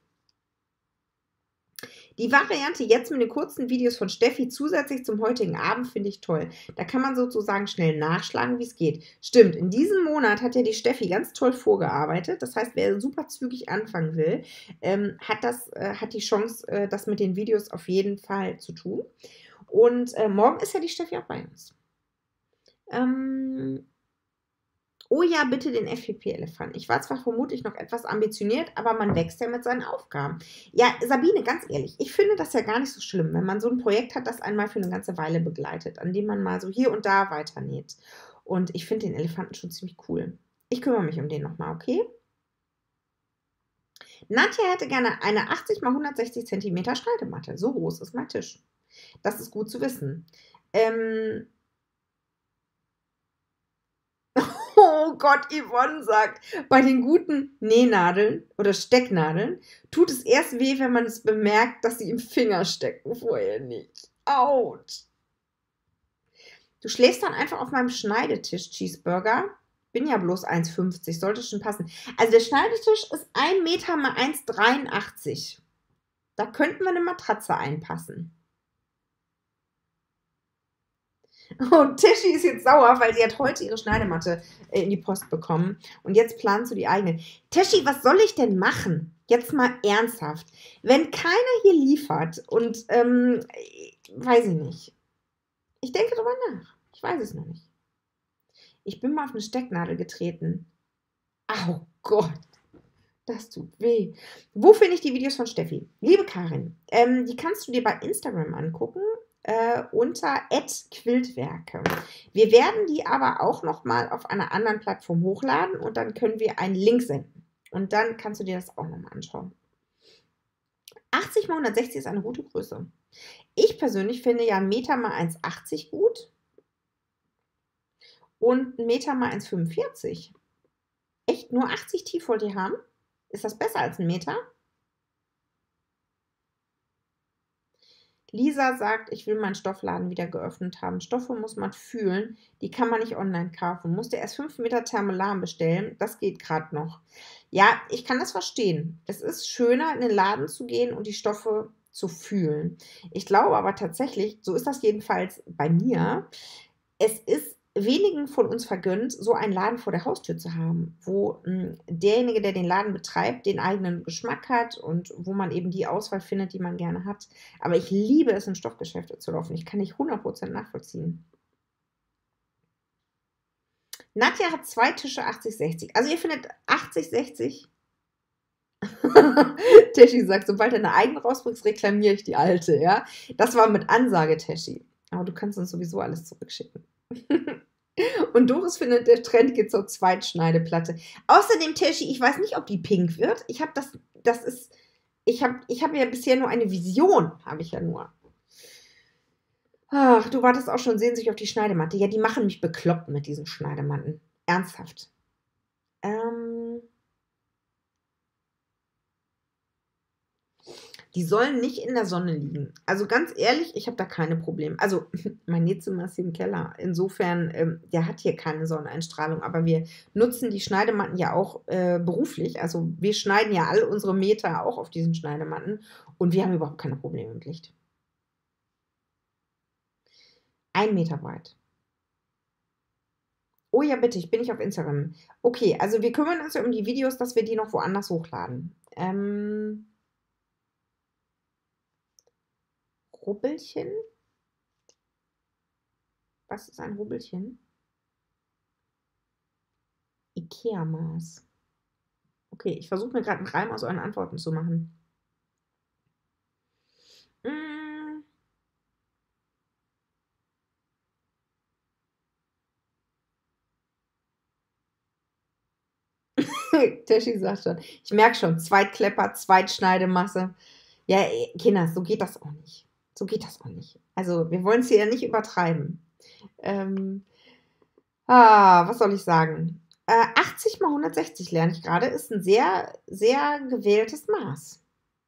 A: Die Variante jetzt mit den kurzen Videos von Steffi zusätzlich zum heutigen Abend finde ich toll. Da kann man sozusagen schnell nachschlagen, wie es geht. Stimmt, in diesem Monat hat ja die Steffi ganz toll vorgearbeitet. Das heißt, wer super zügig anfangen will, ähm, hat, das, äh, hat die Chance, äh, das mit den Videos auf jeden Fall zu tun. Und äh, morgen ist ja die Steffi auch bei uns. Ähm... Oh ja, bitte den F P P-Elefant. Ich war zwar vermutlich noch etwas ambitioniert, aber man wächst ja mit seinen Aufgaben. Ja, Sabine, ganz ehrlich, ich finde das ja gar nicht so schlimm, wenn man so ein Projekt hat, das einmal für eine ganze Weile begleitet, an dem man mal so hier und da weiternäht. Und ich finde den Elefanten schon ziemlich cool. Ich kümmere mich um den nochmal, okay? Nadja hätte gerne eine achtzig mal hundertsechzig Zentimeter Schneidematte. So groß ist mein Tisch. Das ist gut zu wissen. Ähm... Oh Gott, Yvonne sagt, bei den guten Nähnadeln oder Stecknadeln tut es erst weh, wenn man es bemerkt, dass sie im Finger stecken, vorher nicht. Autsch. Du schläfst dann einfach auf meinem Schneidetisch, Cheeseburger. Bin ja bloß eins fünfzig, sollte schon passen. Also der Schneidetisch ist ein Meter mal eins dreiundachtzig. Da könnten wir eine Matratze einpassen. Und Tischi ist jetzt sauer, weil sie hat heute ihre Schneidematte in die Post bekommen. Und jetzt planst du die eigene. Tischi, was soll ich denn machen? jetzt mal ernsthaft. Wenn keiner hier liefert und, ähm, weiß ich nicht. Ich denke drüber nach. Ich weiß es noch nicht. Ich bin mal auf eine Stecknadel getreten. Au Gott, das tut weh. Wo finde ich die Videos von Steffi? Liebe Karin, ähm, die kannst du dir bei Instagram angucken. Äh, unter at quiltwerke. Wir werden die aber auch nochmal auf einer anderen Plattform hochladen und dann können wir einen Link senden. Und dann kannst du dir das auch nochmal anschauen. achtzig mal hundertsechzig ist eine gute Größe. Ich persönlich finde ja ein Meter mal eins Komma achtzig gut und ein Meter mal eins Komma fünfundvierzig. Echt? Nur achtzig tief wollt ihr haben? Ist das besser als ein Meter? Lisa sagt, ich will meinen Stoffladen wieder geöffnet haben. Stoffe muss man fühlen, die kann man nicht online kaufen. Musste erst fünf Meter Thermolan bestellen, das geht gerade noch. Ja, ich kann das verstehen. Es ist schöner, in den Laden zu gehen und die Stoffe zu fühlen. Ich glaube aber tatsächlich, so ist das jedenfalls bei mir, es ist wenigen von uns vergönnt, so einen Laden vor der Haustür zu haben, wo mh, derjenige, der den Laden betreibt, den eigenen Geschmack hat und wo man eben die Auswahl findet, die man gerne hat. Aber ich liebe es, in Stoffgeschäfte zu laufen. Ich kann nicht hundert Prozent nachvollziehen. Nadja hat zwei Tische achtzig sechzig. Also ihr findet achtzig sechzig. Teschi sagt, sobald du eine eigene rausbringst, reklamiere ich die alte. Ja, das war mit Ansage, Teschi. Aber du kannst uns sowieso alles zurückschicken. Und Doris findet, der Trend geht zur Zweitschneideplatte. Außerdem, Teschi, ich weiß nicht, ob die pink wird. Ich habe das, das ist, ich habe ich hab ja bisher nur eine Vision, habe ich ja nur. Ach, du wartest auch schon sehnsüchtig auf die Schneidematte. Ja, die machen mich bekloppt mit diesen Schneidematten. Ernsthaft. Ähm... Die sollen nicht in der Sonne liegen. Also ganz ehrlich, ich habe da keine Probleme. Also mein Nähzimmer ist hier im Keller. Insofern, ähm, der hat hier keine Sonneneinstrahlung. Aber wir nutzen die Schneidematten ja auch äh, beruflich. Also wir schneiden ja all unsere Meter auch auf diesen Schneidematten. Und wir haben überhaupt keine Probleme mit Licht. Ein Meter breit. Oh ja, bitte, ich bin nicht auf Instagram. Okay, also wir kümmern uns ja um die Videos, dass wir die noch woanders hochladen. Ähm... Rubbelchen? Was ist ein Rubbelchen? Ikea-Maß. Okay, ich versuche mir gerade einen Reim aus euren Antworten zu machen. Mm. Teschi sagt schon, ich merke schon, Zweitklepper, Zweitschneidemasse. Ja, Kinder, so geht das auch nicht. So geht das auch nicht. Also, wir wollen es hier ja nicht übertreiben. Ähm, ah, was soll ich sagen? Äh, achtzig mal hundertsechzig lerne ich gerade, ist ein sehr, sehr gewähltes Maß.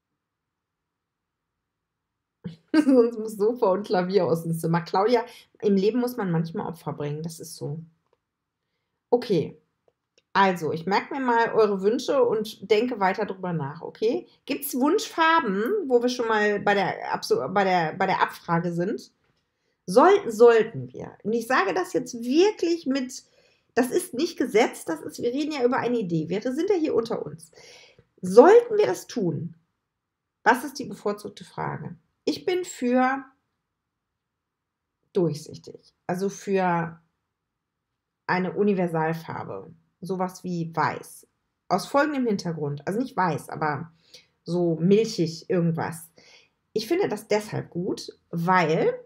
A: Sonst muss Sofa und Klavier aus dem Zimmer. Claudia, im Leben muss man manchmal Opfer bringen, das ist so. Okay, also, ich merke mir mal eure Wünsche und denke weiter drüber nach, okay? Gibt es Wunschfarben, wo wir schon mal bei der, Abso bei der, bei der Abfrage sind? Sollten, sollten wir. Und ich sage das jetzt wirklich mit, das ist nicht Gesetz, das ist, wir reden ja über eine Idee. Wir sind ja hier unter uns. Sollten wir das tun? Was ist die bevorzugte Frage? Ich bin für durchsichtig, also für eine Universalfarbe. Sowas wie weiß. Aus folgendem Hintergrund. Also nicht weiß, aber so milchig irgendwas. Ich finde das deshalb gut, weil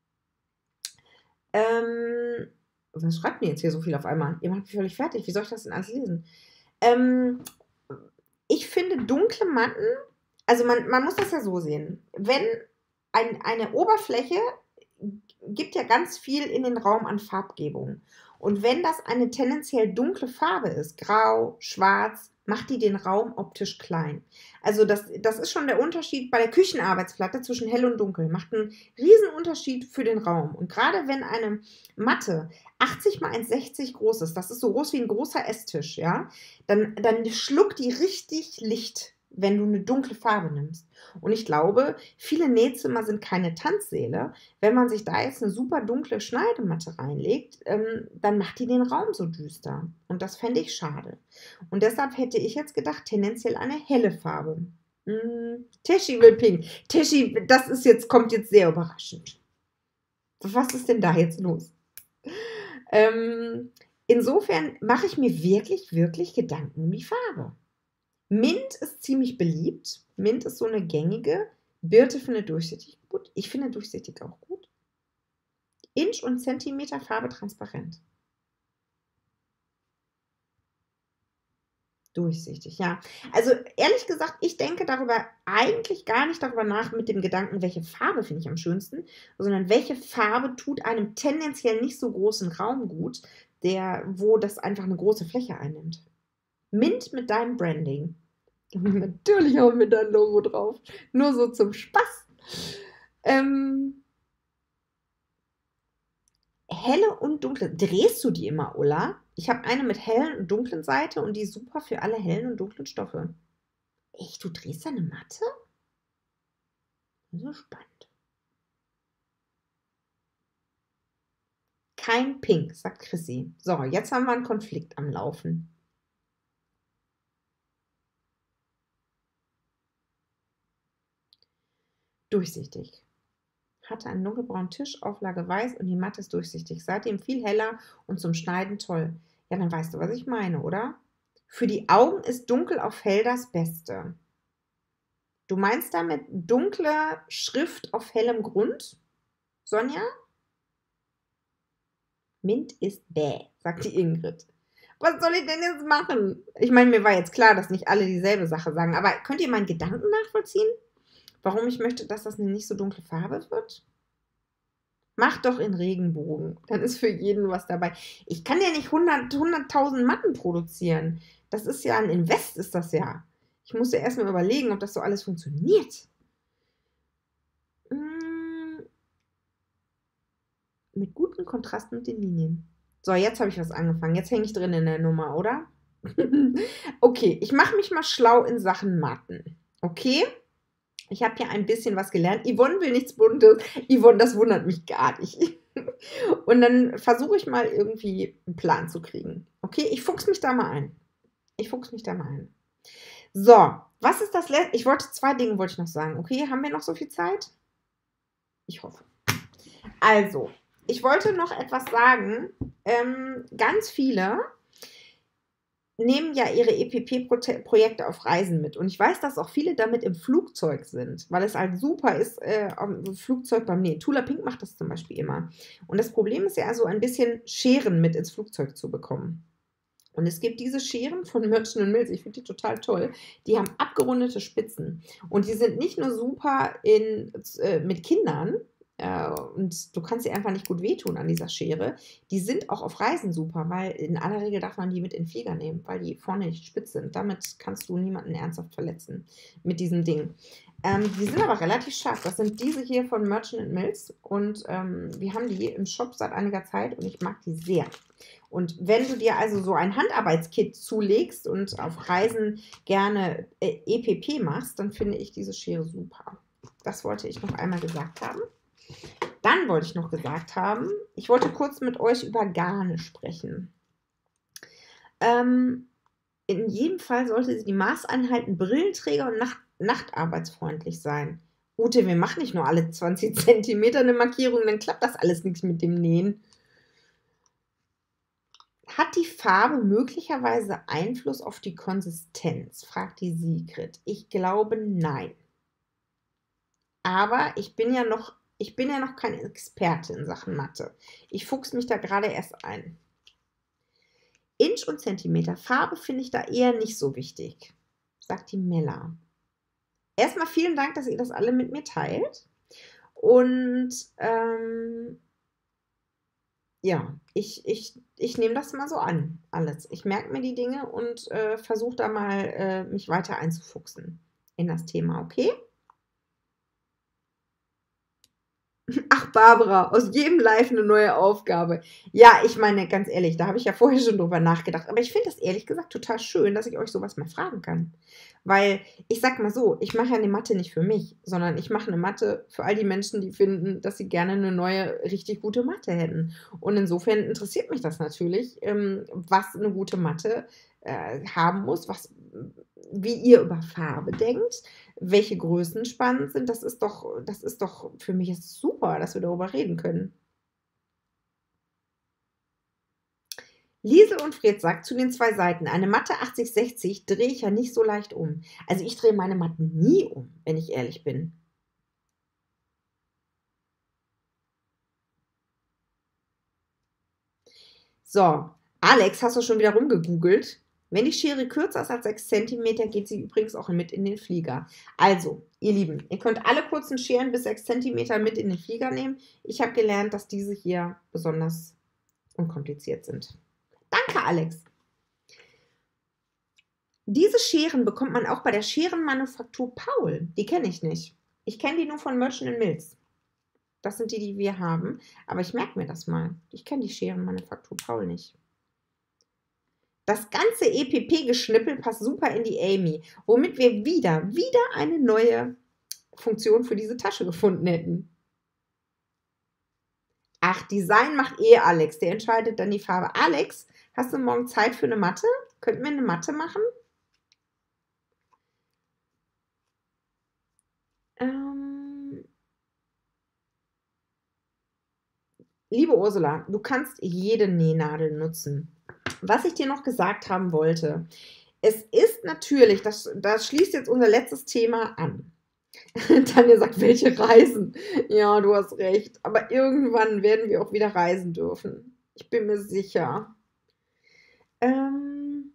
A: ähm, was schreibt mir jetzt hier so viel auf einmal? Ihr macht mich völlig fertig. Wie soll ich das denn alles lesen? Ähm, ich finde dunkle Matten, also man, man muss das ja so sehen. Wenn ein, eine Oberfläche gibt ja ganz viel in den Raum an Farbgebung. Und wenn das eine tendenziell dunkle Farbe ist, grau, schwarz, macht die den Raum optisch klein. Also das, das ist schon der Unterschied bei der Küchenarbeitsplatte zwischen hell und dunkel. Macht einen riesen Unterschied für den Raum. Und gerade wenn eine Matte achtzig mal eins Komma sechzig groß ist, das ist so groß wie ein großer Esstisch, ja, dann, dann schluckt die richtig Licht. wenn du eine dunkle Farbe nimmst. Und ich glaube, viele Nähzimmer sind keine Tanzsäle. Wenn man sich da jetzt eine super dunkle Schneidematte reinlegt, ähm, dann macht die den Raum so düster. Und das fände ich schade. Und deshalb hätte ich jetzt gedacht, tendenziell eine helle Farbe. Hm, Teschi will pink. Teschi, das ist jetzt, kommt jetzt sehr überraschend. Was ist denn da jetzt los? Ähm, insofern mache ich mir wirklich, wirklich Gedanken um die Farbe. Mint ist ziemlich beliebt. Mint ist so eine gängige. Birte findet durchsichtig gut. Ich finde durchsichtig auch gut. Inch und Zentimeter Farbe transparent. Durchsichtig, ja. Also ehrlich gesagt, ich denke darüber eigentlich gar nicht darüber nach mit dem Gedanken, welche Farbe finde ich am schönsten, sondern welche Farbe tut einem tendenziell nicht so großen Raum gut, der, wo das einfach eine große Fläche einnimmt. Mint mit deinem Branding. Natürlich auch mit deinem Logo drauf. Nur so zum Spaß. Ähm, helle und dunkle. Drehst du die immer, Ulla? Ich habe eine mit hellen und dunklen Seite und die ist super für alle hellen und dunklen Stoffe. Echt, du drehst deine Matte? So spannend. Kein Pink, sagt Chrissy. So, jetzt haben wir einen Konflikt am Laufen. Durchsichtig. Hatte einen dunkelbraunen Tisch, Auflage weiß und die Matte ist durchsichtig. Seitdem viel heller und zum Schneiden toll. Ja, dann weißt du, was ich meine, oder? Für die Augen ist dunkel auf hell das Beste. Du meinst damit dunkle Schrift auf hellem Grund, Sonja? Mint ist bäh, sagt die Ingrid. Was soll ich denn jetzt machen? Ich meine, mir war jetzt klar, dass nicht alle dieselbe Sache sagen, aber könnt ihr meinen Gedanken nachvollziehen? Warum ich möchte, dass das eine nicht so dunkle Farbe wird? Mach doch in Regenbogen. Dann ist für jeden was dabei. Ich kann ja nicht hundert, hunderttausend Matten produzieren. Das ist ja ein Invest, ist das ja. Ich muss ja erstmal überlegen, ob das so alles funktioniert. Hm, mit gutem Kontrast mit den Linien. So, jetzt habe ich was angefangen. Jetzt hänge ich drin in der Nummer, oder? Okay, ich mache mich mal schlau in Sachen Matten. Okay? Ich habe hier ein bisschen was gelernt. Yvonne will nichts Buntes. Yvonne, das wundert mich gar nicht. Und dann versuche ich mal irgendwie einen Plan zu kriegen. Okay, ich fuchs mich da mal ein. Ich fuchs mich da mal ein. So, was ist das letzte? Ich wollte zwei Dinge wollte ich noch sagen. Okay, haben wir noch so viel Zeit? Ich hoffe. Also, ich wollte noch etwas sagen. Ähm, ganz viele nehmen ja ihre E P P-Projekte auf Reisen mit. Und ich weiß, dass auch viele damit im Flugzeug sind, weil es halt super ist, äh, im Flugzeug beim Nähen. Tula Pink macht das zum Beispiel immer. Und das Problem ist ja also ein bisschen Scheren mit ins Flugzeug zu bekommen. Und es gibt diese Scheren von Merchant and Mills, ich finde die total toll. Die haben abgerundete Spitzen. Und die sind nicht nur super in, äh, mit Kindern, äh, und du kannst sie einfach nicht gut wehtun an dieser Schere. Die sind auch auf Reisen super, weil in aller Regel darf man die mit in den Flieger nehmen, weil die vorne nicht spitz sind. Damit kannst du niemanden ernsthaft verletzen mit diesem Ding. Ähm, die sind aber relativ scharf. Das sind diese hier von Merchant and Mills und ähm, wir haben die im Shop seit einiger Zeit und ich mag die sehr. Und wenn du dir also so ein Handarbeitskit zulegst und auf Reisen gerne äh, E P P machst, dann finde ich diese Schere super. Das wollte ich noch einmal gesagt haben. Dann wollte ich noch gesagt haben, ich wollte kurz mit euch über Garne sprechen. Ähm, in jedem Fall sollte die Maßeinheiten Brillenträger und Nacht nachtarbeitsfreundlich sein. Ute, wir machen nicht nur alle zwanzig Zentimeter eine Markierung, dann klappt das alles nichts mit dem Nähen. Hat die Farbe möglicherweise Einfluss auf die Konsistenz? Fragt die Sigrid. Ich glaube, nein. Aber ich bin ja noch, ich bin ja noch kein Experte in Sachen Mathe. Ich fuchs mich da gerade erst ein. Inch und Zentimeter Farbe finde ich da eher nicht so wichtig, sagt die Mella. Erstmal vielen Dank, dass ihr das alle mit mir teilt. Und ähm, ja, ich, ich, ich nehme das mal so an, alles. Ich merke mir die Dinge und äh, versuche da mal äh, mich weiter einzufuchsen in das Thema, okay? Ach, Barbara, aus jedem Live eine neue Aufgabe. Ja, ich meine, ganz ehrlich, da habe ich ja vorher schon drüber nachgedacht. Aber ich finde das ehrlich gesagt total schön, dass ich euch sowas mal fragen kann. Weil ich sag mal so, ich mache ja eine Mathe nicht für mich, sondern ich mache eine Mathe für all die Menschen, die finden, dass sie gerne eine neue, richtig gute Mathe hätten. Und insofern interessiert mich das natürlich, ähm, was eine gute Mathe äh, haben muss, was, wie ihr über Farbe denkt, welche Größen spannend sind. Das ist doch, das ist doch für mich ist super, dass wir darüber reden können. Liesel und Fred sagt zu den zwei Seiten, eine Matte achtzig sechzig drehe ich ja nicht so leicht um. Also ich drehe meine Matten nie um, wenn ich ehrlich bin. So, Alex, hast du schon wieder rumgegoogelt? Wenn die Schere kürzer ist als sechs Zentimeter, geht sie übrigens auch mit in den Flieger. Also, ihr Lieben, ihr könnt alle kurzen Scheren bis sechs Zentimeter mit in den Flieger nehmen. Ich habe gelernt, dass diese hier besonders unkompliziert sind. Danke, Alex. Diese Scheren bekommt man auch bei der Scherenmanufaktur Paul. Die kenne ich nicht. Ich kenne die nur von Merchant Mills. Das sind die, die wir haben. Aber ich merke mir das mal. Ich kenne die Scherenmanufaktur Paul nicht. Das ganze E P P-Geschnippel passt super in die Amy, womit wir wieder, wieder eine neue Funktion für diese Tasche gefunden hätten. Ach, Design macht eh Alex, der entscheidet dann die Farbe. Alex, hast du morgen Zeit für eine Matte? Könnten wir eine Matte machen? Ähm, liebe Ursula, du kannst jede Nähnadel nutzen. Was ich dir noch gesagt haben wollte, es ist natürlich, das, das schließt jetzt unser letztes Thema an. Tanja sagt, welche Reisen? Ja, du hast recht. Aber irgendwann werden wir auch wieder reisen dürfen. Ich bin mir sicher. Ähm,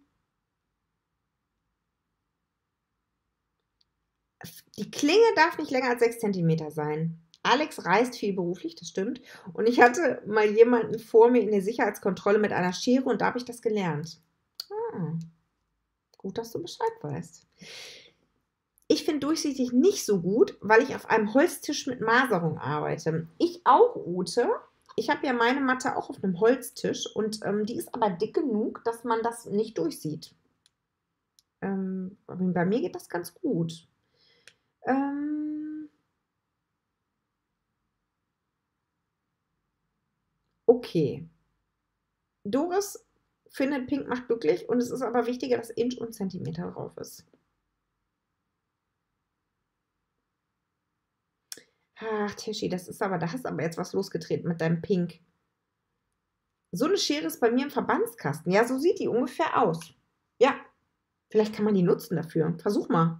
A: die Klinge darf nicht länger als sechs Zentimeter sein. Alex reist viel beruflich, das stimmt. Und ich hatte mal jemanden vor mir in der Sicherheitskontrolle mit einer Schere und da habe ich das gelernt. Ah, gut, dass du Bescheid weißt. Ich finde durchsichtig nicht so gut, weil ich auf einem Holztisch mit Maserung arbeite. Ich auch, Ute. Ich habe ja meine Matte auch auf einem Holztisch und ähm, die ist aber dick genug, dass man das nicht durchsieht. Ähm, bei mir geht das ganz gut. Ähm, okay. Doris findet Pink macht glücklich und es ist aber wichtiger, dass Inch und Zentimeter drauf ist. Ach, Tischi, das ist aber, da hast du aber jetzt was losgetreten mit deinem Pink. So eine Schere ist bei mir im Verbandskasten. Ja, so sieht die ungefähr aus. Ja, vielleicht kann man die nutzen dafür. Versuch mal.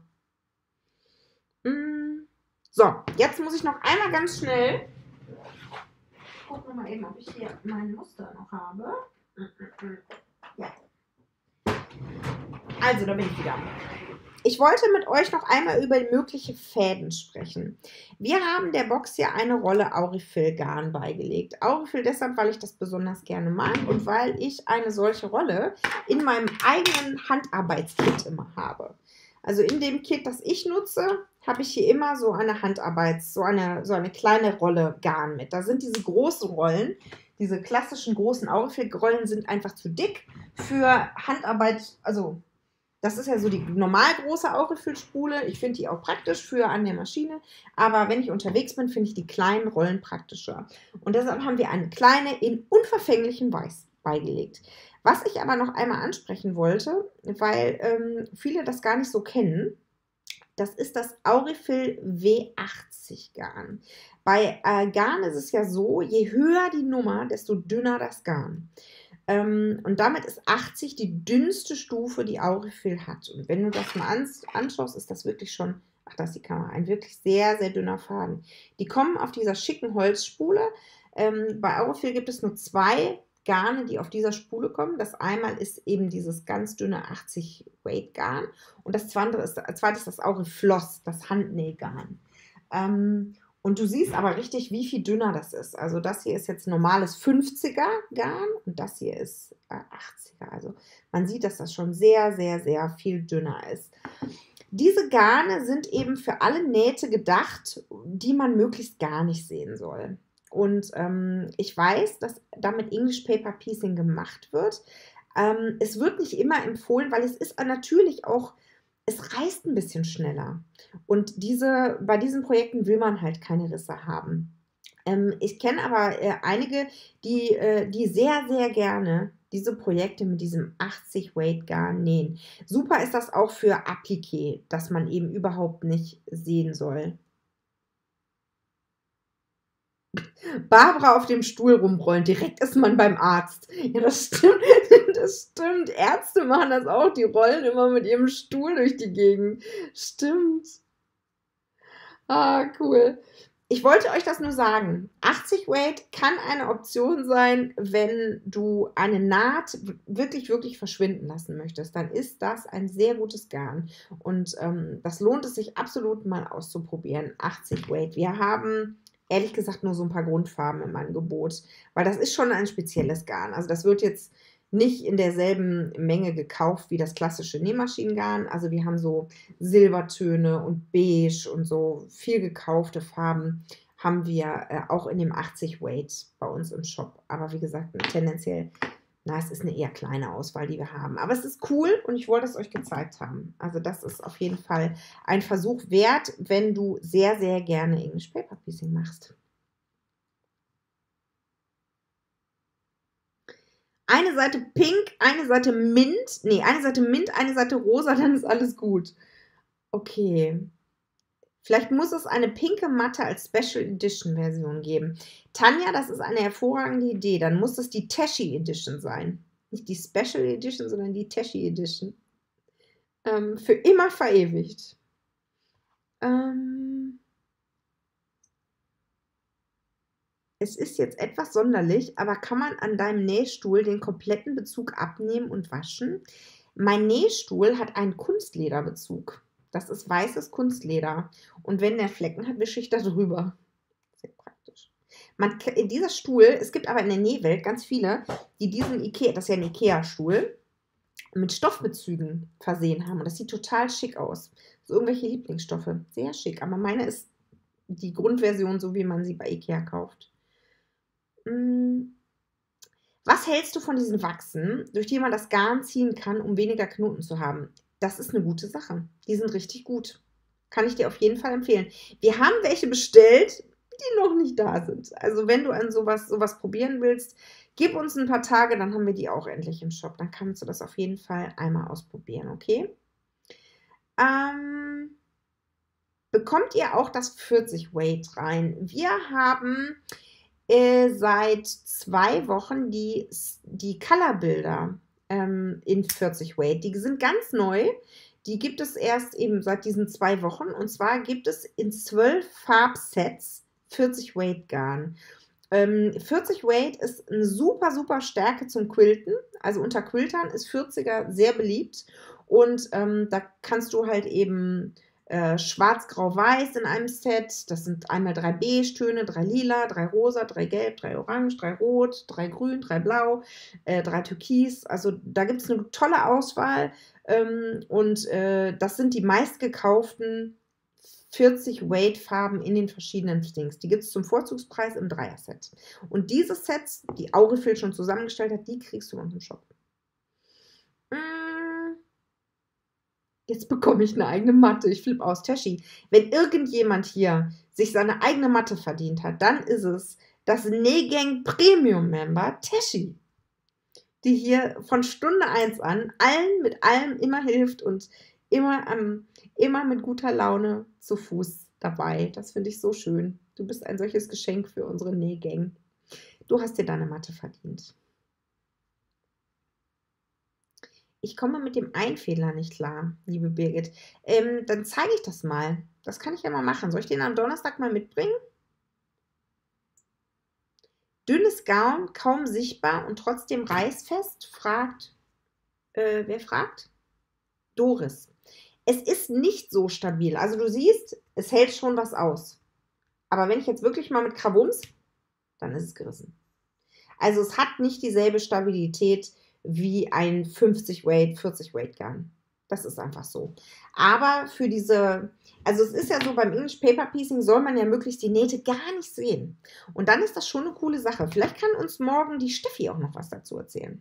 A: So, jetzt muss ich noch einmal ganz schnell. Ich gucke noch mal eben, ob ich hier mein Muster noch habe. Ja. Also, da bin ich wieder. Ich wollte mit euch noch einmal über mögliche Fäden sprechen. Wir haben der Box hier eine Rolle Aurifil-Garn beigelegt. Aurifil deshalb, weil ich das besonders gerne mag und weil ich eine solche Rolle in meinem eigenen Handarbeitskit immer habe. Also in dem Kit, das ich nutze, habe ich hier immer so eine Handarbeits-, so eine, so eine kleine Rolle Garn mit. Da sind diese großen Rollen, diese klassischen großen Aurifil-Rollen sind einfach zu dick für Handarbeit, also das ist ja so die normal große Aurifil-Spule. Ich finde die auch praktisch für an der Maschine. Aber wenn ich unterwegs bin, finde ich die kleinen Rollen praktischer. Und deshalb haben wir eine kleine in unverfänglichem Weiß beigelegt. Was ich aber noch einmal ansprechen wollte, weil ähm, viele das gar nicht so kennen, das ist das Aurifil W achtzig Garn. Bei äh, Garn ist es ja so, je höher die Nummer, desto dünner das Garn. Ähm, und damit ist achtzig die dünnste Stufe, die Aurifil hat. Und wenn du das mal anschaust, ist das wirklich schon, ach, da ist die Kamera, ein wirklich sehr, sehr dünner Faden. Die kommen auf dieser schicken Holzspule. Ähm, bei Aurifil gibt es nur zwei Garne, die auf dieser Spule kommen. Das einmal ist eben dieses ganz dünne achtzig Weight Garn und das zweite ist, das zweite ist das Aurifloss, das Handnähgarn. Ähm, Und du siehst aber richtig, wie viel dünner das ist. Also das hier ist jetzt normales fünfziger Garn und das hier ist äh, achtziger. Also man sieht, dass das schon sehr, sehr, sehr viel dünner ist. Diese Garne sind eben für alle Nähte gedacht, die man möglichst gar nicht sehen soll. Und ähm, ich weiß, dass damit English Paper Piecing gemacht wird. Ähm, es wird nicht immer empfohlen, weil es ist natürlich auch, es reißt ein bisschen schneller. Und diese, bei diesen Projekten will man halt keine Risse haben. Ähm, ich kenne aber äh, einige, die, äh, die sehr, sehr gerne diese Projekte mit diesem achtzig Weight Garn nähen. Super ist das auch für Appliqué, das man eben überhaupt nicht sehen soll. Barbara auf dem Stuhl rumrollen, direkt ist man beim Arzt. Ja, das stimmt, das stimmt. Ärzte machen das auch, die rollen immer mit ihrem Stuhl durch die Gegend. Stimmt. Ah, cool. Ich wollte euch das nur sagen. achtzig Weight kann eine Option sein, wenn du eine Naht wirklich, wirklich verschwinden lassen möchtest. Dann ist das ein sehr gutes Garn. Und ähm, das lohnt es sich absolut mal auszuprobieren. achtzig Weight. Wir haben ehrlich gesagt nur so ein paar Grundfarben im Angebot, weil das ist schon ein spezielles Garn. Also das wird jetzt nicht in derselben Menge gekauft wie das klassische Nähmaschinengarn. Also wir haben so Silbertöne und Beige und so viel gekaufte Farben haben wir äh, auch in dem achtzig Weight bei uns im Shop. Aber wie gesagt, tendenziell, na, es ist eine eher kleine Auswahl, die wir haben. Aber es ist cool und ich wollte es euch gezeigt haben. Also das ist auf jeden Fall ein Versuch wert, wenn du sehr, sehr gerne English Paper Piecing machst. Eine Seite pink, eine Seite mint. Nee, eine Seite mint, eine Seite rosa, dann ist alles gut. Okay. Vielleicht muss es eine pinke Matte als Special Edition Version geben. Tanja, das ist eine hervorragende Idee. Dann muss es die Tashi Edition sein. Nicht die Special Edition, sondern die Tashi Edition. Ähm, für immer verewigt. Ähm... Es ist jetzt etwas sonderlich, aber kann man an deinem Nähstuhl den kompletten Bezug abnehmen und waschen? Mein Nähstuhl hat einen Kunstlederbezug. Das ist weißes Kunstleder. Und wenn der Flecken hat, wische ich da drüber. Sehr praktisch. Man, dieser Stuhl, es gibt aber in der Nähwelt ganz viele, die diesen Ikea, das ist ja ein Ikea-Stuhl, mit Stoffbezügen versehen haben. Und das sieht total schick aus. So irgendwelche Lieblingsstoffe. Sehr schick. Aber meine ist die Grundversion, so wie man sie bei Ikea kauft. Was hältst du von diesen Wachsen, durch die man das Garn ziehen kann, um weniger Knoten zu haben? Das ist eine gute Sache. Die sind richtig gut. Kann ich dir auf jeden Fall empfehlen. Wir haben welche bestellt, die noch nicht da sind. Also wenn du an sowas, sowas probieren willst, gib uns ein paar Tage, dann haben wir die auch endlich im Shop. Dann kannst du das auf jeden Fall einmal ausprobieren, okay? Ähm, bekommt ihr auch das vierzig Weight rein? Wir haben äh, seit zwei Wochen die, die Colorbilder ähm, in vierzig Weight. Die sind ganz neu. Die gibt es erst eben seit diesen zwei Wochen. Und zwar gibt es in zwölf Farbsets vierzig Weight Garn. Ähm, vierzig Weight ist eine super, super Stärke zum Quilten. Also unter Quiltern ist vierziger sehr beliebt. Und ähm, da kannst du halt eben Äh, schwarz, grau, weiß in einem Set. Das sind einmal drei Beige-Töne, drei lila, drei rosa, drei gelb, drei orange, drei rot, drei grün, drei blau, äh, drei türkis. Also da gibt es eine tolle Auswahl ähm, und äh, das sind die meistgekauften vierzig Weight Farben in den verschiedenen Dings. Die gibt es zum Vorzugspreis im Dreier-Set. Und diese Sets, die Aurifil schon zusammengestellt hat, die kriegst du in unserem Shop. Jetzt bekomme ich eine eigene Matte. Ich flippe aus. Tashi, wenn irgendjemand hier sich seine eigene Matte verdient hat, dann ist es das Nähgang Premium Member Tashi, die hier von Stunde eins an allen mit allem immer hilft und immer, ähm, immer mit guter Laune zu Fuß dabei. Das finde ich so schön. Du bist ein solches Geschenk für unsere Nähgang. Du hast dir deine Matte verdient. Ich komme mit dem Einfädler nicht klar, liebe Birgit. Ähm, dann zeige ich das mal. Das kann ich ja mal machen. Soll ich den am Donnerstag mal mitbringen? Dünnes Garn, kaum sichtbar und trotzdem reißfest, fragt, äh, wer fragt? Doris. Es ist nicht so stabil. Also du siehst, es hält schon was aus. Aber wenn ich jetzt wirklich mal mit Krawums, dann ist es gerissen. Also es hat nicht dieselbe Stabilität wie ein fünfzig Weight, vierzig Weight Garn. Das ist einfach so. Aber für diese, also es ist ja so, beim English Paper Piecing soll man ja möglichst die Nähte gar nicht sehen. Und dann ist das schon eine coole Sache. Vielleicht kann uns morgen die Steffi auch noch was dazu erzählen.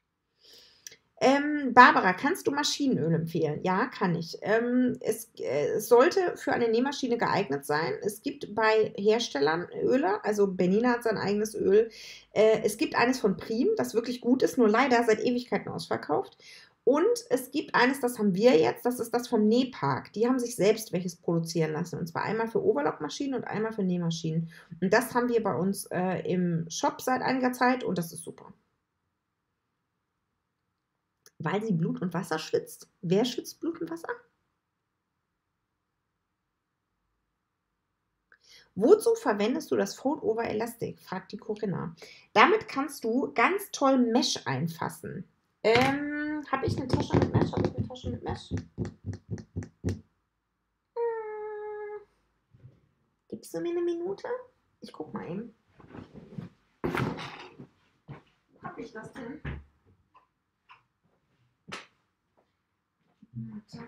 A: Ähm, Barbara, kannst du Maschinenöl empfehlen? Ja, kann ich. Ähm, es, äh, es sollte für eine Nähmaschine geeignet sein. Es gibt bei Herstellern Öle, also Bernina hat sein eigenes Öl. Äh, es gibt eines von Prim, das wirklich gut ist, nur leider seit Ewigkeiten ausverkauft. Und es gibt eines, das haben wir jetzt, das ist das vom Nähpark. Die haben sich selbst welches produzieren lassen. Und zwar einmal für Overlockmaschinen und einmal für Nähmaschinen. Und das haben wir bei uns äh, im Shop seit einiger Zeit und das ist super. Weil sie Blut und Wasser schwitzt. Wer schwitzt Blut und Wasser? Wozu verwendest du das Fold Over Elastic? Fragt die Corinna. Damit kannst du ganz toll Mesh einfassen. Ähm, habe ich eine Tasche mit Mesh? Habe ich eine Tasche mit Mesh? Hm. Gibst du mir eine Minute? Ich guck mal eben. Habe ich das denn? Warte.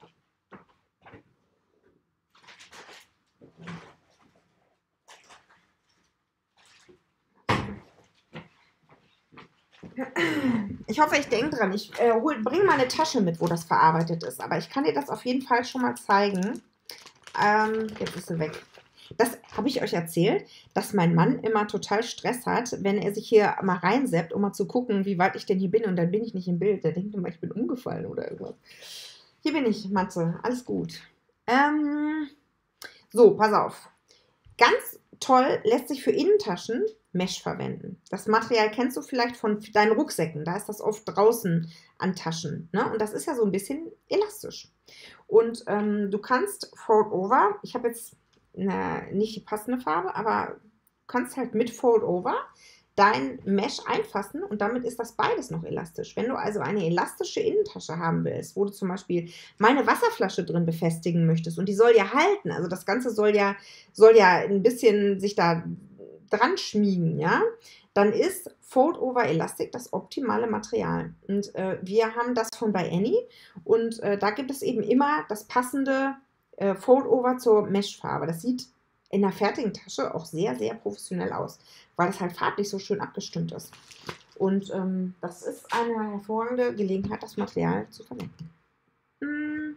A: Ich hoffe, ich denke dran. Ich äh, bringe mal eine Tasche mit, wo das verarbeitet ist. Aber ich kann dir das auf jeden Fall schon mal zeigen. Ähm, jetzt ist sie weg. Das habe ich euch erzählt, dass mein Mann immer total Stress hat, wenn er sich hier mal reinseppt, um mal zu gucken, wie weit ich denn hier bin. Und dann bin ich nicht im Bild. Der denkt immer, ich bin umgefallen oder irgendwas. Hier bin ich, Matze. Alles gut. Ähm, so, pass auf. Ganz toll lässt sich für Innentaschen Mesh verwenden. Das Material kennst du vielleicht von deinen Rucksäcken. Da ist das oft draußen an Taschen. Ne? Und das ist ja so ein bisschen elastisch. Und ähm, du kannst Fold Over, ich habe jetzt eine, nicht die passende Farbe, aber du kannst halt mit Fold Over dein Mesh einfassen und damit ist das beides noch elastisch. Wenn du also eine elastische Innentasche haben willst, wo du zum Beispiel meine Wasserflasche drin befestigen möchtest und die soll ja halten, also das Ganze soll ja, soll ja ein bisschen sich da dran schmiegen, ja, dann ist Fold Over Elastic das optimale Material. Und äh, wir haben das von bei Annie und äh, da gibt es eben immer das passende äh, Fold Over zur Meshfarbe. Das sieht in der fertigen Tasche auch sehr, sehr professionell aus, weil es halt farblich so schön abgestimmt ist. Und ähm, das ist eine hervorragende Gelegenheit, das Material zu verwenden. Hm.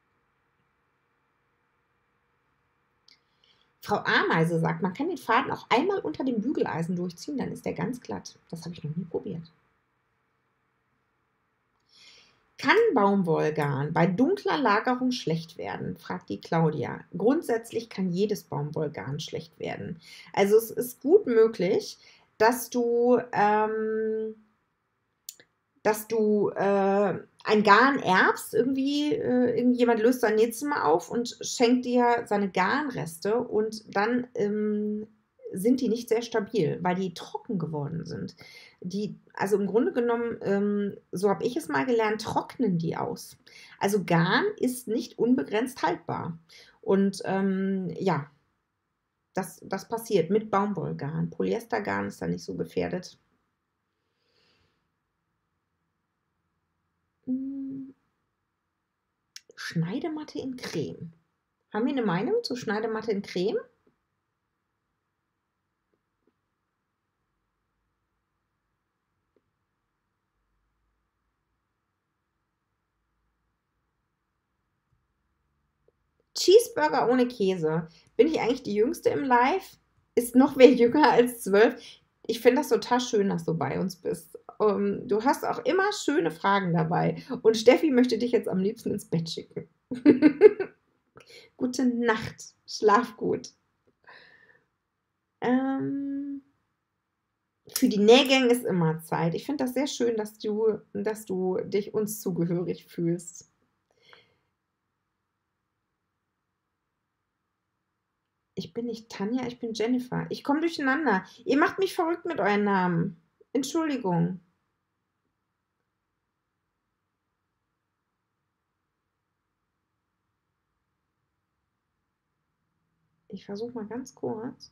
A: Frau Ameise sagt, man kann den Faden auch einmal unter dem Bügeleisen durchziehen, dann ist der ganz glatt. Das habe ich noch nie probiert. Kann Baumwollgarn bei dunkler Lagerung schlecht werden? Fragt die Claudia. Grundsätzlich kann jedes Baumwollgarn schlecht werden. Also es ist gut möglich, dass du, ähm, dass du äh, ein Garn erbst, irgendwie, äh, irgendjemand löst sein Nähzimmer auf und schenkt dir seine Garnreste und dann ähm, sind die nicht sehr stabil, weil die trocken geworden sind. Die, also im Grunde genommen, ähm, so habe ich es mal gelernt, trocknen die aus. Also Garn ist nicht unbegrenzt haltbar. Und ähm, ja, das, das passiert mit Baumwollgarn. Polyestergarn ist da nicht so gefährdet. Hm. Schneidematte in Creme. Haben wir eine Meinung zu Schneidematte in Creme? Cheeseburger ohne Käse. Bin ich eigentlich die Jüngste im Live? Ist noch wer jünger als zwölf? Ich finde das total schön, dass du bei uns bist. Um, du hast auch immer schöne Fragen dabei. Und Steffi möchte dich jetzt am liebsten ins Bett schicken. Gute Nacht. Schlaf gut. Ähm, für die Nähgänge ist immer Zeit. Ich finde das sehr schön, dass du, dass du dich uns zugehörig fühlst. Ich bin nicht Tanja, ich bin Jennifer. Ich komme durcheinander. Ihr macht mich verrückt mit euren Namen. Entschuldigung. Ich versuche mal ganz kurz.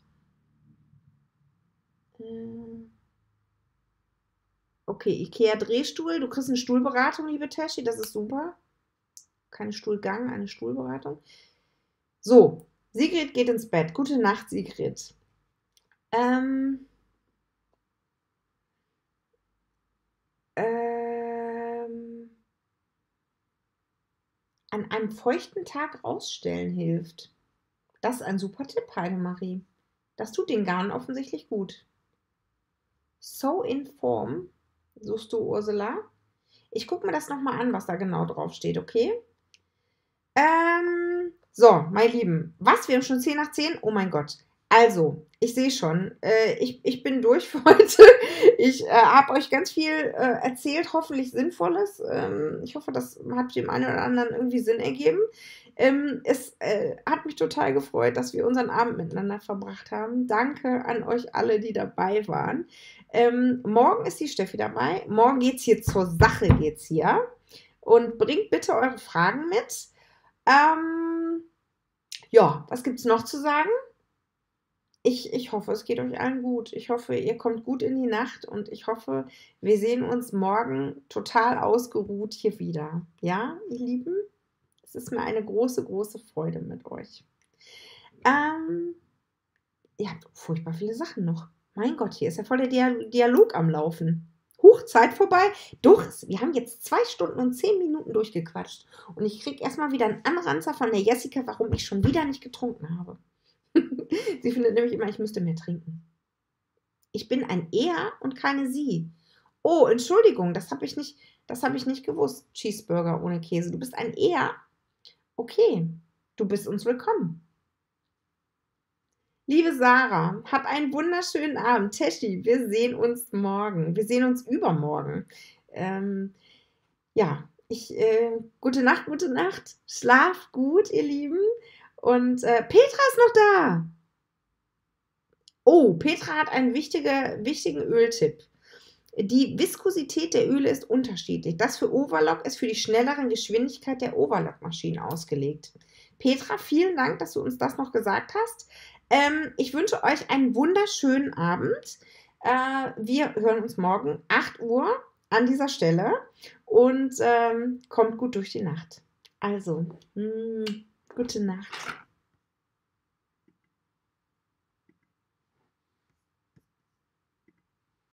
A: Äh, Okay, Ikea Drehstuhl. Du kriegst eine Stuhlberatung, liebe Teschi. Das ist super. keine Stuhlgang, eine Stuhlberatung. So, Sigrid geht ins Bett. Gute Nacht, Sigrid. Ähm, ähm, an einem feuchten Tag ausstellen hilft. Das ist ein super Tipp, Heidemarie. Das tut den Garn offensichtlich gut. So in Form, suchst du, Ursula? Ich gucke mir das nochmal an, was da genau drauf steht, okay? Ähm, so, meine Lieben, was? Wir haben schon zehn nach zehn? Oh mein Gott. Also, ich sehe schon, äh, ich, ich bin durch für heute. Ich äh, habe euch ganz viel äh, erzählt, hoffentlich Sinnvolles. Ähm, ich hoffe, das hat dem einen oder anderen irgendwie Sinn ergeben. Ähm, es äh, hat mich total gefreut, dass wir unseren Abend miteinander verbracht haben. Danke an euch alle, die dabei waren. Ähm, morgen ist die Steffi dabei. Morgen geht es hier zur Sache, geht's hier. Und bringt bitte eure Fragen mit. Ähm, ja, was gibt es noch zu sagen? Ich, ich hoffe, es geht euch allen gut. Ich hoffe, ihr kommt gut in die Nacht und ich hoffe, wir sehen uns morgen total ausgeruht hier wieder. Ja, ihr Lieben? Es ist mir eine große, große Freude mit euch. Ähm, ihr habt furchtbar viele Sachen noch. Mein Gott, hier ist ja voll der Dia Dialog am Laufen. Huch, Zeit vorbei. Doch, wir haben jetzt zwei Stunden und zehn Minuten durchgequatscht. Und ich kriege erstmal wieder einen Anranzer von der Jessica, warum ich schon wieder nicht getrunken habe. Sie findet nämlich immer, ich müsste mehr trinken. Ich bin ein Er und keine Sie. Oh, Entschuldigung, das habe ich nicht, das habe ich nicht gewusst. Cheeseburger ohne Käse. Du bist ein Er? Okay, du bist uns willkommen. Liebe Sarah, hab einen wunderschönen Abend. Teschi, wir sehen uns morgen. Wir sehen uns übermorgen. Ähm, ja, ich, äh, gute Nacht, gute Nacht. Schlaf gut, ihr Lieben. Und äh, Petra ist noch da. Oh, Petra hat einen wichtige, wichtigen Öltipp. Die Viskosität der Öle ist unterschiedlich. Das für Overlock ist für die schnellere Geschwindigkeit der Overlock-Maschinen ausgelegt. Petra, vielen Dank, dass du uns das noch gesagt hast. Ähm, ich wünsche euch einen wunderschönen Abend. Äh, wir hören uns morgen acht Uhr an dieser Stelle und ähm, kommt gut durch die Nacht. Also, mh, gute Nacht.